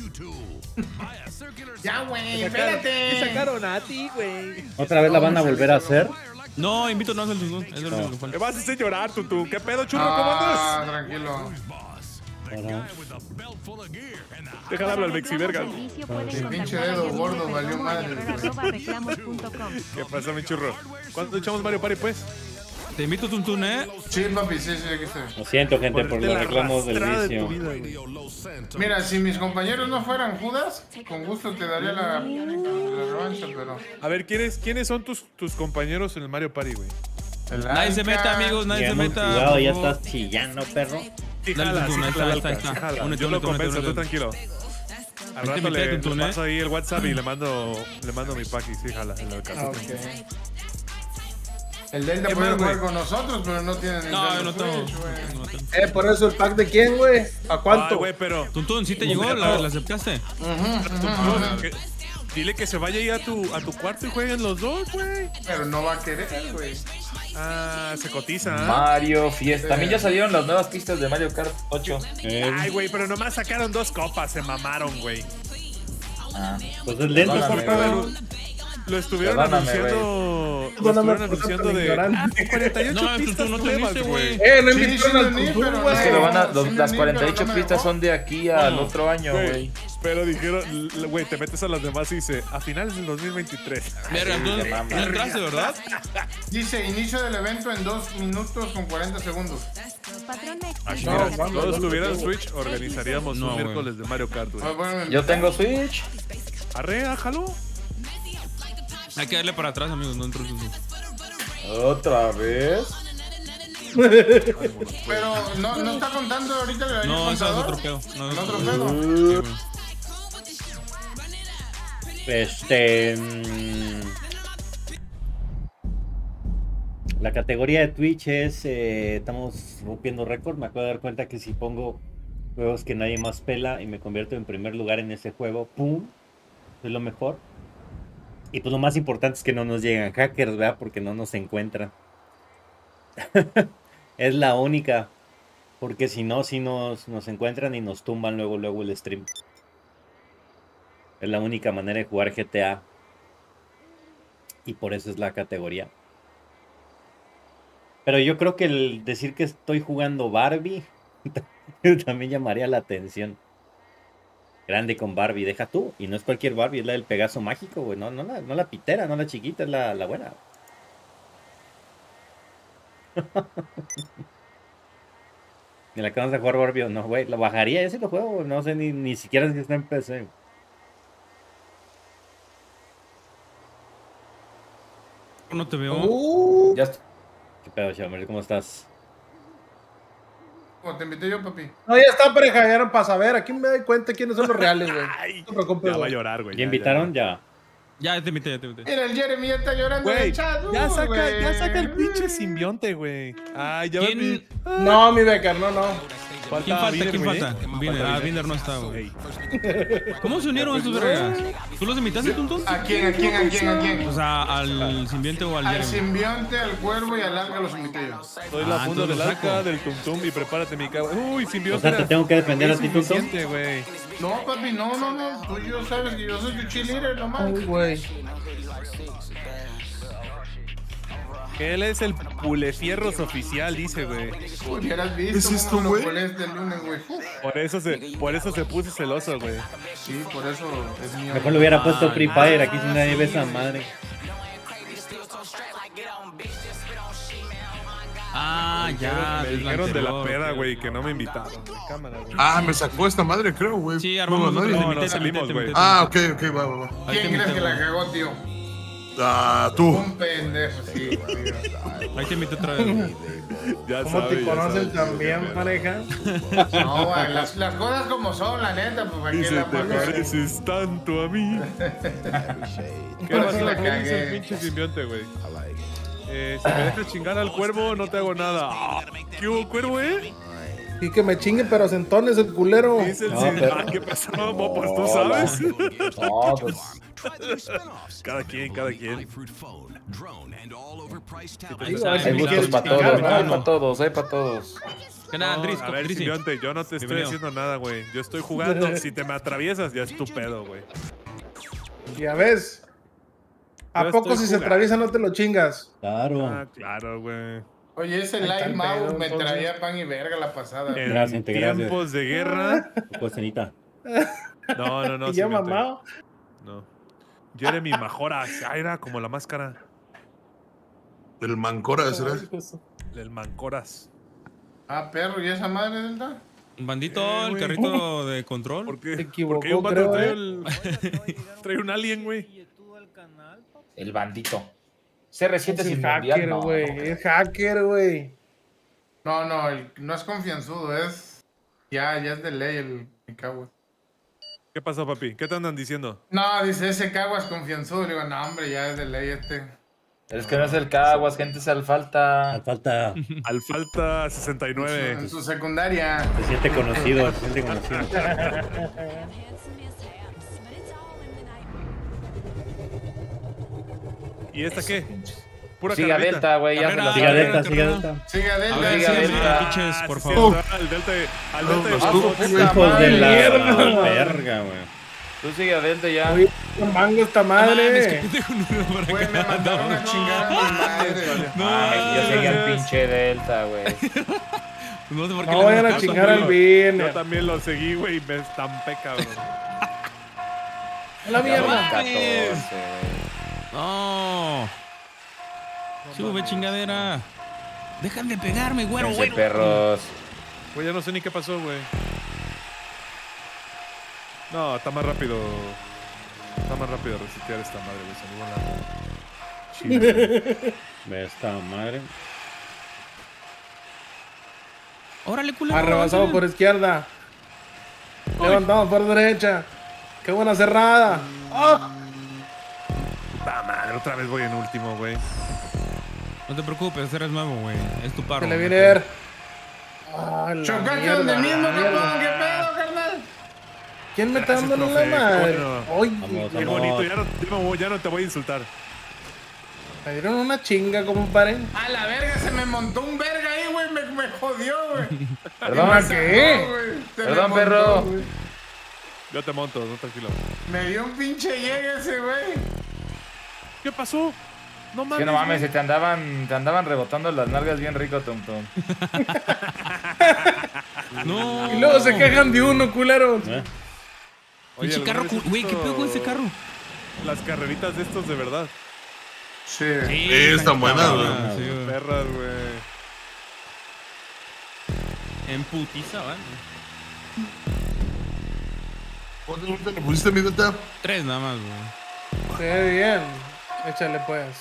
Ya, güey, espérate. sacaron a ti, güey. ¿Otra vez la van a volver a hacer? No, invito no es el Tundú. Es el único que Me falta. vas a hacer llorar, Tutu. ¿Qué pedo, churro? ¿Cómo andas? Ah, tranquilo. Ahora. Déjale hablar al Mexi Vergas. El pinche dedo gordo valió madre. ¿Qué pasa, mi churro? ¿Cuándo echamos Mario Party, pues? Te invito, Tuntún, ¿eh? Sí, papi, sí, aquí estoy. Lo siento, gente, por los reclamos del vicio. Mira, si mis compañeros no fueran Judas, con gusto te daría la revancha, pero... A ver, ¿quiénes son tus compañeros en el Mario Party, güey? Nadie se meta, amigos, nadie se Ya hemos meta. jugado, por ya favor. estás chillando, perro. Sí, Dale, jala, Tuntún, sí, ahí jala, está, ahí sí, está. jala. Únete, Yo lo únete, convenzo, únete, tú únete. tranquilo. Al Ahí te rato invité, le Tuntún, paso ahí el WhatsApp y le mando mi pack y sí, jala. En la casa. Ok. El Delta ¿Qué puede más, jugar güey? con nosotros, pero no tiene ni No, yo no Nintendo tengo. Switch, güey. No tengo. Por eso el pack de quién, güey. ¿A Ay, cuánto? güey, pero... Tuntún, ¿sí te llegó? ¿La aceptaste? que- Dile que se vaya ahí a tu cuarto y jueguen los dos, güey. Pero no va a querer, güey. Ah, se cotiza, ¿ah? Mario Fiesta. También ya salieron las nuevas pistas de Mario Kart 8. Ay, güey, pero nomás sacaron 2 copas, se mamaron, güey. Ah. Pues es lento, Perdóname, por favor. güey. Lo estuvieron Perdóname, anunciando. Lo Perdóname estuvieron por ser anunciando tan de. ignorante. 48 No, pistas Tuntún, no te nuevas, viste, güey. No Sí, invitaron sí, al lo vi, Tuntún, pero güey. Es que lo van a, Sí, las sí, 48 pero no me pistas dejó. son de aquí al otro año, güey. Pero dijeron, güey, te metes a las demás y dice, a finales del 2023. Mira, entonces, te mamas. no entraste, ¿verdad? Dice, inicio del evento en 2 minutos con 40 segundos. Mira, si todos tuvieran Switch, organizaríamos No, un güey. miércoles de Mario Kart, Ah, güey. bueno, Yo tengo Switch. Arre, ájalo. Hay que darle para atrás, amigos, no entró Tuntún. ¿Otra vez? Pero no está contando ahorita el No, ese es contador. otro pedo. No, ¿En es otro otro pedo? Sí, güey. La categoría de Twitch es, estamos rompiendo récord. Me acabo de dar cuenta que si pongo juegos que nadie más pela y me convierto en primer lugar en ese juego, ¡pum! Es lo mejor. Y pues lo más importante es que no nos llegan hackers, ¿verdad? Porque no nos encuentran. Es la única. Porque si no, si nos encuentran y nos tumban luego el stream. Es la única manera de jugar GTA. Y por eso es la categoría. Pero yo creo que el decir que estoy jugando Barbie también llamaría la atención. Grande con Barbie, deja tú. Y no es cualquier Barbie, es la del Pegaso mágico, güey. No la pitera, no la chiquita, es la buena. ¿Y la acabas de jugar Barbie o no, güey? ¿Lo bajaría? Ese lo juego, no sé ni siquiera si está en PC. No te veo. Ya está. ¿Qué pedo, Xiaomi? ¿Cómo estás? Como te invité yo, papi. No, ya está, pareja, ya no para saber. Aquí me doy cuenta quiénes son los reales, güey. Ay, No te preocupes, ya va a güey. llorar, güey. ¿Ya invitaron? Ya. Ya te invité. Mira, el Jeremy ya está llorando en Güey, el chat. ya saca güey. el pinche simbionte, güey. Ay, ya ¿Quién, No, mi Becker, no. ¿Quién falta? Viner, ¿Quién güey. falta? Viner no está, güey. Ey. ¿Cómo se unieron estos vergas? ¿Tú los invitaste, Tuntun? ¿A quién? O sea, al simbionte o al Al Jeremy. simbionte, al cuervo y al alga los invité yo. Soy la funda entonces del lo saco. arca, del tum y prepárate mi cago. Uy, simbionte. O sea, te tengo que defender a ti, Tuntun. suficiente, güey. No, papi, no. Tú yo sabes que yo soy tu cheerleader nomás. Ay, güey. Él es el pulefierros oficial, dice, güey. Hubieras ¿Qué es visto esto, cómo lo güey? colé este lunes, güey. Por eso se puso celoso, güey. Sí, por eso es mío. Mejor le hubiera puesto Free Fire, aquí si nadie ve esa madre. Ah, ya. Me es dijeron de la anterior, peda, ok. güey, que no me invitaron. De cámara, güey. Ah, me sacó esta madre, creo, güey. Sí, No, armamos nadie. otro. No, Te invité, salimos, te güey. invité. Ah, ok, va. ¿Quién crees que la cagó, tío? Ah, tú. Un pendejo, sí, güey. Ahí te invito otra vez. Ya ¿Cómo sabe, te ya conocen sabe, también, ya sabe. pareja? No, güey, las cosas como son, la neta, pues aquí Dice, la te mano. pareces tanto a mí. ¿Qué Pero pasó? sí la ¿Qué dice el cagué. pinche simbionte, güey? Si me dejas chingar al cuervo, no te hago nada. Ah, ¿qué hubo, cuervo, Y que me chingue, pero sentones el culero. Dice el No, sin- pero- Ah, ¿qué pasó? No, pues tú sabes. No, pues. Cada quien. Digo, a ver si Hay me gustos quieres para chingar, todos, ¿no? Hay ¿no? para todos, hay para todos. ¿Qué nada, No, Andrés? a ver, Drizzy. simbionte, yo no te estoy Bienvenido. haciendo nada, güey. Yo estoy jugando. Si te me atraviesas, ya es tu pedo, güey. Ya ves. ¿A Yo poco estoy si se jugando. atraviesa no te lo chingas? Claro. Ah, claro, güey. Oye, ese Ahí está live el mouse pedo, me entonces. traía pan y verga la pasada. En Gracias, gracias. tiempos de guerra. Pues, cenita. No, y ya simbionte. mamado. No. Jeremy Majora. Ah, era como la máscara El Mancora, ¿será? del Mancoras. Ah, perro, ¿y esa madre delta? Bandito, el güey. carrito de control. ¿Por qué? Se equivocó, Porque un vato creo, trae, ¿eh? trae un alien, güey. Billetú al canal, papá. El bandito. CR7 Es sin hacker, mundial, no. güey. Es hacker, güey. No, no es confianzudo, es. Ya es de ley el Caguas. ¿Qué pasó, papi? ¿Qué te andan diciendo? No, dice ese Caguas confianzudo. Le digo, no, hombre, ya es de ley este. Es que no es el Caguas, gente, es al falta. Falta. Al falta En 69. su secundaria. Se siente conocido, se siente conocido. ¿Y esta qué? Pura Siga carnita. Delta, güey, ya se Carrera. la Siga sabe. Delta, siga Delta. Siga A ver, Delta. Siga sí, Delta. pinches, por sí, favor. Al Delta de los Bajos. dos, güey. Hijos de la mierda. verga, güey. Tú sigue adelante ya. Oye, con mango esta No mames, que madre. pendejo número para Güey, me acá. mandaron a chingar a mi madre. Ay, yo seguía el pinche Delta, güey. No sé por qué No le vayan hago a caso, chingar güey. al bien. Yo también lo seguí, güey, y me estampé, cabrón. La mierda. 14, güey. No. Sube, chingadera. Dejan de pegarme, güero, Pinche güero. perros. Güey, ya no sé ni qué pasó, güey. No, está más rápido. Está más rápido resetear esta madre, güey. Se me iba la- Chido. Ve esta madre. Órale, culero. Arrebasado por izquierda. Levantamos por derecha. Qué buena cerrada. ¡Ah! Puta madre, otra vez voy en último, güey. No te preocupes, eres nuevo, güey. Es tu paro. Se le viene a ver. Ah, la Chocaste mierda, donde la mismo, mierda. cabrón. ¿Qué pedo, carnal? ¿Quién me está Gracias, dando la profe. madre? Bueno. Oye, Vamos, Qué vamos. bonito, ya no te voy a insultar. me dieron una chinga, compadre. A la verga, se me montó un verga ahí, güey. Me jodió, güey. Perdón, Me ¿qué? sacó, güey. Se me Perdón, montó, perro. güey. Yo te monto, no, tranquilo. Me dio un pinche llegue ese, güey. ¿Qué pasó? No mames. Que no mames, se te andaban rebotando las nalgas bien rico, Tum Tum. No. Y luego se quejan de uno, culeros. Oye, Pinche ¿alguna carro, vez has güey, ¿qué visto pedo con ese carro? Las carreritas de estos de verdad. Sí. Están buenas, güey. Ah, sí, güey. Perras, güey. En putiza, ¿vale? ¿Cuántas vueltas le pusiste, mi beta? 3 nada más, güey. Se ve bien. Échale pues.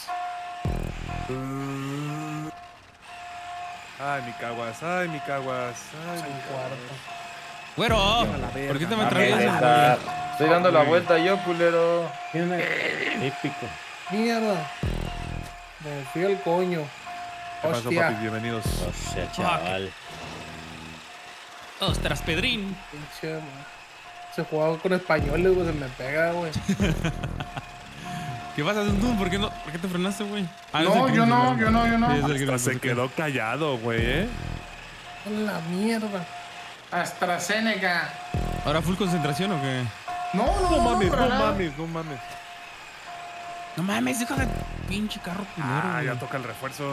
Ay, mi caguas, ay, mi caguas. Ay, mi Cuarto. Güero, ¿por qué te me Mames, atraviesas, neta. güey? Estoy dando la vuelta yo, culero. Épico. Mierda. Me fui al coño. ¿Qué pasó, Hostia. papi? Bienvenidos. O sea, chaval. Ostras, Pedrín. Pinche, man. Se jugaba con españoles, güey. Se me pega, güey. ¿Qué vas a hacer tú? ¿Por qué te frenaste, güey? Ah, No, es el yo Chris, no, ¿no? yo no, yo no. Sí, es el Hasta Chris, se ok. quedó callado, güey, A la mierda. AstraZeneca. ¿Ahora full concentración o qué? No, no, No no, mames, para no nada. mames, no mames. No mames, deja de pinche carro culero, Ah, güey. ya toca el refuerzo.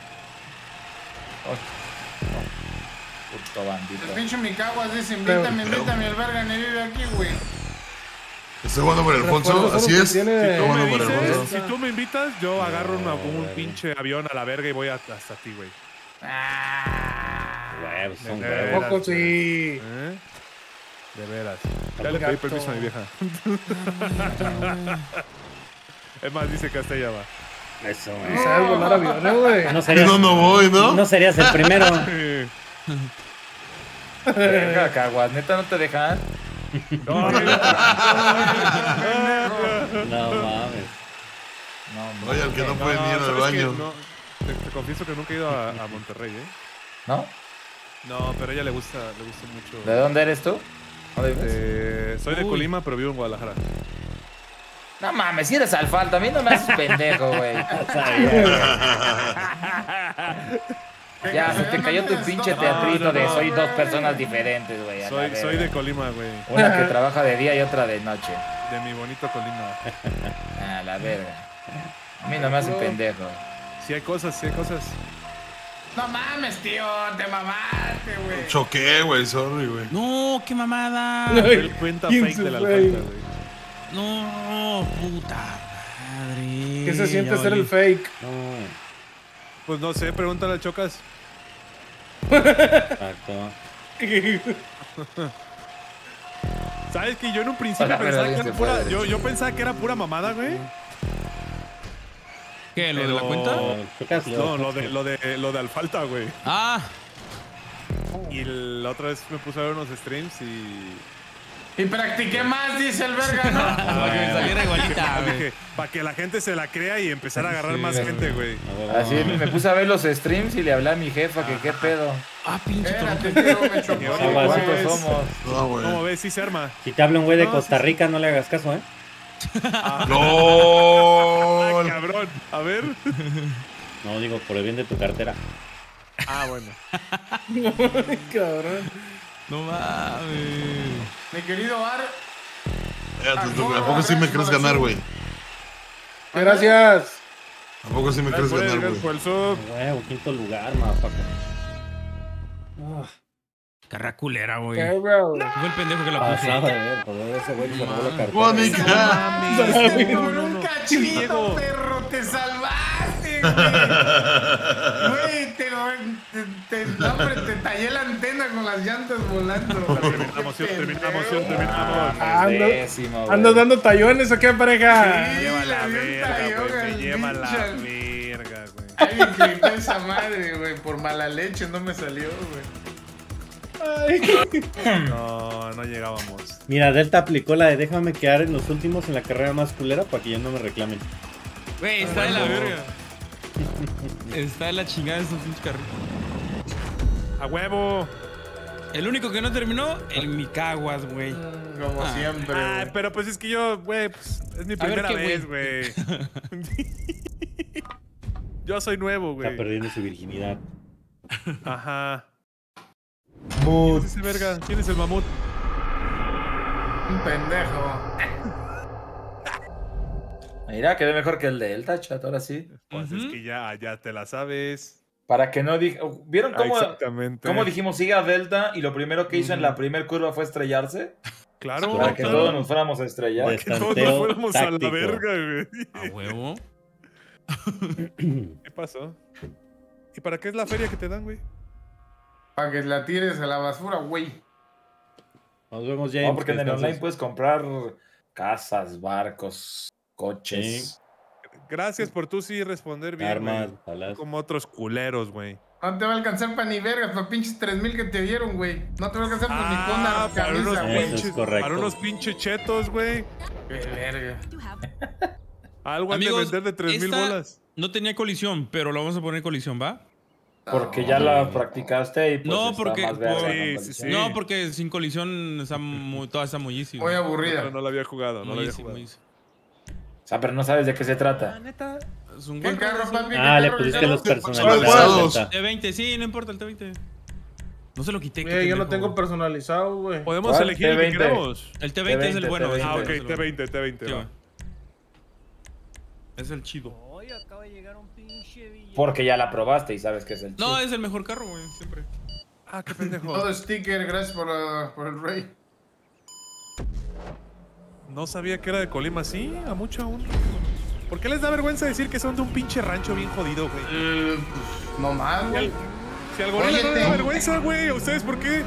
Puto El bandito. pinche Micaguas dice, invítame, invítame, el verga ni vive aquí, güey. Estoy jugando por Alfonso, Recuerdo así solo es. que tiene- Estoy Tú me jugando por dices, Alfonso. si tú me invitas, yo agarro un pinche avión a la verga y voy hasta ti, güey. Huevos, son De huevos. veras, Poco sí. ¿Eh? De veras. Ya le pedí permiso a mi vieja. Es más, dice que hasta ella va. Eso, Y güey. sabes volar aviones, güey. No serías, No voy, ¿no? no serías el primero. Venga, caguas, neta, no te dejan. No, No mames. No, Oye, al que no puede ni ir al ¿sabes qué? baño. No, te confieso que nunca he ido a Monterrey, ¿eh? ¿No? No, pero a ella le gusta mucho. ¿De dónde eres tú? ¿Dónde vives? Soy de Uy. Colima, pero vivo en Guadalajara. No mames, si eres alfalta, a mí no me haces pendejo, güey. Ya, se te cayó tu pinche teatrito de soy dos personas diferentes, güey. a la verga. Soy de Colima, güey. Una que trabaja de día y otra de noche. De mi bonito Colima. A la verga. A mí no me hacen pendejo. Sí hay cosas, sí hay cosas. No mames, tío, te mamaste, güey. Choqué, güey, sorry, güey. No, qué mamada. Fue el cuenta ¿Quién fake se de la fue? alfalta, güey. No, puta madre. ¿Qué se siente Ya ser valí. el fake? No, Pues no sé, pregúntale a Chocas. exacto. ¿Sabes que yo en un principio Hola, pensaba que pero era pura... dice, Yo pensaba que era pura mamada, güey. ¿Qué? ¿Lo de la Pero- cuenta? Chocas, No, lo de alfalta, güey. Ah, Y la otra vez me puse a ver unos streams y... Y practiqué más, dice el verga, ¿no? para que me saliera igualita, güey. Dije, para que la gente se la crea y empezar a agarrar más gente, güey. Así me puse a ver los streams y le hablé a mi jefa que qué pedo. Ah, pinche Espérate, tío, me chocó. Aguas. ¿Cuántos pues. somos? No, güey. ¿Cómo ves? Sí se arma. Si te habla un güey de No, Costa sí, Rica, no le hagas caso, ¿eh? Ah, ¡No! cabrón. A ver. No, digo, por el bien de tu cartera. Ah, bueno. Cabrón. No mames. Mi querido Ar, ¿A poco sí me crees ganar, güey? Gracias. ¿A poco sí me crees ganar, Gracias güey? por el sub. Huevo, quinto lugar, motherfucker. Carra culera, güey. ¿Qué, bro? Fue el pendejo que la puso. Pasaba de ver, por ver ese güey que se robó la cartera. ¡Mónica! por un cachito, perro, te salvaste, güey. Güey, hombre, te tallé la antena con las llantas volando. Terminamos. Décimo, güey. ¿Andas dando tallones o qué, pareja? Sí, Lleva la le dio un verga, tallón güey. al Me lleva la pinche- verga, güey. Alguien gritó esa madre, güey. Por mala leche no me salió, güey. No llegábamos. Mira, Delta aplicó la de déjame quedar en los últimos en la carrera más culera para que ya no me reclamen. Güey, está de la verga. Está de la chingada estos pinches carritos. ¡A huevo! El único que no terminó, el Micaguas, güey. Como siempre, Ah, güey. pero pues es que yo, güey, pues es mi A ver, primera ¿qué, vez, güey. Yo soy nuevo, Está güey. perdiendo su virginidad. Ajá. ¿Quién es ese verga? ¿Quién es el mamut? Un pendejo. Mira, quedé mejor que el de Delta, chat, ahora sí. Pues es que ya te la sabes. Para que no diga... ¿Vieron cómo, Exactamente. cómo dijimos sigue a Delta y lo primero que hizo en la primer curva fue estrellarse? Claro, Para que claro. todos nos fuéramos a estrellar. Que todos nos Tanteo fuéramos a la táctico. verga, güey. A huevo. ¿Qué pasó? ¿Y para qué es la feria que te dan, güey? Para que la tires a la basura, güey. Nos vemos, James. No, porque en el entonces. online puedes comprar casas, barcos, coches. Gracias por tú sí responder bien, Armas, güey. balas. Como otros culeros, güey. No te va a alcanzar para ni vergas, para pinches 3,000 que te dieron, güey. No te va a alcanzar pues, ni con una para unos camisa, güey. Eso es pinches, correcto. para unos pinches chetos, güey. Qué verga. Algo han de Amigos, vender de 3,000 esta bolas. no tenía colisión, pero lo vamos a poner colisión, ¿va? Porque ya la practicaste y pues No, está porque- más verga, por- ¿no? Sí, sí. No, porque sin colisión está toda está muy easy. Muy güey. aburrida. No la había jugado, no la Muy había easy, jugado. muy easy. O sea, pero no sabes de qué se trata. Neta. Es un ¿Qué buen carro, sí. papi? Ah, ¿Qué le carro, pusiste Ricardo? los personalizados. Personalizados. T20, sí, no importa el T20. No se lo quité. qué Yo no pendejo, tengo güey. personalizado, güey. Podemos ¿Cuál? elegir el que T20. queremos. El T20 es el bueno. T20. Ah, ok, es el bueno. T20, T20. Sí, va. güey. Es el chido. Hoy acaba de llegar un pinche billete. Porque ya la probaste y sabes que es el No, chido. es el mejor carro, güey, siempre. Ah, qué pendejo. Todo sticker, gracias por el rey. No sabía que era de Colima, sí, a mucho aún. ¿Por qué les da vergüenza decir que son de un pinche rancho bien jodido, güey? No más, güey. Si al gorila no le da Óyete. vergüenza, güey, ¿a ustedes por qué?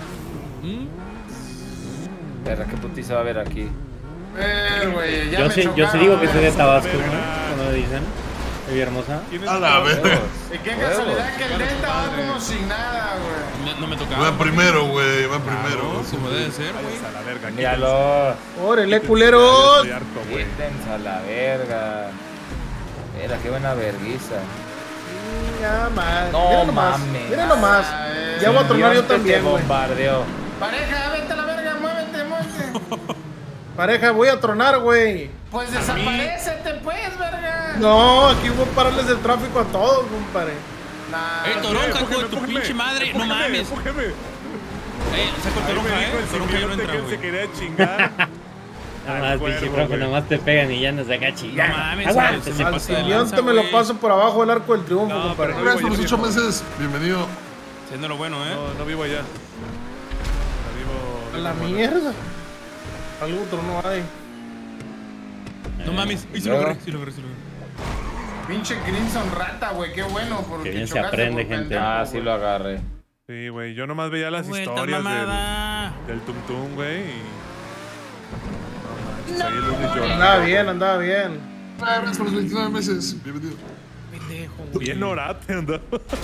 Verga, qué putiza va a haber aquí. Güey, ya Yo me sí, yo sí chocaron, digo que soy de güey. Tabasco, verga. ¿no? Como dicen. Muy hermosa. ¿Quién es A la verga. Y qué casualidad que el Delta va como sin nada, güey. No me tocaba. Va primero, güey. Va primero. Como debe ser, güey. A la verga. Míralo. ¡Órale, culeros! Estoy harto, güey. Quítense a la verga. Mira, qué buena verguiza. Ya, man. No Mira nomás. mames. Mira nomás. Ya voy a tronar yo Dios te también, güey. bombardeó. Pareja, vete a la verga, muévete, muévete. Pareja, voy a tronar, güey. Pues desaparécete, pues, verga. No, aquí voy a pararles el tráfico a todos, compadre. Nah, Toronja, hijo de Empújeme, tu empújeme. pinche madre. No Empújeme, mames. empújeme. Saco el Ahí me Toronja, dijo el Toronja ya no simbionte entra, que él se güey. quería chingar. Nada más, cuervo, pinche bronco, güey. nomás te pegan y ya nos acá chingando. No mames, Aguántese, se Al pasa de simbionte lanza, me lo güey. paso por abajo del arco del triunfo, No, compadre. pero Gracias por los Viejo. 8 meses. Bienvenido. Siendo lo bueno, ¿eh? No, no vivo allá. No vivo. A la mierda. Algo otro no hay. No mames. Y sí lo logré, sí lo logré, sí lo logré. pinche Crimson rata, güey, qué bueno. Porque Que bien se chocaste aprende, por gente. pendejo, Ah, sí güey. lo agarré. Sí, güey. Yo nomás veía las Vuelta historias mamada. del Tum Tum, güey. Y... No manches, ahí el lunes llorando. Andaba bien, andaba bien. Gracias por los 29 meses. Bienvenido. Pendejo, güey. Bien orate, andaba.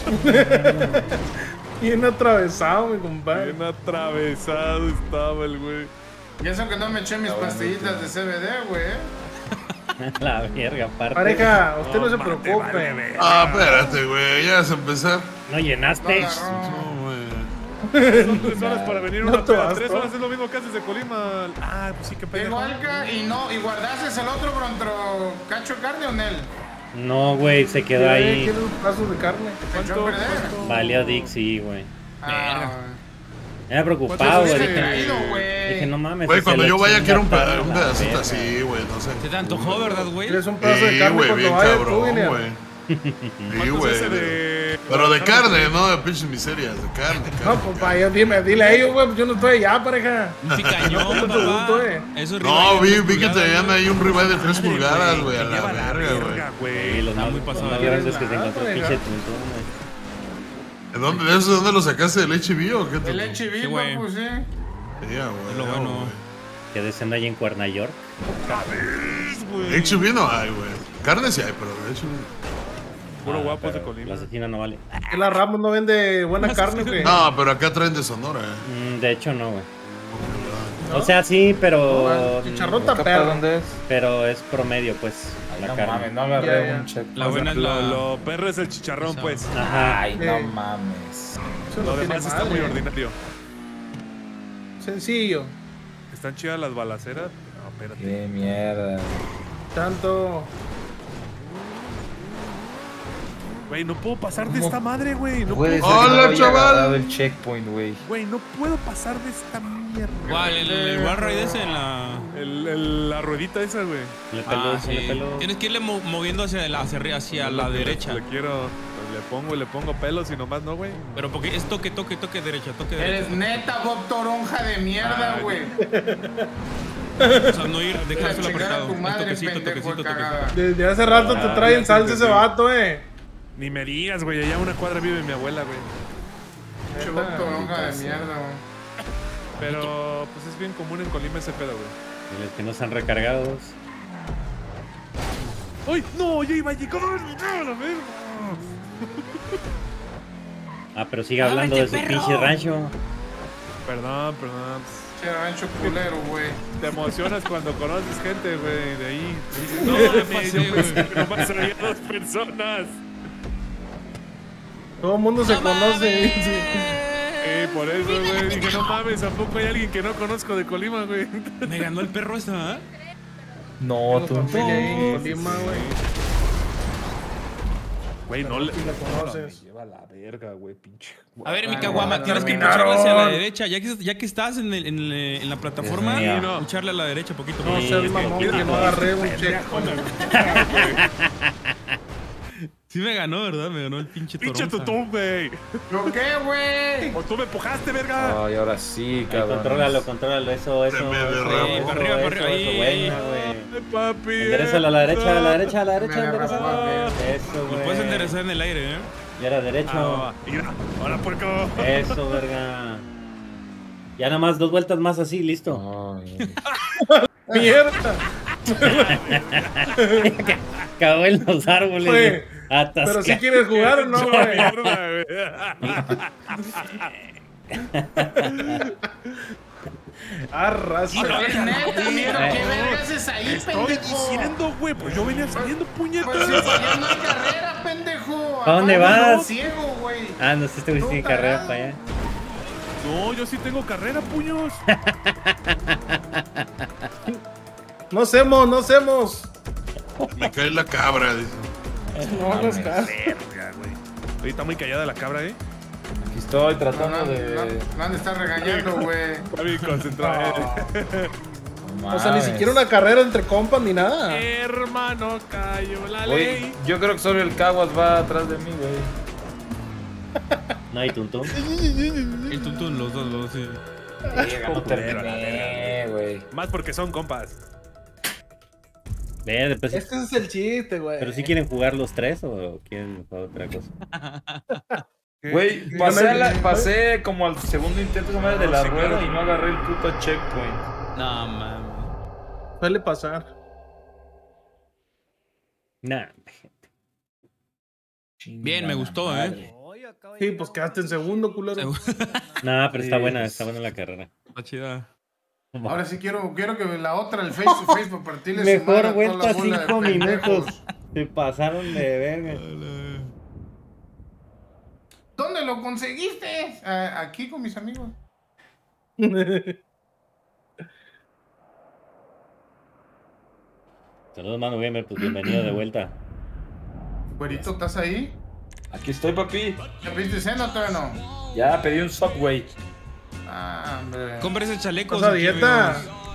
Bien atravesado, mi compadre. Bien atravesado estaba el güey. Y eso que no me eché mis pastillitas de CBD, güey. La verga, aparte. Pareja, usted no se mate, preocupe. vale, verga. Ah, espérate, güey. Ya vas a empezar. No llenaste. No, güey. Son 3 horas para venir No una te peda. bastó. 3 horas es lo mismo que haces de Colima. Ah, pues sí, qué pendejo. Igual que, y no, y guardaste el otro contra cacho de carne o Nel. No, güey, se quedó ahí. ¿Quieres un pedazo de carne? Se echó a perder. Valió Dixie, güey. Ah, Me había preocupado, ¿Cuántos güey. has traído, güey? Dije, no mames. Güey, si cuando se yo lo vaya chinga quiero un toda un la pedacito verga. así, güey. No sé. Se te antojó, ¿verdad, güey? ¿Quieres un pedazo de Sí, carne güey, cuando bien vaya tú, cabrón, William? güey. Sí, ¿Cuánto güey. es ese de- Pero de carne, no de pinches miserias. De carne, No, carne. pues vaya, dile a ellos, güey, pues yo no estoy allá, pareja. Un picañón, Yo te papá. pregunto, Eso es No, ribeye de vi que 3 tenían pulgadas, ahí un ribeye de 3 pulgadas, güey. A la Lleva la verga, güey. verga, Sí, güey. los Está más, muy pasado los más de grandes que se verga, encontró el güey. pinche tuntún, güey. ¿De dónde lo sacaste? ¿Del HB o qué? el Sí, leche Sí, vivo, güey. pues sí. güey. Es lo bueno. Que descenda ahí en Cuerna York. HB no hay, güey. Carne sí hay, pero de hecho. Puro guapos de Pero Colima. la asesina no vale. Que la Ramos no vende buena carne, güey. No, pero acá traen de Sonora, De hecho, no, güey. O sea, sí, pero. Chicharrón está ¿Para perro. dónde es? Pero es promedio, pues. Ay, La no carne. mames, no agarré Ya, ya. un check. La buena es la... Lo perro es el chicharrón, Esa. pues. Ajá. Ay, no Sí. mames. Eso no Lo tiene demás está muy madre. ordinario. Sencillo. Están chidas las balaceras. No, espérate. Qué mierda. Tanto. Güey, no puedo pasar de ¿Cómo? esta madre, güey. No Puede puedo, ser que ¡Hola, no haya chaval! agarrado el checkpoint, güey. güey, no puedo pasar de esta mierda. ¿Cuál? ¿El Wall Ride ese en la...? La ruedita esa, güey. Le peló, Ah, le sí. peló. Tienes que irle moviendo hacia la derecha. Le quiero. Le pongo pelos y nomás no, güey. Pero porque es toque derecha, toque derecha. Eres neta Bob Toronja de mierda, Ah, güey. O sea, no ir, dejárselo Chingar a apretado. tu Es madre, toquecito, pendejo toquecito, de toquecito. cagada. Desde hace rato te traen salsa ese vato, Ni me digas, güey. Allá a una cuadra vive mi abuela, güey. Pinche voto hoja de mierda, güey. Pero, pues es bien común en Colima ese pedo, güey. Y los que no están recargados. ¡Ay! ¡No! ¡Ya iba a llegar! ¡No, la verga! Ah, pero sigue hablando de ese pinche rancho. Perdón. Che, rancho culero, güey. Te emocionas cuando conoces gente, güey, de ahí. Dices, no, mames, yo pensé que nomás había 2 personas. Todo el mundo se conoce. Sí. Por eso, güey, dije, no mames, ¿a poco hay alguien que no conozco de Colima, güey? Me ganó el perro esta, ¿eh? No, tú Familia ahí en Colima, güey. Güey, no le... la conoces. Me lleva la verga, güey, pinche. A ver, mi Ah, caguama, no, tienes que terminaron. pucharle hacia la derecha. Ya que estás en la plataforma, Dios mío. pucharle a la derecha poquito. No seas mamón que no agarré un checkpoint. Sí me ganó, ¿verdad? Me ganó el pinche ¡Pinche toronja. tutón, güey! ¿Lo qué, güey? ¡O tú me empujaste, verga! Ay, ahora sí, Ahí, cabrón. contrólalo, eso. Se me derramó. Eso, para arriba, para arriba, eso, buena, güey. ¡Ay, papi! Enderezalo a la derecha, a la derecha, a la derecha, Me agarró, enderezalo. papi. Eso, Lo güey. puedes enderezar en el aire, ¿eh? Y ahora derecho. Mira, ahora puerco. Eso, verga. Ya nada más 2 vueltas más así, listo. Ay, Mierda. Cagó en los árboles. Güey, Atascado. pero si quieres jugar o no, güey. Mierda, güey. Arras. Neta, mira, ¿qué vergas es ahí, Estoy pendejo? diciendo, güey, pues yo venía saliendo puñetas. Pues si ya no hay carrera, pendejo. ¿A dónde Aparte, vas? Ciego, güey. Ah, no sé, este güey sí tiene Puta carrera madre. para allá. No, yo sí tengo carrera, puños. No hacemos. Me cae la cabra, dice. No hagas caso. Verga, güey. Oye, está muy callada la cabra, ¿eh? aquí estoy No, tratando de. no han de estar regañando, güey. Está bien concentrada. O sea, ni siquiera una carrera entre compas ni nada. Hermano, cayó la Oye, ley. yo creo que solo el Caguas va atrás de mí, güey. No hay tuntún. El tuntún, los dos, sí. No terminé, güey. Más porque son compas. Ve, después. Este es el chiste, güey. ¿Pero si quieren jugar los 3 o quieren jugar otra cosa? Güey, pasé como al segundo intento esa madre de la rueda y no agarré el puto checkpoint. No, mames. Suele pasar. Nah. Bien, me gustó, ¿eh? Sí, pues quedaste en segundo, culero. Nah, pero está buena la carrera. Está chida. Ahora sí quiero que la otra, el face to face, para partirle su madre Mejor a toda vuelta la bola de 5 pendejos. minutos. Se pasaron de verga. ¿Dónde lo conseguiste? Aquí con mis amigos. Saludos, mano gamer, pues bienvenido de vuelta. Güerito, ¿estás ahí? Aquí estoy, papi. ¿Ya pediste cena o todavía no? Ya pedí un Subway. Ah, hombre. Compra ese chaleco. Cosa dieta.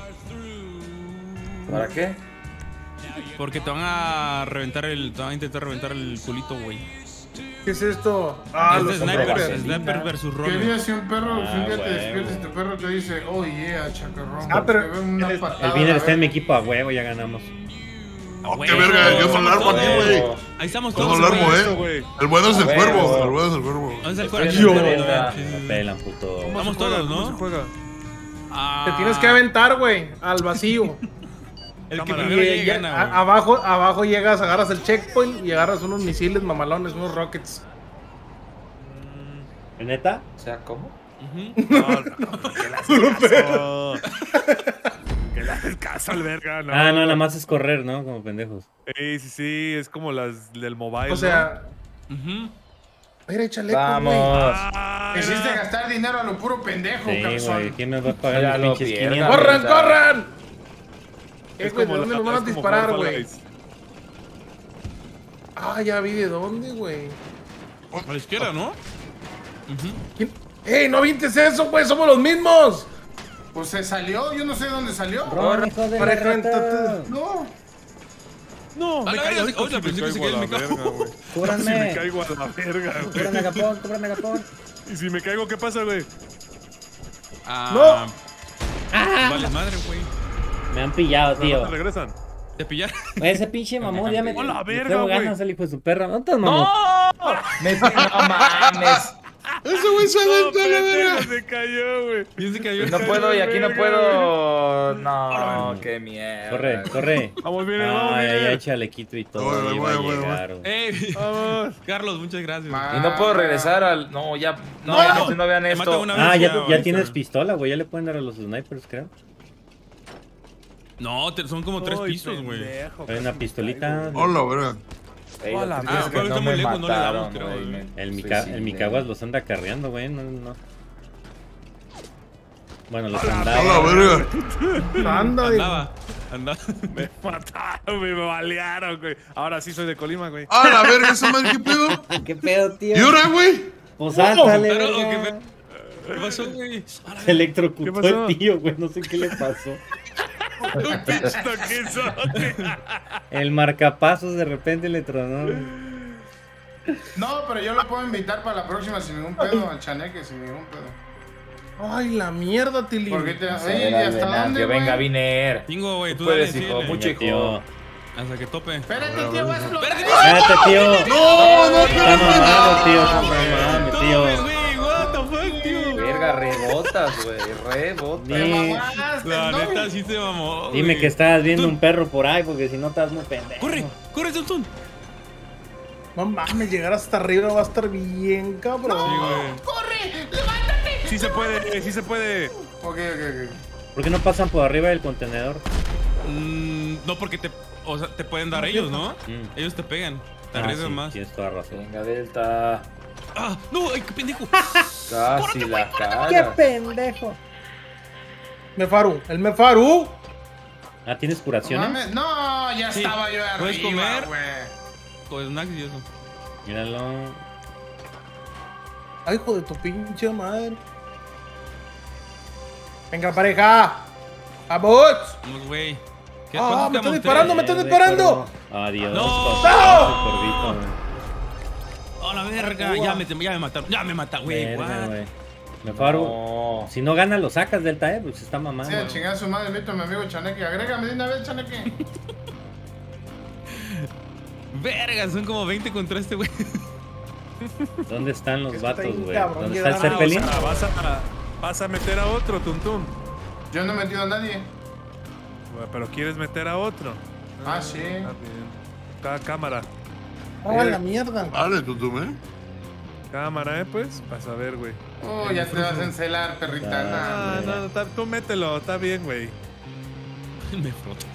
¿Para qué? Porque te van a intentar reventar el culito, güey. ¿Qué es esto? Ah, Es los de snipers. Sniper versus ¿Qué Robin. día si un perro, si un día te huevo. despiertas y tu perro te dice, oh yeah, chacarrón? Ah, pero te ve una patada El Viner a está en ver. mi equipo a huevo, ya ganamos. Oh, qué verga, yo no lo armo aquí, güey. Ahí estamos Yo todos. no lo armo, güey. El bueno es el A cuervo. huevo. El bueno es el cuervo. ¿Dónde está el Estoy cuervo? en Yo. la mierda. Me pelan, puto. ¿Cómo Vamos se juega? todos, ¿no? ¿Cómo se juega? Ah, Te tienes que aventar, güey, al vacío. El que Cámara. primero Y llegue ya- gana, güey. abajo llegas, agarras el checkpoint y agarras unos misiles mamalones, unos rockets. ¿Neta? O sea, ¿cómo? Ujú. No, que le haces caso. Que le haces caso al verga, no. Ah, no, nada más es correr, ¿no? Como pendejos. Sí, es como las del mobile. O sea, Ujú. mira, el chaleco, Vamos. güey. Ah, Te hiciste mira. gastar dinero a lo puro pendejo, Sí, cabezón. güey. ¿Quién me va a pagar Ya los lo pinches pierda. 500? ¡Corran, ahorita. corran! Es Güey, ¿de como dónde la- nos van a es como disparar, jugar Fall güey? Guys. Ah, ya vi de dónde, güey. A la izquierda, ¿no? ¿Quién? ¡Ey, no avientes eso, güey! ¡Somos los mismos! Pues se salió, yo no sé dónde salió. Ron, hijo de la Pareja, rata. No. No, A me la caigo verga, oye, pensé que se a quedó la el micrófono. verga, güey. Si me Cúbrame. caigo a la verga, güey. Cúbrame, Agapón, cúbrame, Agapón. Y si me caigo, ¿qué pasa, güey? Ah, vale madre, güey. Me han pillado, ¿No tío. te regresan? Te pillaron. Ese pinche mamón ya me. ¡Hola, le verga, tengo güey! ganas el hijo de su perra. ¿No estás, mamón? No mames. Ese güey se aventó a la verga. Se cayó, güey. Y se cayó. No puedo y aquí no puedo. No, qué mierda. Corre, corre. Vamos bien, vamos Ay, bien. ay, chalequito y todo. Voy, Iba a voy. llegar, güey. Vamos. Carlos, muchas gracias. Y no puedo regresar al. No, ya. No vean Te mata esto. una Ah, vez, ya ahorita. tienes pistola, güey. Ya le pueden dar a los snipers, creo. No, son como 3 Ay, pisos, güey. pendejo, Hay una casi pistolita. Hola, verga. Ey, lo Hola, triste es que pero no está muy me lejos, no le damos, mataron, creo, güey, güey. me El suicidé. Mikawas los anda carreando, güey. No. Bueno, los Hola, andaba. verga. Anda, digo. Andaba. Me mataron, me balearon, güey. Ahora sí soy de Colima, güey. Ah, la verga, esa madre, ¿qué pedo? ¿Qué pedo, tío? ¿Y ahora, güey? Pues sáltale, Pero, verga. ¿qué pasó, güey? Se electrocutó ¿Qué pasó? el tío, güey. No sé qué le pasó. Un pinche toquizote. El marcapasos de repente le tronó. No, pero yo lo puedo invitar para la próxima sin ningún pedo, al chaneque sin ningún pedo. Ay, la mierda, Tilly. ¿Por qué te Sí, Ey, dale, ¿hasta nada, dónde, que güey? venga Viner. Chingo, güey. Tú Puedes, dale, hijo, síguele. mucho Venga, tío. Hasta que tope. Espérate, tío, vas a explotar. Espérate, tío. No, Está mamado, tío. Está mamado, Topes, tío. güey. What the fuck, tío. Verga, rebotas, güey. Rebotas. Te Ni- mamaste, La ¿no? neta sí se mamó. Dime güey. que estabas viendo Tun. un perro por ahí, porque si no estás muy pendejo. Corre, Tuntun. No mames, llegar hasta arriba va a estar bien, cabrón. Sí, güey. ¡Corre! ¡Levántate! Sí se puede, sí se puede. Ok. ¿Por qué no pasan por arriba del contenedor? No, porque o sea, te pueden dar ellos, ¿no? Mm. Ellos te pegan. Te Ah, arriesgan sí, más. tienes toda razón. Venga, Delta. ¡Ah! ¡No! ¡Ay, qué pendejo! Casi la cara. pendejo! Mefaru, el Mefaru. Ah, ¿tienes No, curaciones? mames, no, ya Sí. estaba yo arriba, ¿Puedes comer? güey. Con snacks y eso. Míralo. Ay, hijo de tu pinche madre. Venga, pareja. ¡Vamos! Vamos, güey. ¿Qué- Ah, cuántos me están quedamos? disparando, me están De disparando. acuerdo. Adiós. No. Corvito. ¡Oh, la verga! Ya me mataron. Ya me mataron, güey. Verga, what? güey. Mefaru, No. si no gana lo sacas Delta, pues está mamando. Sí, a chingar a su madre, invito a mi amigo Chaneque. Agrégame de una vez, Chaneque. Verga, son como 20 contra este, güey. ¿Dónde están los Es que está vatos, bien güey? cabrón ¿Dónde está el llegar a- Zeppelin? Vas a meter a otro, Tuntún. Yo no he metido a nadie. Bueno, pero quieres meter a otro. Ah, sí. Está bien. Cámara. ¡Ah, la mierda! Vale, Tutum, ¿eh? Cámara, pues. Vas a ver, güey. Oh, ya te vas a encelar, perrita. Ah, Nah, no, tú mételo, está bien, güey. Me froto.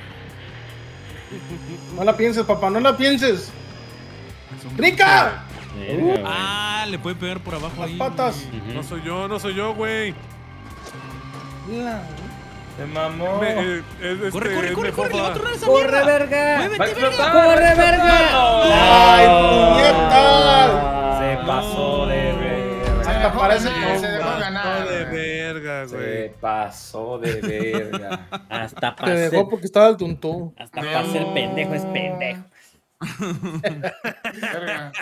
No la pienses, papá, no la pienses. ¡Rica! Verga, güey. Ah, le puede pegar por abajo Las ahí. patas. Ujú. No soy yo, güey. La- Se mamó. Corre, corre, corre, le va a tronar esa ¡Corre, mierda. verga! Va a Muévete, explotar. ¡Corre, verga! ¡Ay, puñeta! Se pasó de Se verga. dejó parece ganar, que se dejó ganar. de güey. verga, güey. Se pasó de verga. Hasta Te dejó pasé. porque estaba el tuntún. Hasta pasé el pendejo, es pendejo. Verga.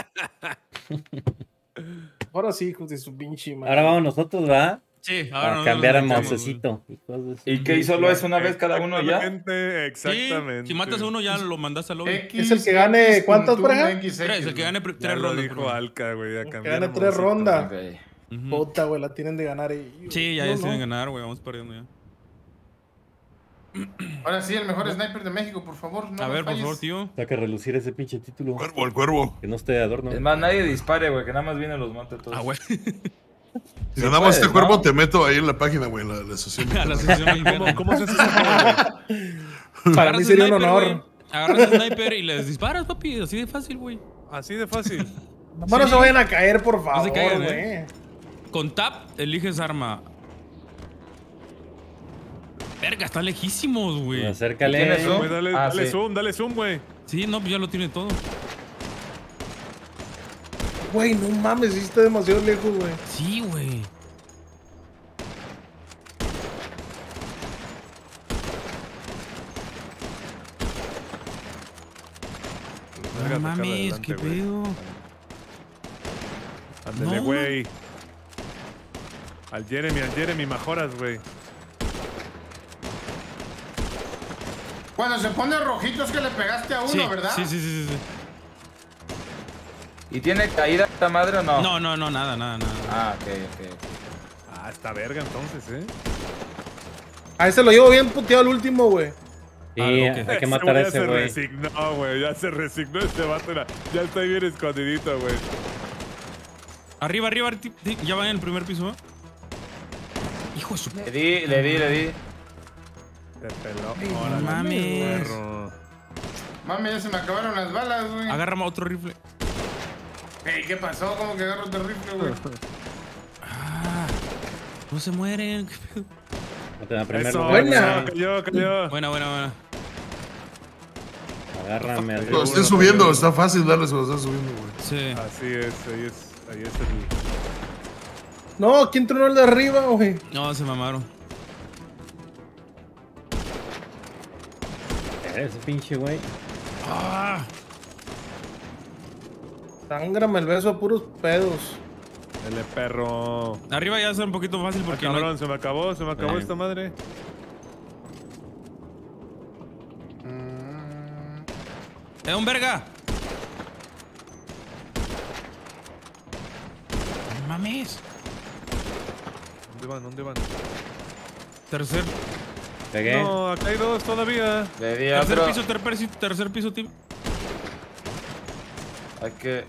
Ahora sí, hijos de su pinche madre. Ahora vamos nosotros, ¿verdad? Sí, A ahora no cambiar a nos metemos, Mousecito. Hijos de su ¿Y qué hizo lo es una vez cada uno ya? Exactamente, exactamente. Sí, si matas a uno ya lo mandaste al lobby. Es el que gane, ¿cuántas, Tuntún, pareja? XX, Tres, el que gane Ya tres lo rondas. dijo bro. Alca, güey. A Que cambiar gane a 3 Mousecito. rondas. Ok. Ujú. Puta, güey, la tienen de ganar ellos. Sí, ya No, deciden no. ganar, güey. Vamos perdiendo ya. Ahora sí, el mejor sniper de México, por favor. No A me ver, por falles. favor, tío. Saca a relucir ese pinche título. Cuervo, el cuervo. Que no esté de adorno. Es más, nadie dispare, güey, que nada más viene los mate todos. Ah, güey. Si ganamos puedes, este ¿no? cuervo, te meto ahí en la página, güey, en la asociación. A la sección mexicana. ¿Cómo se hace esa cosa, güey? Para mí Agarras sería un sniper, honor. güey. Agarras el sniper y les disparas, papi. Así de fácil, güey. Así de fácil. No se vayan a caer, por favor, se caigan, güey. Con tap, eliges arma. Verga, están lejísimos, güey. Acércale. ¿Tienes zoom? Güey, dale, Ah, dale sí. zoom, dale zoom, güey. Sí, no, pues ya lo tiene todo. Güey, no mames, sí está demasiado lejos, güey. Sí, güey. Verga, No tocar mames, adelante, qué güey. pedo. Ándale, No. güey. Al Jeremy, mejoras, güey. Cuando se pone rojito es que le pegaste a uno, Sí, ¿verdad? sí, sí, sí, sí. ¿Y tiene caída esta madre o no? No, nada. Ah, ok. Ah, está verga entonces, A ese lo llevo bien puteado el último, güey. Sí, ok. hay que matar a ese güey. Ya se resignó, güey. Ya se resignó este vato. Ya está bien escondidito, güey. Arriba, ya va en el primer piso. Hijo de su... Le di. Se peló. No Órale, mames. perro. Mami, ya se me acabaron las balas, güey. Agárrame otro rifle. Ey, ¿qué pasó? ¿Cómo que agarro otro rifle, güey? Ah, no se mueren. La primera Eso, Buena. cayó. Buena. Agárrame al Lo estén subiendo, está fácil darles cuando están subiendo, güey. Sí. Así es, ahí es el... No, ¿quién tronó el de arriba, güey? No, se mamaron. Ese pinche güey. Ah, Sángrame el beso a puros pedos. Dale, perro. arriba ya está un poquito fácil porque no hay- Cabrón, se me acabó Ay. esta madre. un verga. No mames. ¿Dónde van? Tercer Pegué. No, acá hay dos todavía. Le di a otro. tercer piso, team. Hay que...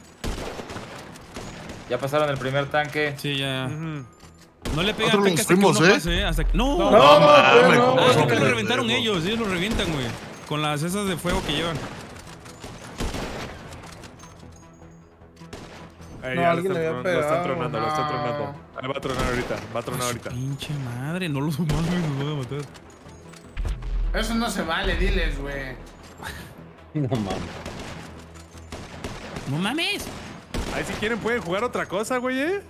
Ya pasaron el primer tanque. Sí, ya. Ujú. No le pegan Nosotros tanque nos hasta que fuimos, uno ¿eh? pase, Hasta que... No, No, mames, no, ¿cómo es son que lo pendejos? reventaron ellos lo revientan, güey. Con las esas de fuego que llevan. Ahí No, ya alguien le había lo están pegado. tronando. Ahí va a tronar ahorita. Pinche madre, no los mames, nos van a matar. Eso no se vale, diles, güey. No mames. ¡No mames! Ahí si quieren pueden jugar otra cosa, güey, Los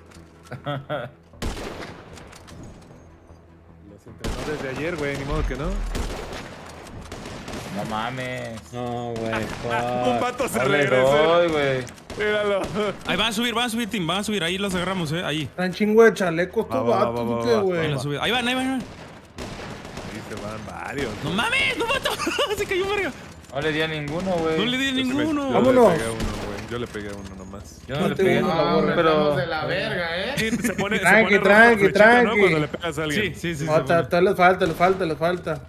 entrenó desde ayer, güey, ni modo que no. No mames. No, güey. Un vato se No le regresa. doy, güey. Míralo. Ahí van a subir, team, van a subir, ahí los agarramos, ahí. Están chingo de chalecos, Va, tú va, vatos, va, ¿qué, va. Ahí, güey? la subida. Ahí van. Ahí se van varios. ¡No mames! ¡No mató! Se cayó verga. No le di a ninguno, güey. No le di a ninguno. Vámonos. Yo le pegué a uno nomás. Yo no le Mate pegué, uno, no, la borra. pero... Estamos de la verga, Sí, se pone Tranqui, rojo la flechita, tranqui. ¿no? Cuando le pegas a alguien. Sí. No, todavía les falta.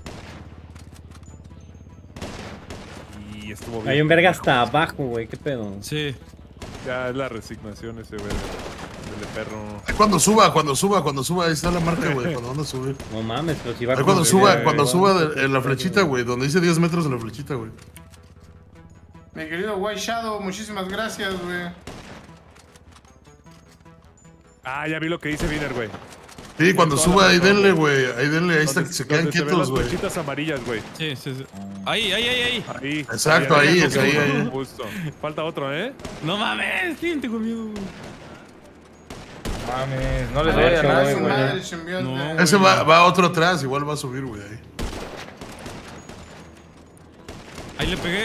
Y estuvo bien. Hay un verga hasta abajo, güey. ¿Qué pedo? Sí. Ya es la resignación ese, güey. Dele perro. Cuando suba, ahí está la marca, güey, cuando van a subir. No mames, pero si va Ahí cuando con- suba en la flechita, güey, donde dice 10 metros en la flechita, güey. Mi querido White Shadow, muchísimas gracias, güey. Ah, ya vi lo que dice Viner, güey. Sí, cuando Toda suba, la ahí razón, denle, güey. güey, ahí está, se quedan Donde se ven quietos, las güey. flechitas amarillas, güey. Sí. Ahí. Ahí. Exacto, ahí, es ahí. Justo. Falta otro, ¿eh? ¡No mames! Team, tengo miedo. Mames, no le A doy ver, a qué nadie, voy, güey. Madre simbionte. No. Ese va otro atrás, igual va a subir, güey, ahí. Ahí le pegué.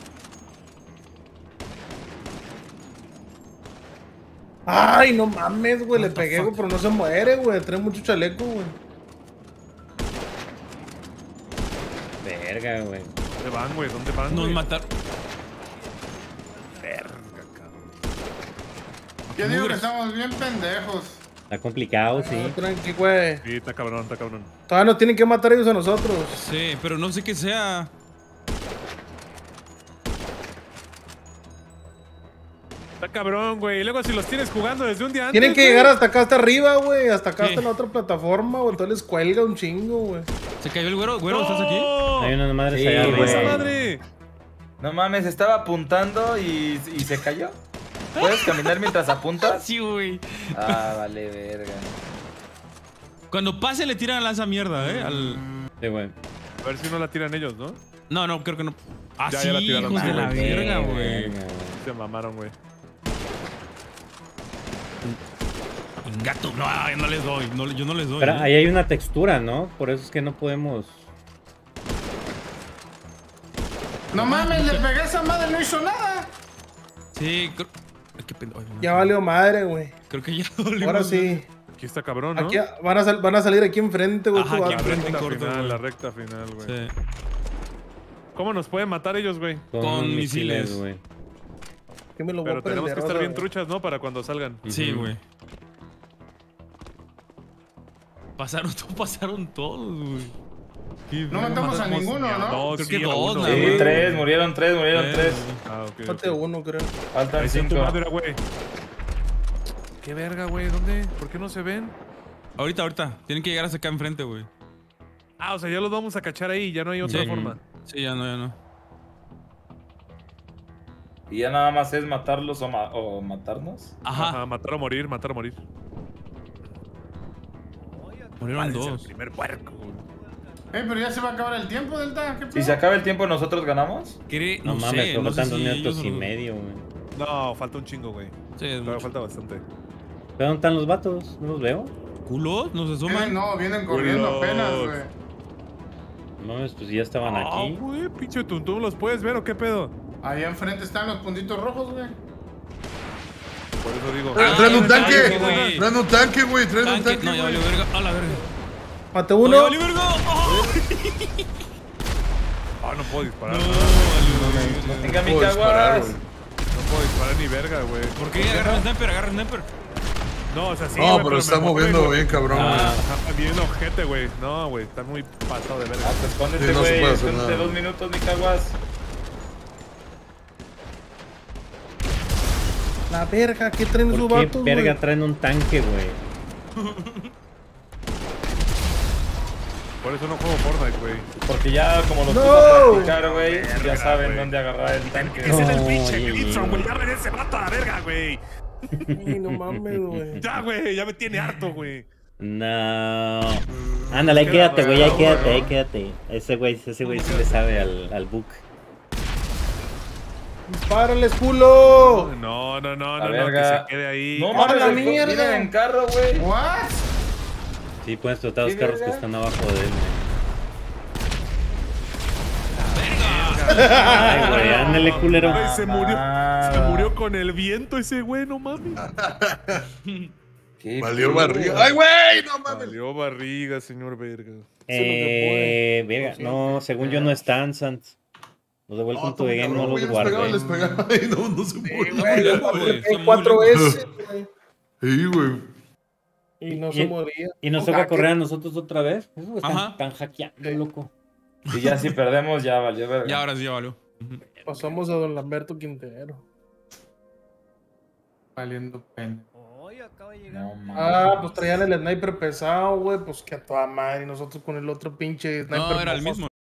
Ay, no mames, güey, le pegué, güey, pero no se muere, güey. Trae mucho chaleco, güey. Verga, güey. ¿Dónde van, güey? ¿Dónde van, Nos güey? mataron. Yo digo que estamos bien pendejos. Está complicado, sí. Tranqui, güey. Sí, está cabrón, está cabrón. Todavía nos tienen que matar ellos a nosotros. Sí, pero no sé qué sea. Está cabrón, güey. Y luego si los tienes jugando desde un día antes. Tienen que güey. llegar hasta acá, hasta arriba, güey. Hasta acá, Sí. hasta la otra plataforma, güey. Entonces les cuelga un chingo, güey. Se cayó el güero. Güero, ¿estás aquí? Hay unas madres Sí, allá, güey. güey. ¡Esa madre! No mames, estaba apuntando y se cayó. ¿Puedes caminar mientras apuntas? Sí, güey. Ah, vale, verga. Cuando pase le tiran a esa mierda, al... Sí, güey. A ver si no la tiran ellos, ¿no? No, creo que no. Ah, Ya, sí, ya la tiraron, hijos sí, de la güey. verga, güey. Verga, Se mamaron, güey. Gato, no les doy. Yo no les doy. Pero ¿eh? ahí hay una textura, ¿no? Por eso es que no podemos. No mames, le pegué a esa madre, no hizo nada. Sí, creo... Ay, qué pendejo. Ay, no. Ya valió madre, güey. Creo que ya dolimos. Ahora sí. Aquí está cabrón, ¿no? Aquí van a salir aquí enfrente, güey. Ajá, tú aquí vas. La enfrente. recta corto, final, güey. la recta final, güey. Sí. ¿Cómo nos pueden matar ellos, güey? Con misiles. güey. Que me lo voy Pero a tenemos que prender, estar bien güey. truchas, ¿no? Para cuando salgan. Sí, güey. Pasaron todos, güey. No matamos a ninguno, ¿no? No, Creo sí, que a dos, uno, nada güey. más. Tres, murieron tres. Ah, ok. Falta uno, creo. Faltan Ahí está tu 5. madre, güey. ¿Qué verga, güey? ¿Dónde? ¿Por qué no se ven? Ahorita. Tienen que llegar hasta acá enfrente, güey. Ah, o sea, ya los vamos a cachar ahí. Ya no hay otra Sí. forma. Sí, ya no. Y ya nada más es matarlos o matarnos. Ajá. Matar o morir, matar o morir. Murieron Es el dos. primer puerco, güey. Pero ya se va a acabar el tiempo, Delta. ¿Qué Si pedo? se acaba el tiempo, ¿nosotros ganamos? No mames, sé, pero no sé faltan 2 si minutos ellos y lo- medio, güey. No, falta un chingo, güey. Sí, es Todavía mucho. falta bastante. ¿Pero dónde están los vatos? ¿No los veo? ¿Culos? ¿Nos asoman? No, vienen corriendo Culos. apenas, güey. No, pues ya estaban Ah, aquí. güey, pinche tuntún, ¿los puedes ver o qué pedo? Ahí enfrente están los puntitos rojos, güey. Por eso digo. Traen un tanque. güey. Traen un tanque, güey. Traen un Tanque. tanque. No, ya güey. valió verga. A la verga. Mate No, uno. ya valió verga. ¡Oh! Ah, no puedo disparar. No, No, valió verga. Venga, mi puedo disparar, caguas. güey. puedo disparar ni verga, güey. ¿Por qué? Agarra el sniper. No, o sea, sí. No, güey, pero me está mueve, moviendo güey. bien, cabrón. Ajá, bien ojete, güey. No, güey, está muy pasado de verga. Ah, pues escóndete, Sí, no se güey. puede hacer Escóndete nada. 2 minutos, mi caguas. La verga, ¿qué traen esos ¿Por qué vatos, verga güey? traen un tanque, güey? Por eso no juego Fortnite, güey. Porque ya, como los ¡No! puso a practicar, güey, ya Verga, saben güey. dónde agarrar el tanque. Ese es el No, pinche oye, Gibson, güey. güey. Ya regrese ese vato a la verga, güey. Ay, no mames, güey. Ya, güey, ya me tiene harto, güey. No. Ándale, ahí Queda quédate, güey, ahí raro, quédate, güey. ahí quédate. Ese güey sí le sabe al book. ¡Dispárales, culo! No, La que verga. se quede ahí. No ¡Ah, mames, la güey, mierda! vienen en carro, güey. ¿What? Sí, puedes tratar los ¿Qué carros que verga? están abajo de él, güey. Ay, güey, ándale, culero. Güey, se Nada. murió con el viento ese güey, no mames. Qué Valió pedo. barriga. ¡Ay, güey! No mames. Valió barriga, señor verga. Verga, no, según yo no están, Sans. Los de Welcome to the Game no los Les guardé. pegaba. Ay, no se muere. Güey, son muy 4 lentos. veces, güey. Sí, güey. Y no se moría. Y nos toca correr a nosotros otra vez. Eso Ajá. están hackeando, loco. Y ya si perdemos, ya valió verga. Ya, ahora sí, ya valió. Pasamos a Don Lamberto Quintero. Valiendo pena. Oye, acaba de llegar. No, mames. Ah, pues traían el sniper pesado, güey. Pues que a toda madre. Y nosotros con el otro pinche sniper. No, era el mojoso. mismo.